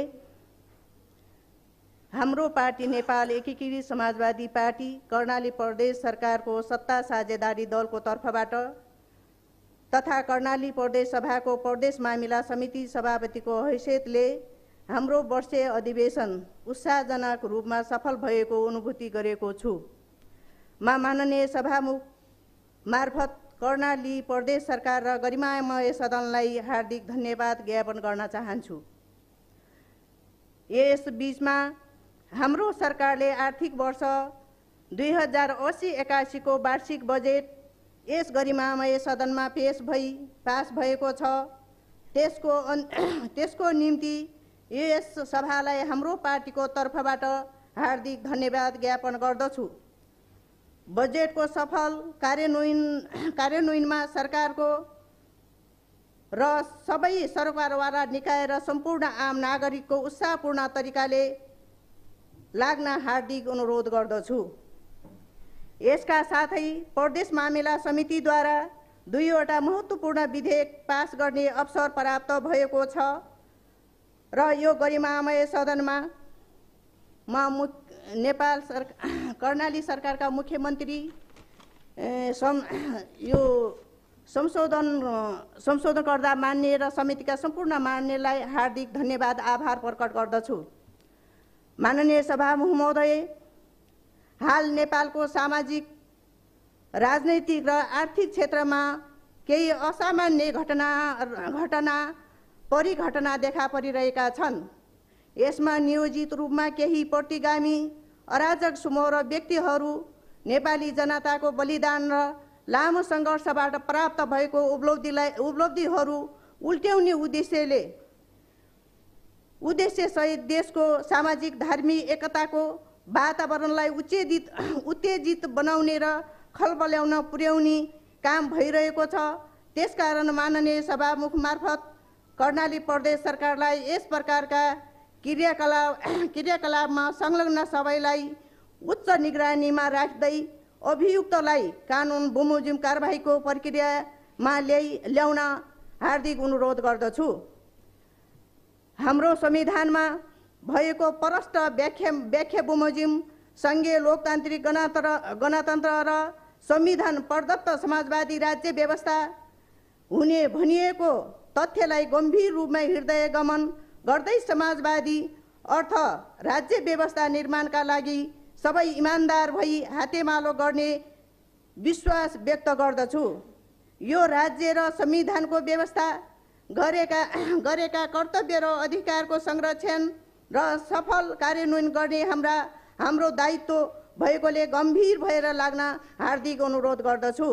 हाम्रो पार्टी नेपाल एकीकृत समाजवादी पार्टी कर्णाली प्रदेश सरकारको सत्ता साझेदारी दलको तर्फबाट तथा कर्णाली प्रदेश सभाको प्रदेश मामिला समिति सभापतिको हैसियतले हाम्रो वर्षीय अधिवेशन उत्साहजनक रूपमा सफल भएको अनुभूति गरेको छु। म माननीय सभामुख मार्फत कर्णाली प्रदेश सरकार र गरिमामय सदनलाई हार्दिक धन्यवाद ज्ञापन गर्न चाहन्छु। यस बीचमा हाम्रो सरकारले आर्थिक वर्ष दुई हजार अस्सी एकासीको वार्षिक बजेट यस गरिमामय सदनमा पेश भई पास भएको छ। त्यसको त्यसको निम्ति यस सभालाई हाम्रो पार्टीको तर्फबाट हार्दिक धन्यवाद ज्ञापन गर्दछु। बजेटको सफल कार्यान्वयन कार्यान्वयनमा सरकारको र सबै सरकारवाला निकाय र सम्पूर्ण आम नागरिकको उत्साहपूर्ण तरिकाले लाग्न हार्दिक अनुरोध गर्दछु। यसका साथै प्रदेश मामिला समितिद्वारा दुईवटा महत्त्वपूर्ण विधेयक पास गर्ने अवसर प्राप्त भएको छ र यो गरिमामय सदनमा म नेपाल सरकार कर्णाली सरकारका मुख्यमन्त्री सम यो संशोधन संशोधनकर्ता मान्य र समितिका सम्पूर्ण मान्यलाई हार्दिक धन्यवाद आभार प्रकट गर्दछु। माननीय सभामुख महोदय, हाल नेपालको सामाजिक राजनैतिक र आर्थिक क्षेत्रमा केही असामान्य घटना घटना परिघटना देखा परिरहेका छन्। यसमा नियोजित रूपमा केही प्रतिगामी अराजक समूह र व्यक्तिहरू नेपाली जनताको बलिदान र लामो सङ्घर्षबाट प्राप्त भएको उपलब्धिलाई उपलब्धिहरू उल्ट्याउने उद्देश्यले उद्देश्यसहित देशको सामाजिक धार्मिक एकताको वातावरणलाई उत्तेजित उत्तेजित बनाउने र खलबल्याउन पुर्याउने काम भइरहेको छ। त्यसकारण माननीय सभामुख मार्फत कर्णाली प्रदेश सरकारलाई यस प्रकारका क्रियाकलाप क्रियाकलापमा संलग्न सबैलाई उच्च निगरानीमा राख्दै अभियुक्तलाई कानुन बमोजिम कारबाहीको प्रक्रियामा ल्याइ ल्याउन हार्दिक अनुरोध गर्दछु। हाम्रो संविधानमा भएको प्रष्ट व्याख्या व्याख्या बमोजिम सङ्घीय लोकतान्त्रिक गणतन्त्र गणतन्त्र र संविधान प्रदत्त समाजवादी राज्य व्यवस्था हुने भनिएको तथ्यलाई गम्भीर रूपमा हृदयगमन गर्दै समाजवादी अर्थ राज्य व्यवस्था निर्माणका लागि सबै इमान्दार भई हातेमालो गर्ने विश्वास व्यक्त गर्दछु। यो राज्य र संविधानको व्यवस्था गरेका गरेका कर्तव्य र अधिकारको संरक्षण र सफल कार्यान्वयन गर्ने हाम्रा हाम्रो दायित्व भएकोले गम्भीर भएर लाग्न हार्दिक अनुरोध गर्दछु।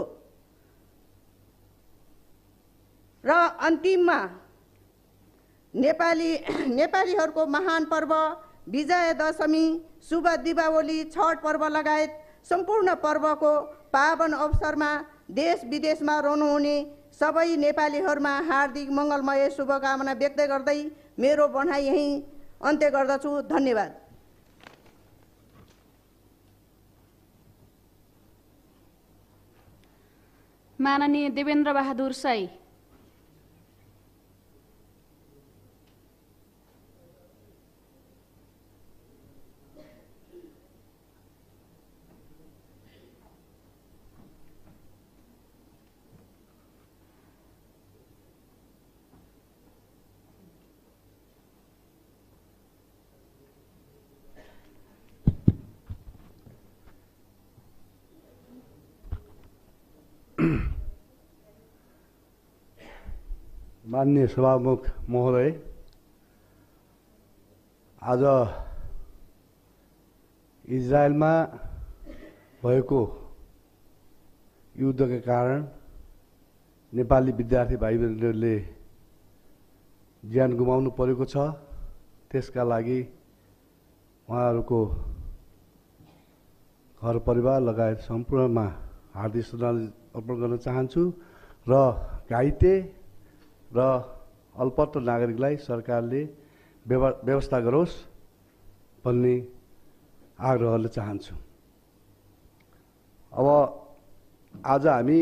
र अन्तिममा नेपाली नेपालीहरूको महान पर्व विजय दशमी, शुभ दीपावली, छठ पर्व लगायत सम्पूर्ण पर्वको पावन अवसरमा देश विदेशमा रहनुहुने सबै नेपालीहरूमा हार्दिक मङ्गलमय शुभकामना व्यक्त गर्दै मेरो भनाइ यहीँ अन्त्य गर्दछु। धन्यवाद। माननीय देवेन्द्र बहादुर साई। माननीय सभामुख महोदय, आज इजरायलमा भएको युद्धका कारण नेपाली विद्यार्थी भाइबन्धुहरूले ज्यान गुमाउनु परेको छ। त्यसका लागि उहाँहरूको घर परिवार लगायत सम्पूर्णमा हार्दिक श्रद्धाञ्जली अर्पण गर्न चाहन्छु र घाइते र अल्पत्र नागरिकलाई सरकारले व्यवस्था गरोस् भन्ने आग्रहले चाहन्छु। अब आज हामी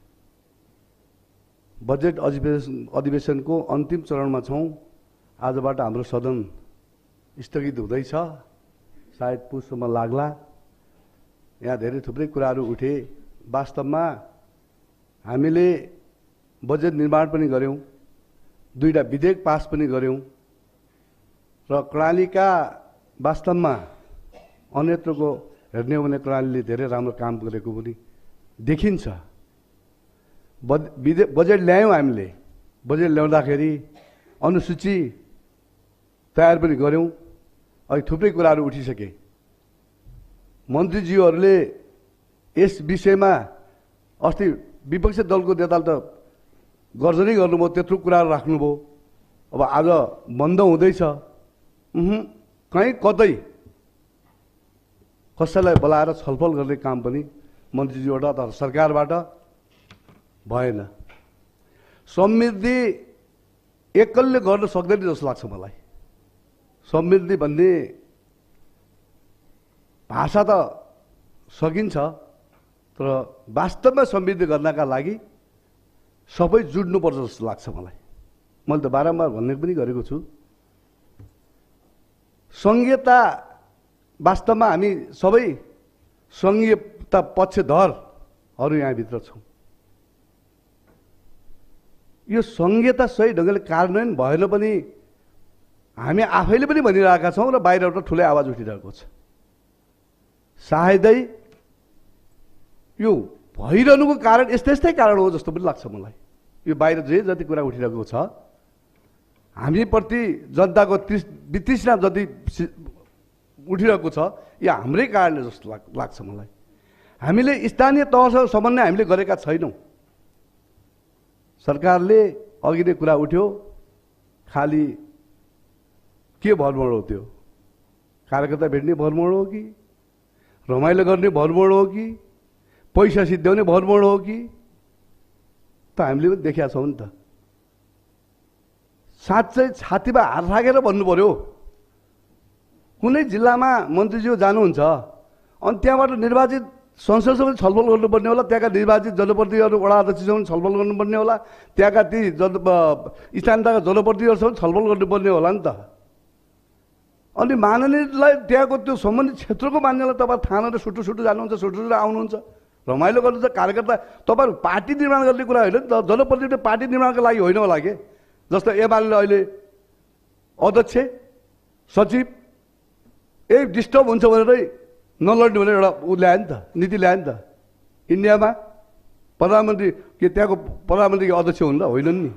बजेट अधिवेशन अधिवेशनको अन्तिम चरणमा छौँ। आजबाट हाम्रो सदन स्थगित हुँदैछ, सायद पुससम्म लाग्ला। यहाँ धेरै थुप्रै कुराहरू उठे। वास्तवमा हामीले बजेट निर्माण पनि गऱ्यौँ, दुईटा विधेयक पास पनि गऱ्यौँ र कर्णालीका वास्तवमा अन्यत्रको हेर्ने हो भने कर्णालीले धेरै राम्रो काम गरेको पनि देखिन्छ। बजेट ल्यायौँ हामीले। बजेट ल्याउँदाखेरि अनुसूची तयार पनि गऱ्यौँ। अहिले थुप्रै कुराहरू उठिसके। मन्त्रीज्यूहरूले यस विषयमा अस्ति विपक्षी दलको नेताले त गर्जनै गर्नुभयो, त्यत्रो कुराहरू राख्नुभयो। अब आज बन्द हुँदैछ, कहीँ कतै कसैलाई बोलाएर छलफल गर्ने काम पनि मन्त्रीज्यूबाट अथवा सरकारबाट भएन। समृद्धि एकलले गर्न सक्दैन जस्तो लाग्छ मलाई। समृद्धि भन्ने भाषा त सकिन्छ, तर वास्तवमा समृद्धि गर्नका लागि सबै जुट्नुपर्छ जस्तो लाग्छ मलाई। मैले त बारम्बार भन्ने पनि गरेको छु। सङ्घीयता वास्तवमा हामी सबै सङ्घीयता पक्षधरहरू यहाँभित्र छौँ। यो सङ्घीयता सही ढङ्गले कार्यान्वयन भएन पनि हामी आफैले पनि भनिरहेका छौँ र बाहिरबाट ठुलै आवाज उठिरहेको छ। सायदै यो भइरहनुको कारण यस्तै यस्तै कारण हो जस्तो पनि लाग्छ मलाई। यो बाहिर जे जति कुरा उठिरहेको छ, हामीप्रति जनताको वितृष्णा जति उठिरहेको छ, यो हाम्रै कारणले जस्तो लाग्छ मलाई। हामीले स्थानीय तहसँग समन्वय हामीले गरेका छैनौँ। सरकारले अघि नै कुरा उठ्यो, खालि के भरमर हो त्यो, कार्यकर्ता भेट्ने भरमोड हो कि रमाइलो गर्ने भरमोड हो कि पैसा सिद्ध्याउने भरमोड हो कि त हामीले पनि देखेका छौँ नि त। साँच्चै छातीमा हात राखेर भन्नु पर्यो। कुनै जिल्लामा मन्त्रीज्यू जानुहुन्छ अनि त्यहाँबाट निर्वाचित संसदसँग छलफल गर्नुपर्ने होला, त्यहाँका निर्वाचित जनप्रतिनिधिहरू वडा अध्यक्षसँग छलफल गर्नुपर्ने होला, त्यहाँका ती जन स्थानीयताका जनप्रतिनिधिहरूसँग छलफल गर्नुपर्ने होला नि त। अनि माननीयलाई त्यहाँको त्यो सम्बन्धित क्षेत्रको मान्यलाई तपाईँ थाना र सुटु सुटु जानुहुन्छ, सुटु सुटु आउनुहुन्छ, रमाइलो गर्नुहुन्छ। कार्यकर्ता तपाईँहरू पार्टी निर्माण गर्ने कुरा होइन नि त, जनप्रतिनिधि पार्टी निर्माणको लागि होइन होला कि। जस्तो एमाले अहिले अध्यक्ष सचिव यही डिस्टर्ब हुन्छ भनेरै नलड्ने भनेर एउटा ऊ ल्यायो नि त, नीति ल्यायो नि त। इन्डियामा प्रधानमन्त्री के त्यहाँको प्रधानमन्त्रीको अध्यक्ष हुनु र होइनन् नि।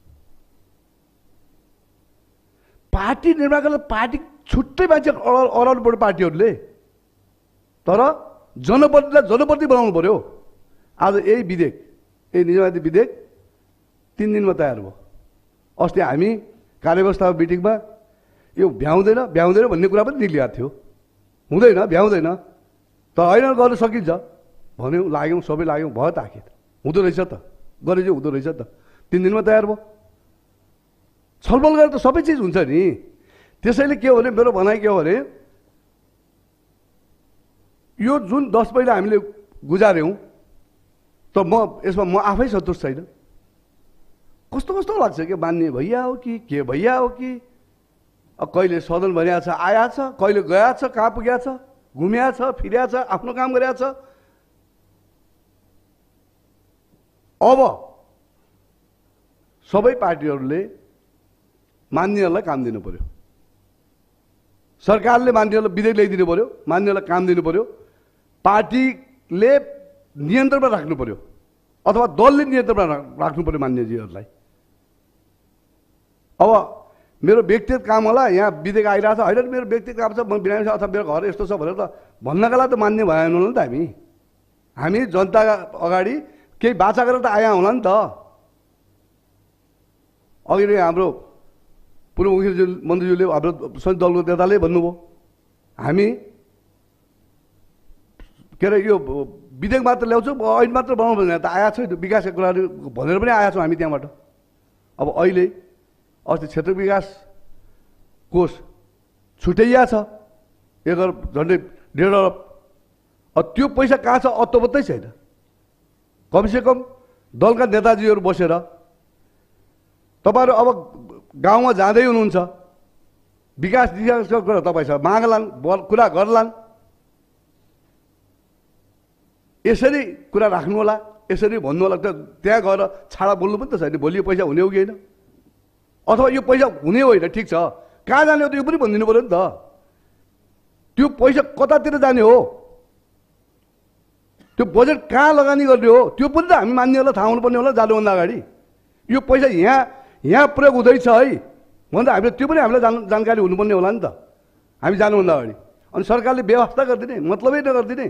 पार्टी निर्माणको लागि पार्टी छुट्टै मान्छे अराउनु पर्यो पार्टीहरूले, तर जनप्रतिनिधिलाई जनप्रतिनिधि बनाउनु पर्यो। आज यही विधेयक, यही निजामती विधेयक तिन दिनमा तयार भयो। अस्ति हामी कार्यव्यवस्था मिटिङमा यो भ्याउँदैन भ्याउँदैन भन्ने कुरा पनि निक्लिएको थियो। हुँदैन भ्याउँदैन त होइन, गर्न सकिन्छ भन्यौँ, लाग्यौँ, सबै लाग्यौँ, भयो त आखिर हुँदो रहेछ त, गरे चाहिँ हुँदो रहेछ त। तिन दिनमा तयार भयो। छलफल गरेर त सबै चिज हुन्छ नि। त्यसैले के हो भने मेरो भनाइ के हो भने यो जुन दस महिना हामीले गुजार्यौँ त म यसमा म आफै सन्तुष्ट छैन। कस्तो कस्तो लाग्छ कि मान्ने भइया हो कि के भइया हो कि। कहिले सदन भनिया छ आया छ, कहिले गया छ, कहाँ पुगेको छ, घुमिया छ, फिरिया छ, आफ्नो काम गरेका छ। अब सबै पार्टीहरूले मान्यहरूलाई काम दिनु पर्यो, सरकारले मान्यहरूलाई विधेयक ल्याइदिनु पर्यो, मान्यहरूलाई काम दिनु पर्यो, पार्टीले नियन्त्रणमा राख्नु पर्यो अथवा दलले नियन्त्रणमा राख्नु पर्यो मान्यजीहरूलाई। अब मेरो व्यक्तिगत काम होला, यहाँ विधेयक आइरहेको छ, होइन मेरो व्यक्तिगत काम छ, म बिरामी छ अथवा मेरो घर यस्तो छ भनेर त भन्नका लागि त मान्य भएन होला नि त। हामी हामी जनताका अगाडि केही बाचा गरेर त आया होला नि त। अघि नै हाम्रो पूर्व मुख्यमन्त्री मन्त्रीज्यूले हाम्रो संयुक्त दलको नेताले भन्नुभयो हामी के अरे यो विधेयक मात्र ल्याउँछौँ, ऐन मात्र बनाउनु भने त आएको छ विकासका कुराहरू भनेर पनि आएका छौँ हामी त्यहाँबाट। अब अहिले अस्ति क्षेत्र विकास कोष छुट्याइया छ एक अरब झन्डै डेढ अरब। अब त्यो पैसा कहाँ छ अत्तोपत्तै छैन। कमसेकम दलका नेताजीहरू बसेर तपाईँहरू अब गाउँमा जाँदै हुनुहुन्छ, विकास विकासको कुरा तपाईँसँग मागलान्, कुरा गर्लान्, यसरी कुरा राख्नु होला, यसरी भन्नु होला। त्यहाँ गएर छाडा बोल्नु पनि त छैन, भोलि यो पैसा हुने हो कि होइन, अथवा यो पैसा हुने होइन, ठिक छ कहाँ जाने हो त यो पनि भनिदिनु पऱ्यो नि त। त्यो पैसा कतातिर जाने हो, त्यो बजेट कहाँ लगानी गर्ने हो, त्यो पनि त हामी मान्नेहरूलाई थाहा हुनुपर्ने होला जानुभन्दा अगाडि। यो पैसा यहाँ यहाँ प्रयोग हुँदैछ है भन्दा हामीले त्यो पनि हामीलाई जान जानकारी हुनुपर्ने होला नि त हामी जानुभन्दा अगाडि। अनि सरकारले व्यवस्था गरिदिने, मतलबै नगरिदिने।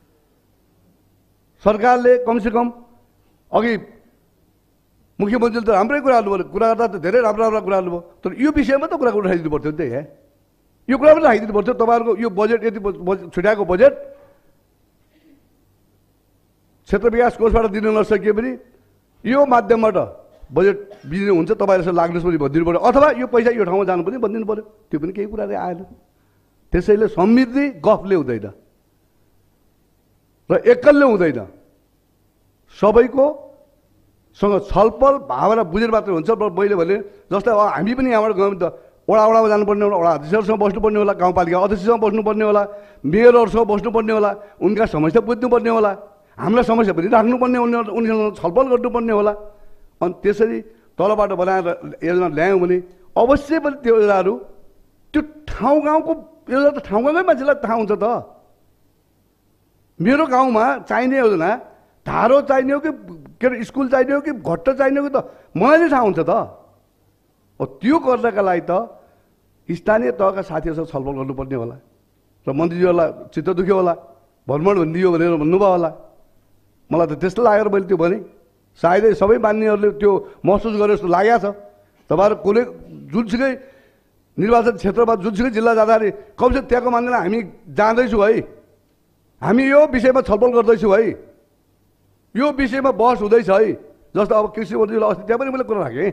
सरकारले कमसेकम अघि मुख्यमन्त्रीले त राम्रै कुरा गर्नुभयो, कुरा गर्दा त धेरै राम्रो राम्रो कुरा गर्नुभयो, तर यो विषयमा त कुरा उठाइदिनु पर्थ्यो नि त। यहाँ यो कुरा पनि राखिदिनु पर्थ्यो। तपाईँहरूको यो बजेट यति छुट्याएको बजेट क्षेत्र विकास कोषबाट दिन नसकिए पनि यो माध्यमबाट बजेट बिग्रिनु हुन्छ, तपाईँहरू यसो लाग्नुहोस् पनि भनिदिनु पऱ्यो, अथवा यो पैसा यो ठाउँमा जानु पनि भनिदिनु पऱ्यो। त्यो पनि केही कुराले आएन। त्यसैले समृद्धि गफले हुँदैन र एक्कलले हुँदैन, सबैको सँग छलफल भावना बुझेर मात्रै हुन्छ। मैले भने जस्तै अब हामी पनि यहाँबाट गयौँ त वडा वडामा जानुपर्ने होला, वडा अध्यक्षहरूसँग बस्नुपर्ने होला, गाउँपालिका अध्यक्षसँग बस्नुपर्ने होला, मेयरहरूसँग बस्नुपर्ने होला, उनका समस्या बुझ्नुपर्ने होला, हामीलाई समस्या पनि राख्नुपर्ने, उनीसँग छलफल गर्नुपर्ने होला। अनि त्यसरी तलबाट बनाएर योजना ल्यायौँ भने अवश्य पनि त्यो योजनाहरू त्यो ठाउँ गाउँको योजना त ठाउँ गाउँकै मान्छेलाई थाहा हुन्छ त। मेरो गाउँमा चाहिने योजना धारो चाहिने हो कि के अरे स्कुल चाहिने हो कि घट्ट चाहिने हो कि त मलाई नै थाहा हुन्छ त। अब त्यो गर्नका लागि त स्थानीय तहका साथीहरूसँग छलफल गर्नुपर्ने होला र मन्त्रीज्यूहरूलाई चित्त दुख्यो होला, भ्रमण भनिदियो भनेर भन्नुभयो होला। मलाई त त्यस्तो लागेर मैले त्यो भने सायदै सबै मान्नेहरूले त्यो महसुस गरे जस्तो लागेको छ। तपाईँहरू कुनै जुनसुकै निर्वाचन क्षेत्रमा जुनसुकै जिल्ला जाँदाखेरि कमसेकम त्यहाँको मान्छेलाई हामी जाँदैछौँ है, हामी यो विषयमा छलफल गर्दैछौँ है, यो विषयमा बहस हुँदैछ है। जस्तो अब कृषि मन्त्रीलाई अस्ति त्यहाँ पनि मैले कुरा राखेँ।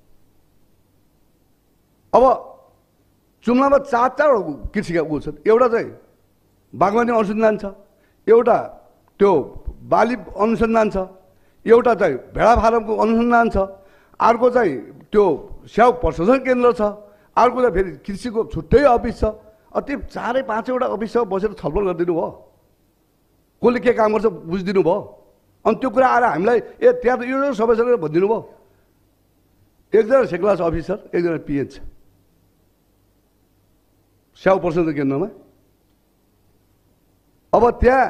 अब जुम्लामा चार चारवटा कृषिका ऊ छन्। एउटा चाहिँ बागवानी अनुसन्धान छ, एउटा त्यो बाली अनुसन्धान छ, एउटा चाहिँ भेडा फारमको अनुसन्धान छ, अर्को चाहिँ त्यो स्याउ प्रशोधन केन्द्र छ, अर्को चाहिँ फेरि कृषिको छुट्टै अफिस छ। त्यो चारै पाँचवटा अफिससँग बसेर छलफल गरिदिनु भयो, कसले के काम गर्छ बुझिदिनु भयो। अनि त्यो कुरा आएर हामीलाई ए त्यहाँ त यो समस्या भनिदिनु भयो। एकजना सेक्लास अफिसर, एकजना पिएच छ स्याउ प्रशोधन केन्द्रमा। अब त्यहाँ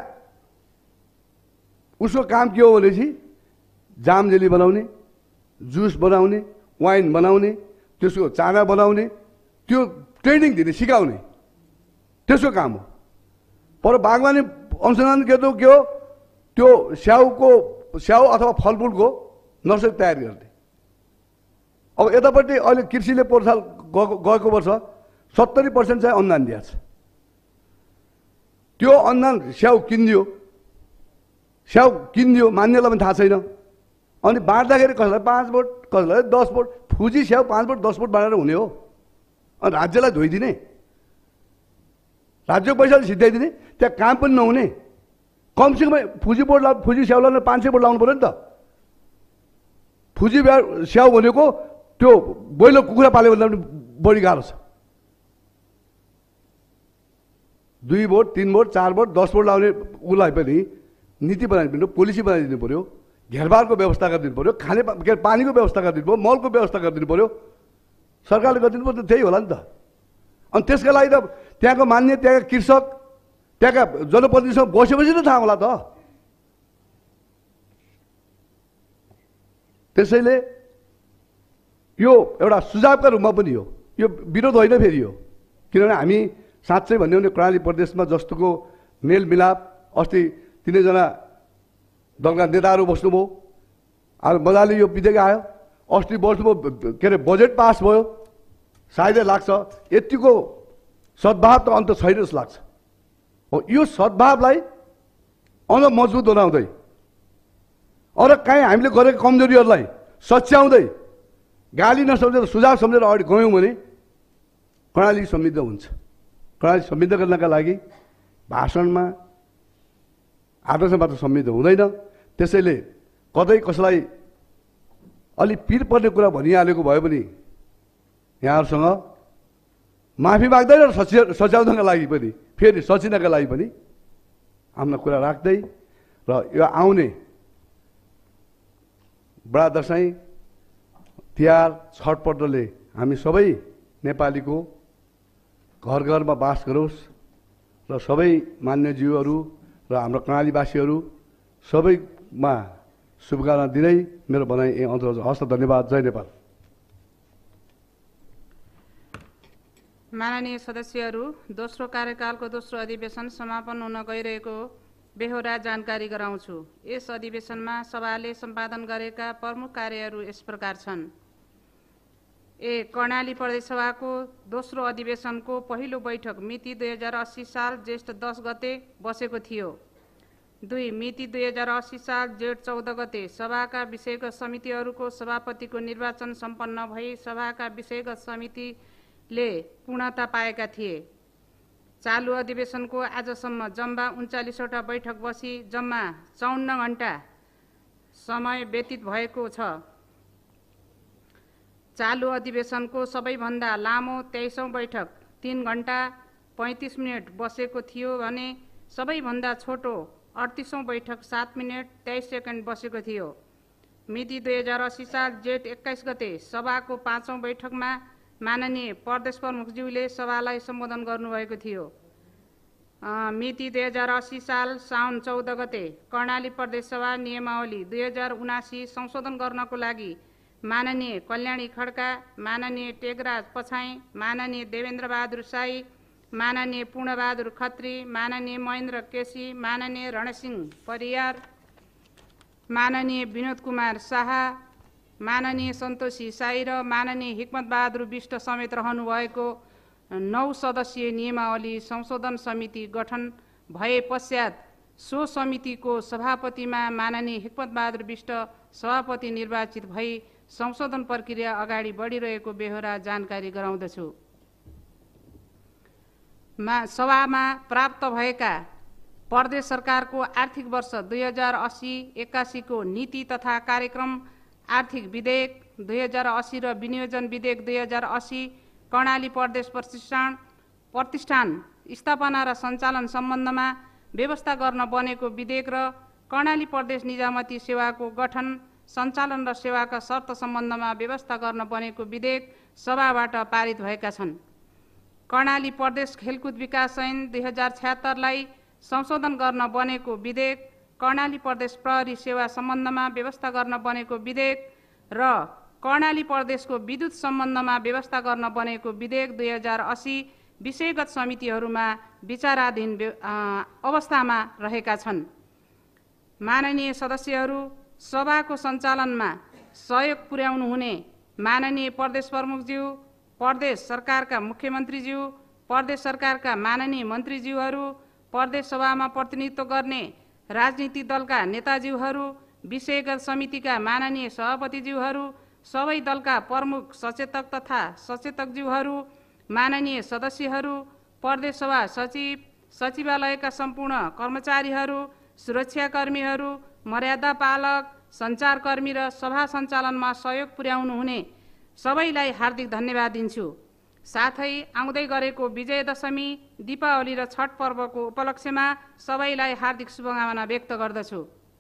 उसको काम के हो भनेपछि जाम जेली बनाउने, जुस बनाउने, वाइन बनाउने, त्यसको चाना बनाउने, त्यो ट्रेनिङ दिने, सिकाउने, त्यसको काम हो। पर बागवानी अनुसन्धान केन्द्र के हो, त्यो स्याउको स्याउ अथवा फलफुलको नर्सरी तयार गर्ने। अब यतापट्टि अहिले कृषिले पोहोर साल गएको गएको वर्ष सत्तरी पर्सेन्ट चाहिँ अनुदान दिएको छ। त्यो अनुदान स्याउ किनिदियो, स्याउ किनिदियो, मान्नेलाई पनि थाहा छैन। अनि बाँड्दाखेरि कसैलाई पाँच बोट, कसैलाई दस बोट, फुजी स्याउ पाँच बोट दस बोट बाँडेर हुने हो। अनि राज्यलाई धोइदिने, राज्यको पैसाले सिद्ध्याइदिने, त्यहाँ काम पनि नहुने। कमसेकम फुजी बोट ला फुजी स्याउ लाउन पाँच सय बोट लाउनु पऱ्यो नि त। फुजी स्याउ भनेको त्यो ब्रोइलर कुखुरा पाल्यो भन्दा पनि बढी गाह्रो छ। दुई बोट, तिन बोट, चार बोट, दस बोट लाउने उसलाई पनि नीति बनाइदिनु, पोलिसी बनाइदिनु पऱ्यो, घेरबारको व्यवस्था गरिदिनु पऱ्यो, खाने के अरे पानीको व्यवस्था गरिदिनु पऱ्यो, मलको व्यवस्था गरिदिनु पऱ्यो। सरकारले गरिदिनु पर्यो, त्यही होला नि त। अनि त्यसका लागि त त्यहाँको मान्ने, त्यहाँका कृषक, त्यहाँका जनप्रतिनिधिसँग बसेपछि त थाहा होला त। त्यसैले यो एउटा सुझावका रूपमा पनि हो, यो विरोध होइन फेरि हो। किनभने हामी साँच्चै भन्यो भने कर्णाली प्रदेशमा जस्तोको मेलमिलाप, अस्ति तिनैजना दलका नेताहरू बस्नुभयो, अब मजाले यो बितेको आयो। अस्ति बस्नुभयो, के अरे बजेट पास भयो, सायदै लाग्छ यतिको सद्भाव त अन्त छैन जस्तो लाग्छ। हो, यो सद्भावलाई अझ मजबुत बनाउँदै, अझ काहीँ हामीले गरेको कमजोरीहरूलाई सच्याउँदै, गाली नसम्झेर सुझाव सम्झेर अगाडि गयौँ भने कर्णाली समृद्ध हुन्छ। कर्णाली समृद्ध गर्नका लागि भाषणमा आदर्श मात्र समृद्ध हुँदैन। त्यसैले कतै कसैलाई अलि पिर पर्ने कुरा भनिहालेको भयो भने यहाँहरूसँग माफी माग्दै र सच्या सच्याउनका लागि पनि, फेरि सचिनका लागि पनि आफ्ना कुरा राख्दै र यो आउने बडा दसैँ, तिहार, छठ पर्वले हामी सबै नेपालीको घर घरमा बास गरोस् र सबै मान्यज्यूहरू र हाम्रो कर्णालीवासीहरू सबैमा शुभकामना दिँदै मेरो भनाइ यही अन्त हस्त। धन्यवाद। जय नेपाल। माननीय सदस्यहरू, दोस्रो कार्यकालको दोस्रो अधिवेशन समापन हुन गइरहेको बेहोरा जानकारी गराउँछु। यस अधिवेशनमा सभाले सम्पादन गरेका प्रमुख कार्यहरू यस प्रकार छन्। ए कर्णाली प्रदेश सभाको दोस्रो अधिवेशनको पहिलो बैठक मिति दुई हजार अस्सी साल ज्येष्ठ दस गते बसेको थियो। दुई मिति दुई हजार अस्सी साल जेठ चौध गते सभाका विषयगत समितिहरूको सभापतिको निर्वाचन सम्पन्न भई सभाका विषयगत समितिले पूर्णता पाएका थिए। चालु अधिवेशनको आजसम्म जम्मा उन्चालिसवटा बैठक बसी जम्मा चौन्न घण्टा समय व्यतीत भएको छ। चालु अधिवेशनको सबैभन्दा लामो तेइसौँ बैठक तीन घण्टा पैँतिस मिनट बसेको थियो भने सबैभन्दा छोटो अडतिसौँ बैठक सात मिनट तेइस सेकेन्ड बसेको थियो। मिति दुई हजार अस्सी साल जेठ एक्काइस गते सभाको पाँचौँ बैठकमा माननीय प्रदेश प्रमुखज्यूले सभालाई सम्बोधन गर्नुभएको थियो। मिति दुई हजार अस्सी साल साउन चौध गते कर्णाली प्रदेश सभा नियमावली दुई हजार उनासी संशोधन गर्नको लागि माननीय कल्याणी खड्का, माननीय टेकराज पछाई, माननीय देवेन्द्र बहादुर साई, माननीय पूर्णबहादुर खत्री, माननीय महेन्द्र केसी, माननीय रणसिंह परियार, माननीय विनोद कुमार शाह, माननीय सन्तोषी साई र माननीय हिक्मत बहादुर विष्ट समेत रहनुभएको नौ सदस्यीय नियमावली संशोधन समिति गठन भए पश्चात सो समितिको सभापतिमा माननीय हिक्मत बहादुर विष्ट सभापति निर्वाचित भई संशोधन प्रक्रिया अगाडि बढिरहेको बेहोरा जानकारी गराउँदछु। मा सभामा प्राप्त भएका प्रदेश सरकारको आर्थिक वर्ष दुई हजार अस्सी एक्कासीको नीति तथा कार्यक्रम आर्थिक विधेयक दुई हजार अस्सी र विनियोजन विधेयक दुई हजार अस्सी कर्णाली प्रदेश प्रतिष्ठान प्रतिष्ठान स्थापना र सञ्चालन सम्बन्धमा व्यवस्था गर्न बनेको विधेयक र कर्णाली प्रदेश निजामती सेवाको गठन सञ्चालन र सेवाका शर्त सम्बन्धमा व्यवस्था गर्न बनेको विधेयक सभाबाट पारित भएका छन्। कर्णाली प्रदेश खेलकुद विकास ऐन दुई हजार छयत्तरलाई संशोधन गर्न बनेको विधेयक, कर्णाली प्रदेश प्रहरी सेवा सम्बन्धमा व्यवस्था गर्न बनेको विधेयक र कर्णाली प्रदेशको विद्युत सम्बन्धमा व्यवस्था गर्न बनेको विधेयक दुई हजार अस्सी विषयगत समितिहरूमा विचाराधीन अवस्थामा रहेका छन्। माननीय सदस्यहरू, सभाको सञ्चालनमा सहयोग पुर्याउनु हुने माननीय प्रदेश प्रमुखज्यू, प्रदेश सरकारका मुख्यमन्त्रीज्यू, प्रदेश सरकारका माननीय मन्त्रीज्यूहरू, प्रदेश सभामा प्रतिनिधित्व गर्ने राजनीतिक दलका नेताज्यूहरू, विषयगत समितिका माननीय सभापतिज्यूहरू, सबै दलका प्रमुख सचेतक तथा सचेतकज्यूहरू, माननीय सदस्यहरू, प्रदेश सभा सचिव, सचिवालयका सम्पूर्ण कर्मचारीहरू, सुरक्षाकर्मीहरू, मर्यादा पालक, सञ्चारकर्मी र सभा सञ्चालनमा सहयोग पुर्याउनु हुने सबैलाई हार्दिक धन्यवाद दिन्छु। साथै आउँदै गरेको विजयदशमी, दीपावली र छठ पर्वको उपलक्ष्यमा सबैलाई हार्दिक शुभकामना व्यक्त गर्दछु।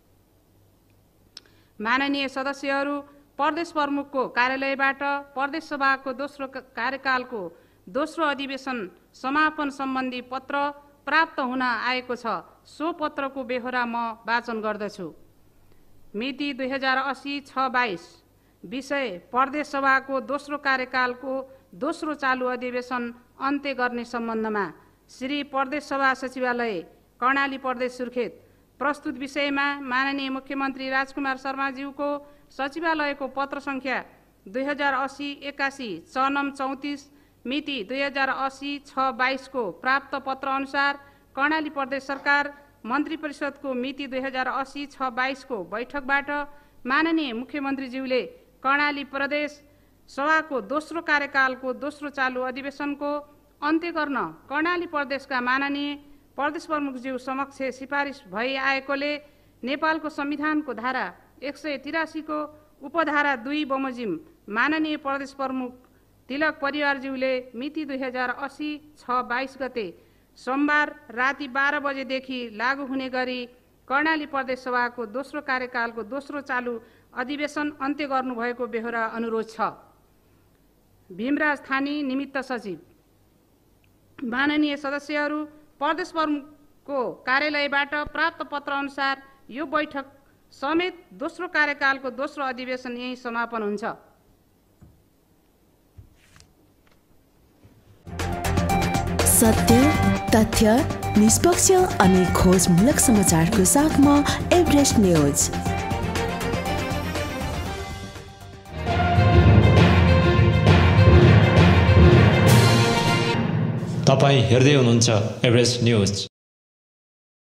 माननीय सदस्यहरू, प्रदेश प्रमुखको कार्यालयबाट प्रदेश सभाको दोस्रो कार्यकालको दोस्रो अधिवेशन समापन सम्बन्धी पत्र प्राप्त हुन आएको छ। सो पत्रको बेहोरा म वाचन गर्दछु। मिति दुई हजार अस्सी छ बाइस, विषय प्रदेश सभाको दोस्रो कार्यकालको दोस्रो चालु अधिवेशन अन्त्य गर्ने सम्बन्धमा श्री प्रदेश सभा सचिवालय, कर्णाली प्रदेश सुर्खेत। प्रस्तुत विषयमा माननीय मुख्यमन्त्री राजकुमार शर्माज्यूको सचिवालयको पत्र सङ्ख्या दुई हजार अस्सी एक्कासी चनम चौतिस मिति दुई हजार अस्सी छ बाइसको प्राप्त पत्र अनुसार कर्णाली प्रदेश सरकार मन्त्री परिषदको मिति दुई हजार अस्सी छ बाइसको बैठकबाट माननीय मुख्यमन्त्रीज्यूले कर्णाली प्रदेश सभाको दोस्रो कार्यकालको दोस्रो चालु अधिवेशनको अन्त्य गर्न कर्णाली प्रदेशका माननीय प्रदेश प्रमुखज्यू समक्ष सिफारिस भई आएकोले नेपालको संविधानको धारा एक सय तिरासीको उपधारा दुई बमोजिम माननीय प्रदेश प्रमुख तिलक परिवारज्यूले मिति दुई हजार अस्सी छ बाइस गते सोमबार राति बाह्र बजेदेखि लागू हुने गरी कर्णाली प्रदेश सभाको दोस्रो कार्यकालको दोस्रो चालु अधिवेशन अन्त्य गर्नुभएको बेहोरा अनुरोध छ। भीमराज थानी, निमित्त सचिव। माननीय सदस्यहरू, प्रदेश प्रमुखको कार्यालयबाट प्राप्त पत्र अनुसार यो बैठक समेत दोस्रो कार्यकालको दोस्रो अधिवेशन यही समापन हुन्छ। सत्य, तथ्य, निष्पक्ष अनि खोजमूलक समाचारको साथमा एभरेस्ट न्यूज। तपाईं हेर्दै हुनुहुन्छ एभरेस्ट न्यूज।